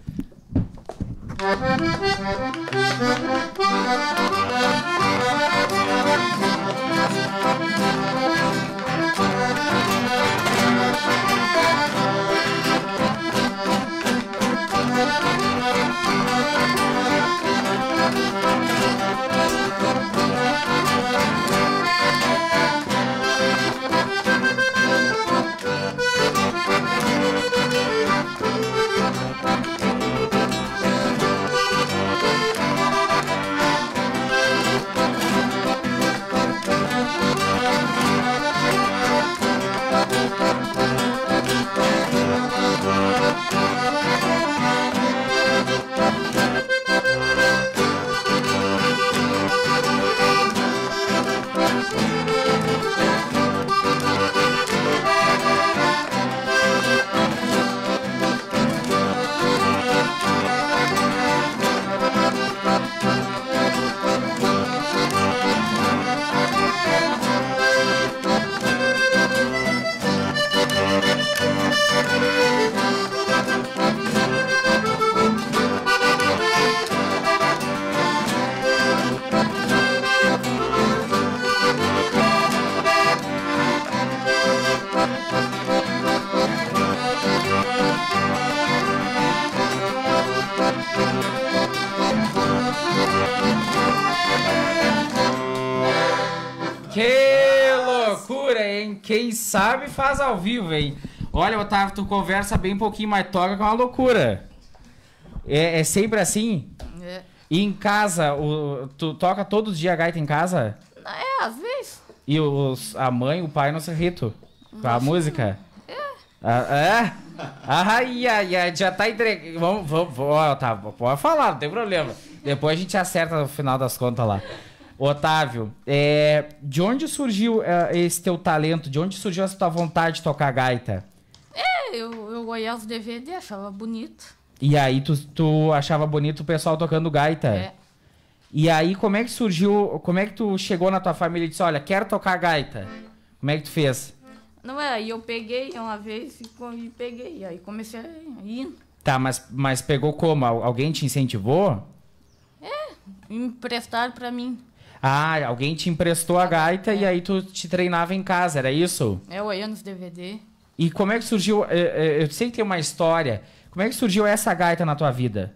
loucura, hein? Quem sabe faz ao vivo, hein? Olha, Otávio, tu conversa bem pouquinho, mas toca com uma loucura. É, é sempre assim? É. E em casa, o, tu toca todos os dias a gaita em casa? É, às vezes. E os, a mãe, o pai não se irritam com a música? É. Ah, é? Ai, ai, ai, já tá entregando. Vamos, vamos, vamos, Otávio, pode falar, não tem problema. Depois a gente acerta no final das contas lá. Otávio, é, de onde surgiu é, esse teu talento? De onde surgiu essa tua vontade de tocar gaita? É, eu, eu olhava os D V D, achava bonito. E aí tu, tu achava bonito o pessoal tocando gaita? É. E aí como é que surgiu, como é que tu chegou na tua família e disse, olha, quero tocar gaita? Como é que tu fez? Não é, aí eu peguei uma vez e, e peguei, aí comecei a ir. Tá, mas, mas pegou como? Al- Alguém te incentivou? É, emprestaram pra mim. Ah, alguém te emprestou a gaita e aí tu te treinava em casa, era isso? É, olhando os D V D. E como é que surgiu, é, é, eu sei que tem uma história, como é que surgiu essa gaita na tua vida?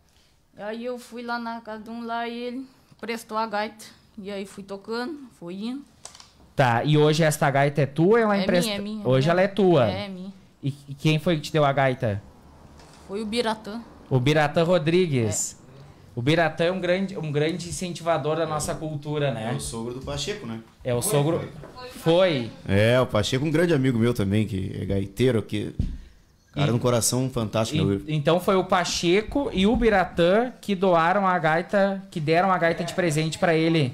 Aí eu fui lá na casa de um lá e ele prestou a gaita. E aí fui tocando, fui indo. Tá, e hoje essa gaita é tua ou ela é É empresta... minha, é minha. Hoje é. ela é tua? É, é minha. E, e quem foi que te deu a gaita? Foi o Biratã. O Biratã Rodrigues. É. O Biratã é um grande, um grande incentivador da nossa cultura, né? É o sogro do Pacheco, né? É o sogro... Foi. É, o Pacheco é um grande amigo meu também, que é gaiteiro, que... Cara, E- no coração fantástico. meu. E- então foi o Pacheco e o Biratã que doaram a gaita, que deram a gaita de presente pra ele.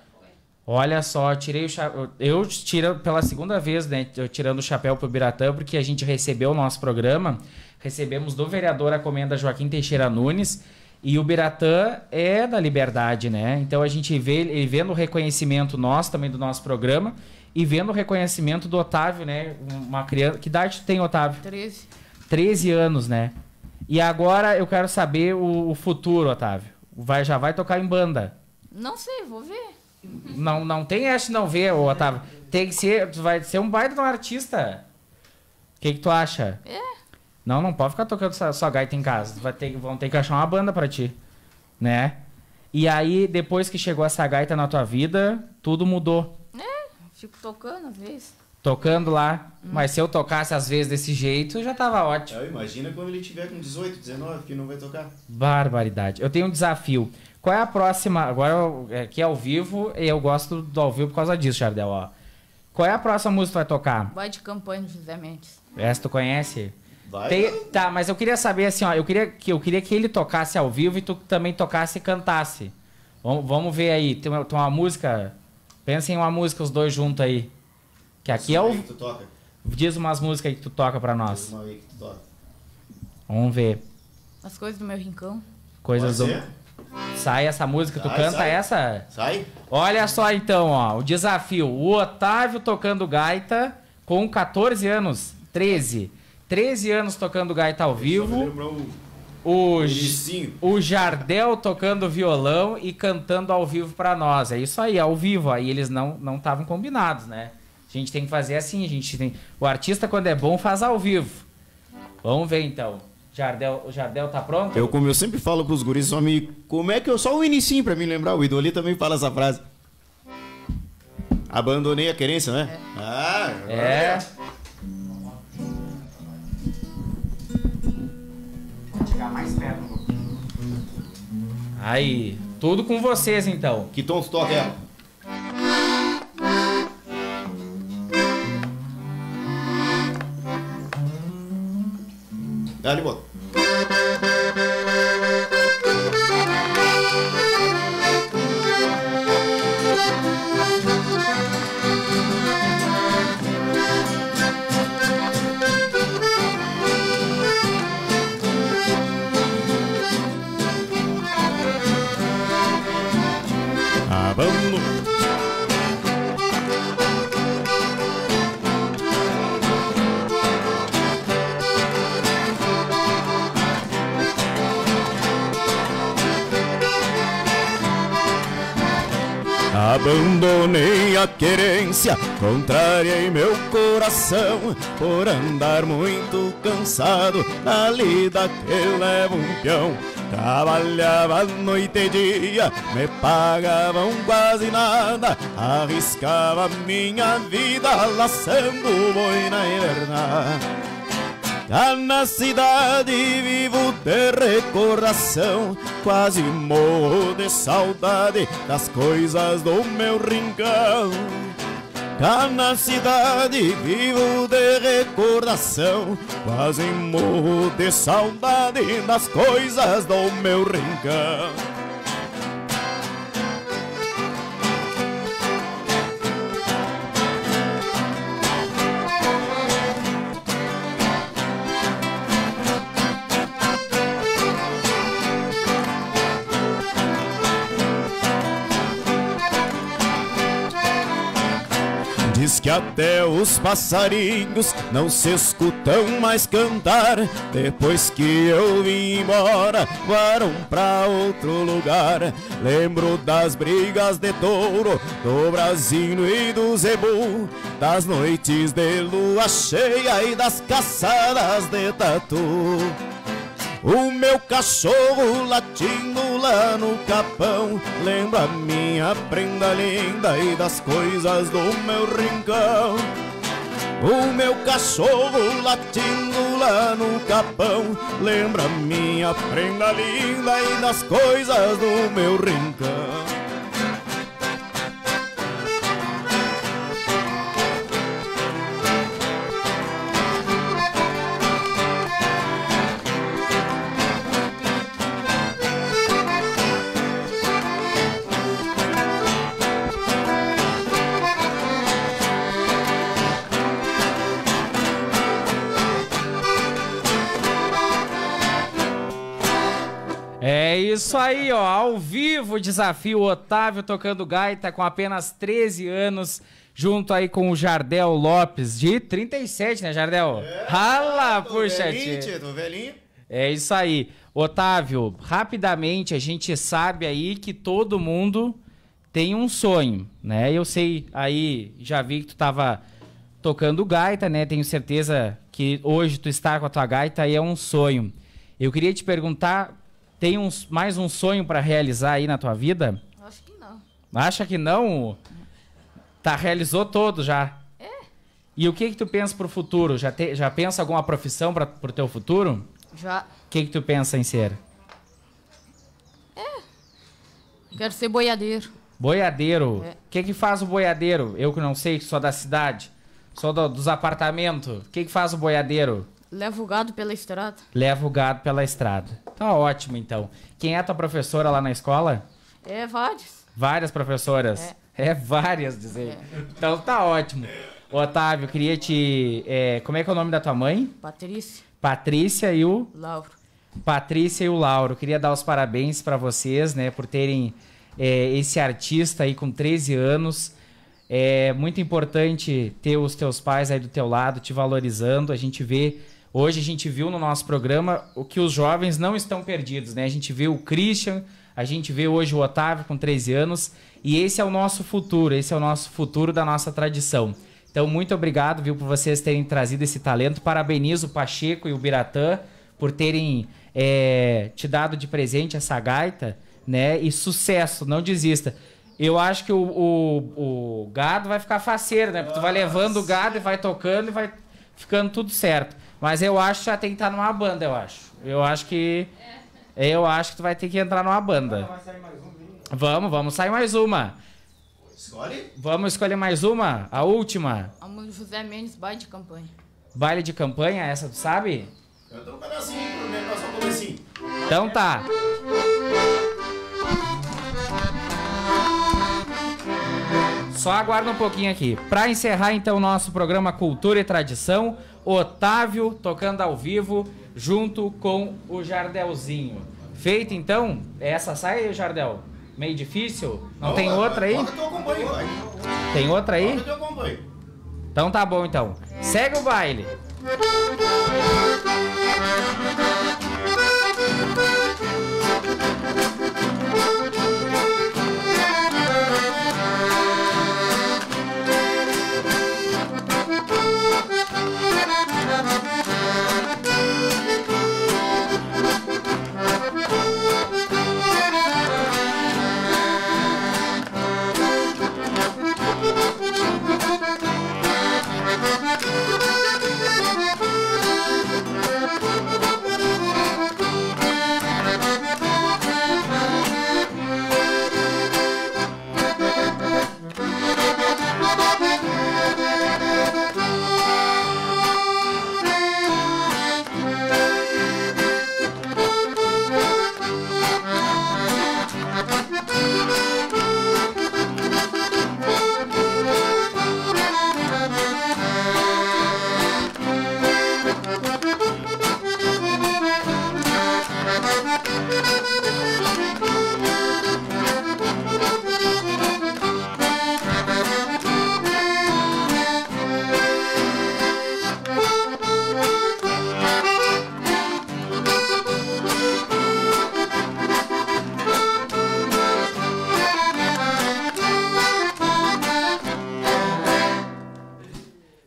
Olha só, tirei o chapéu. Eu tiro pela segunda vez, né? Eu tirando o chapéu pro Biratã, porque a gente recebeu o nosso programa. Recebemos do vereador a comenda Joaquim Teixeira Nunes. E o Biratã é da Liberdade, né? Então a gente vê ele vendo o reconhecimento nosso também do nosso programa e vendo o reconhecimento do Otávio, né? Uma criança. Que idade tu tem, Otávio? treze. treze anos, né? E agora eu quero saber o, o futuro, Otávio. Vai, já vai tocar em banda? Não sei, vou ver. Não, não tem essa de não ver, ô, Otávio. Tem que ser, tu vai ser um baita de um artista. O que que tu acha? É. Não, não pode ficar tocando só, só gaita em casa. Tu vai ter, vão ter que achar uma banda pra ti, né? E aí, depois que chegou essa gaita na tua vida, tudo mudou. É, fico tocando às vezes. Tocando lá. Mas se eu tocasse às vezes desse jeito, já tava ótimo. Eu imagina quando ele tiver com dezoito, dezenove, que não vai tocar. Barbaridade. Eu tenho um desafio. Qual é a próxima... Agora, eu- aqui é ao vivo, e eu gosto do ao vivo por causa disso, Jardel, ó. Qual é a próxima música que tu vai tocar? Vai de campanha do José Mendes. Essa tu conhece? Vai. Tem- tá, mas eu queria saber assim, ó. Eu queria, que, eu queria que ele tocasse ao vivo e tu também tocasse e cantasse. Vamos, vamos ver aí. Tem uma, tem uma música... Pensa em uma música, os dois juntos aí. Que aqui é o... Aí que tu toca. Diz umas músicas aí que tu toca pra nós. Uma aí que tu toca. Vamos ver. As coisas do meu rincão. Coisas Pode do... ser? Sai essa música, tu Sai, canta sai. essa? Sai. Olha só então, ó, o desafio. O Otávio tocando gaita com catorze anos, treze. treze anos tocando gaita ao vivo. Lembrar o... O, Inicinho. o Jardel tocando violão e cantando ao vivo pra nós. É isso aí, ao vivo. Aí eles não não estavam combinados, né? A gente tem que fazer assim, a gente tem... O artista, quando é bom, faz ao vivo. Vamos ver então. Jardel, o Jardel tá pronto? Eu, como eu sempre falo pros guris, só me... Como é que eu... Só o inicinho pra me lembrar. O Idoli também fala essa frase. Abandonei a querência, né? Ah, É. Vou chegar mais perto um pouquinho. Aí, tudo com vocês então. Que tom tu toca ela? Dá-lhe, bota. Abandono. Abandonei a querência, contrariei meu coração por andar muito cansado na lida que leva um peão. Trabalhava noite e dia, me pagavam quase nada, arriscava minha vida laçando boi na invernada. Cá na cidade vivo de recordação, quase morro de saudade das coisas do meu rincão. Cá na cidade vivo de recordação, quase morro de saudade das coisas do meu rincão. Diz que até os passarinhos não se escutam mais cantar. Depois que eu vim embora, voaram pra outro lugar. Lembro das brigas de touro, do brasino e do zebu, das noites de lua cheia e das caçadas de tatu. O meu cachorro latindo lá no capão lembra a minha prenda linda e das coisas do meu rincão. O meu cachorro latindo lá no capão lembra a minha prenda linda e das coisas do meu rincão. É isso aí, ó, ao vivo o desafio, Otávio tocando gaita com apenas treze anos, junto aí com o Jardel Lopes, de trinta e sete, né, Jardel? É, Rala, tô puxa, velhinho, tia. Tô velhinho. É isso aí. Otávio, rapidamente, a gente sabe aí que todo mundo tem um sonho, né? Eu sei aí, já vi que tu tava tocando gaita, né? Tenho certeza que hoje tu está com a tua gaita aí é um sonho. Eu queria te perguntar, tem uns, mais um sonho para realizar aí na tua vida? Acho que não. Acha que não? Tá, realizou todo já? É. E o que que tu pensa pro futuro? Já, te, já pensa alguma profissão para pro teu futuro? Já. O que que tu pensa em ser? É. Quero ser boiadeiro. Boiadeiro? O É. que que faz o boiadeiro? Eu que não sei, sou da cidade, sou do, dos apartamentos. O que que faz o boiadeiro? Leva o gado pela estrada. Leva o gado pela estrada. Tá ótimo, então. Quem é a tua professora lá na escola? É, vários. Várias professoras? É, é várias, dizer. É. Então tá ótimo. Otávio, queria te... É, como é que é o nome da tua mãe? Patrícia. Patrícia e o... Lauro. Patrícia e o Lauro. Queria dar os parabéns para vocês, né, por terem é, esse artista aí com treze anos. É muito importante ter os teus pais aí do teu lado, te valorizando. A gente vê... Hoje a gente viu no nosso programa o que os jovens não estão perdidos, né? A gente vê o Christian, a gente vê hoje o Otávio com treze anos, e esse é o nosso futuro, esse é o nosso futuro da nossa tradição. Então, muito obrigado, viu, por vocês terem trazido esse talento. Parabenizo o Pacheco e o Biratã por terem é, te dado de presente essa gaita, né? E sucesso, não desista. Eu acho que o, o, o gado vai ficar faceiro, né? Porque tu vai levando o gado e vai tocando e vai ficando tudo certo. Mas eu acho que já tem que estar numa banda, eu acho. Eu acho que... Eu acho que tu vai ter que entrar numa banda. Vai sair mais um, vamos, vamos sair mais uma. Escolhe? Vamos escolher mais uma? A última? A José Mendes, baile de campanha. Baile de campanha, essa tu sabe? Eu tô um pedacinho, pelo menos só um comecinho. Então tá. Só aguarda um pouquinho aqui. Pra encerrar então o nosso programa Cultura e Tradição, Otávio tocando ao vivo junto com o Jardelzinho. Feito então? Essa sai, Jardel? Meio difícil? Não, Não tem vai, outra vai. aí? Que eu acompanho, vai. Tem outra aí? Que eu acompanho. Então tá bom então. Segue o baile.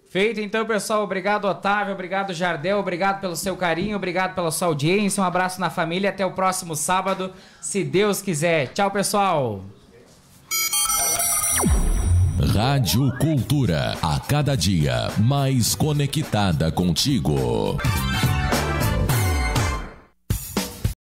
Feito então, pessoal. Obrigado, Otávio. Obrigado, Jardel. Obrigado pelo seu carinho. Obrigado pela sua audiência. Um abraço na família. Até o próximo sábado, se Deus quiser. Tchau, pessoal. Rádio Cultura. A cada dia mais conectada contigo.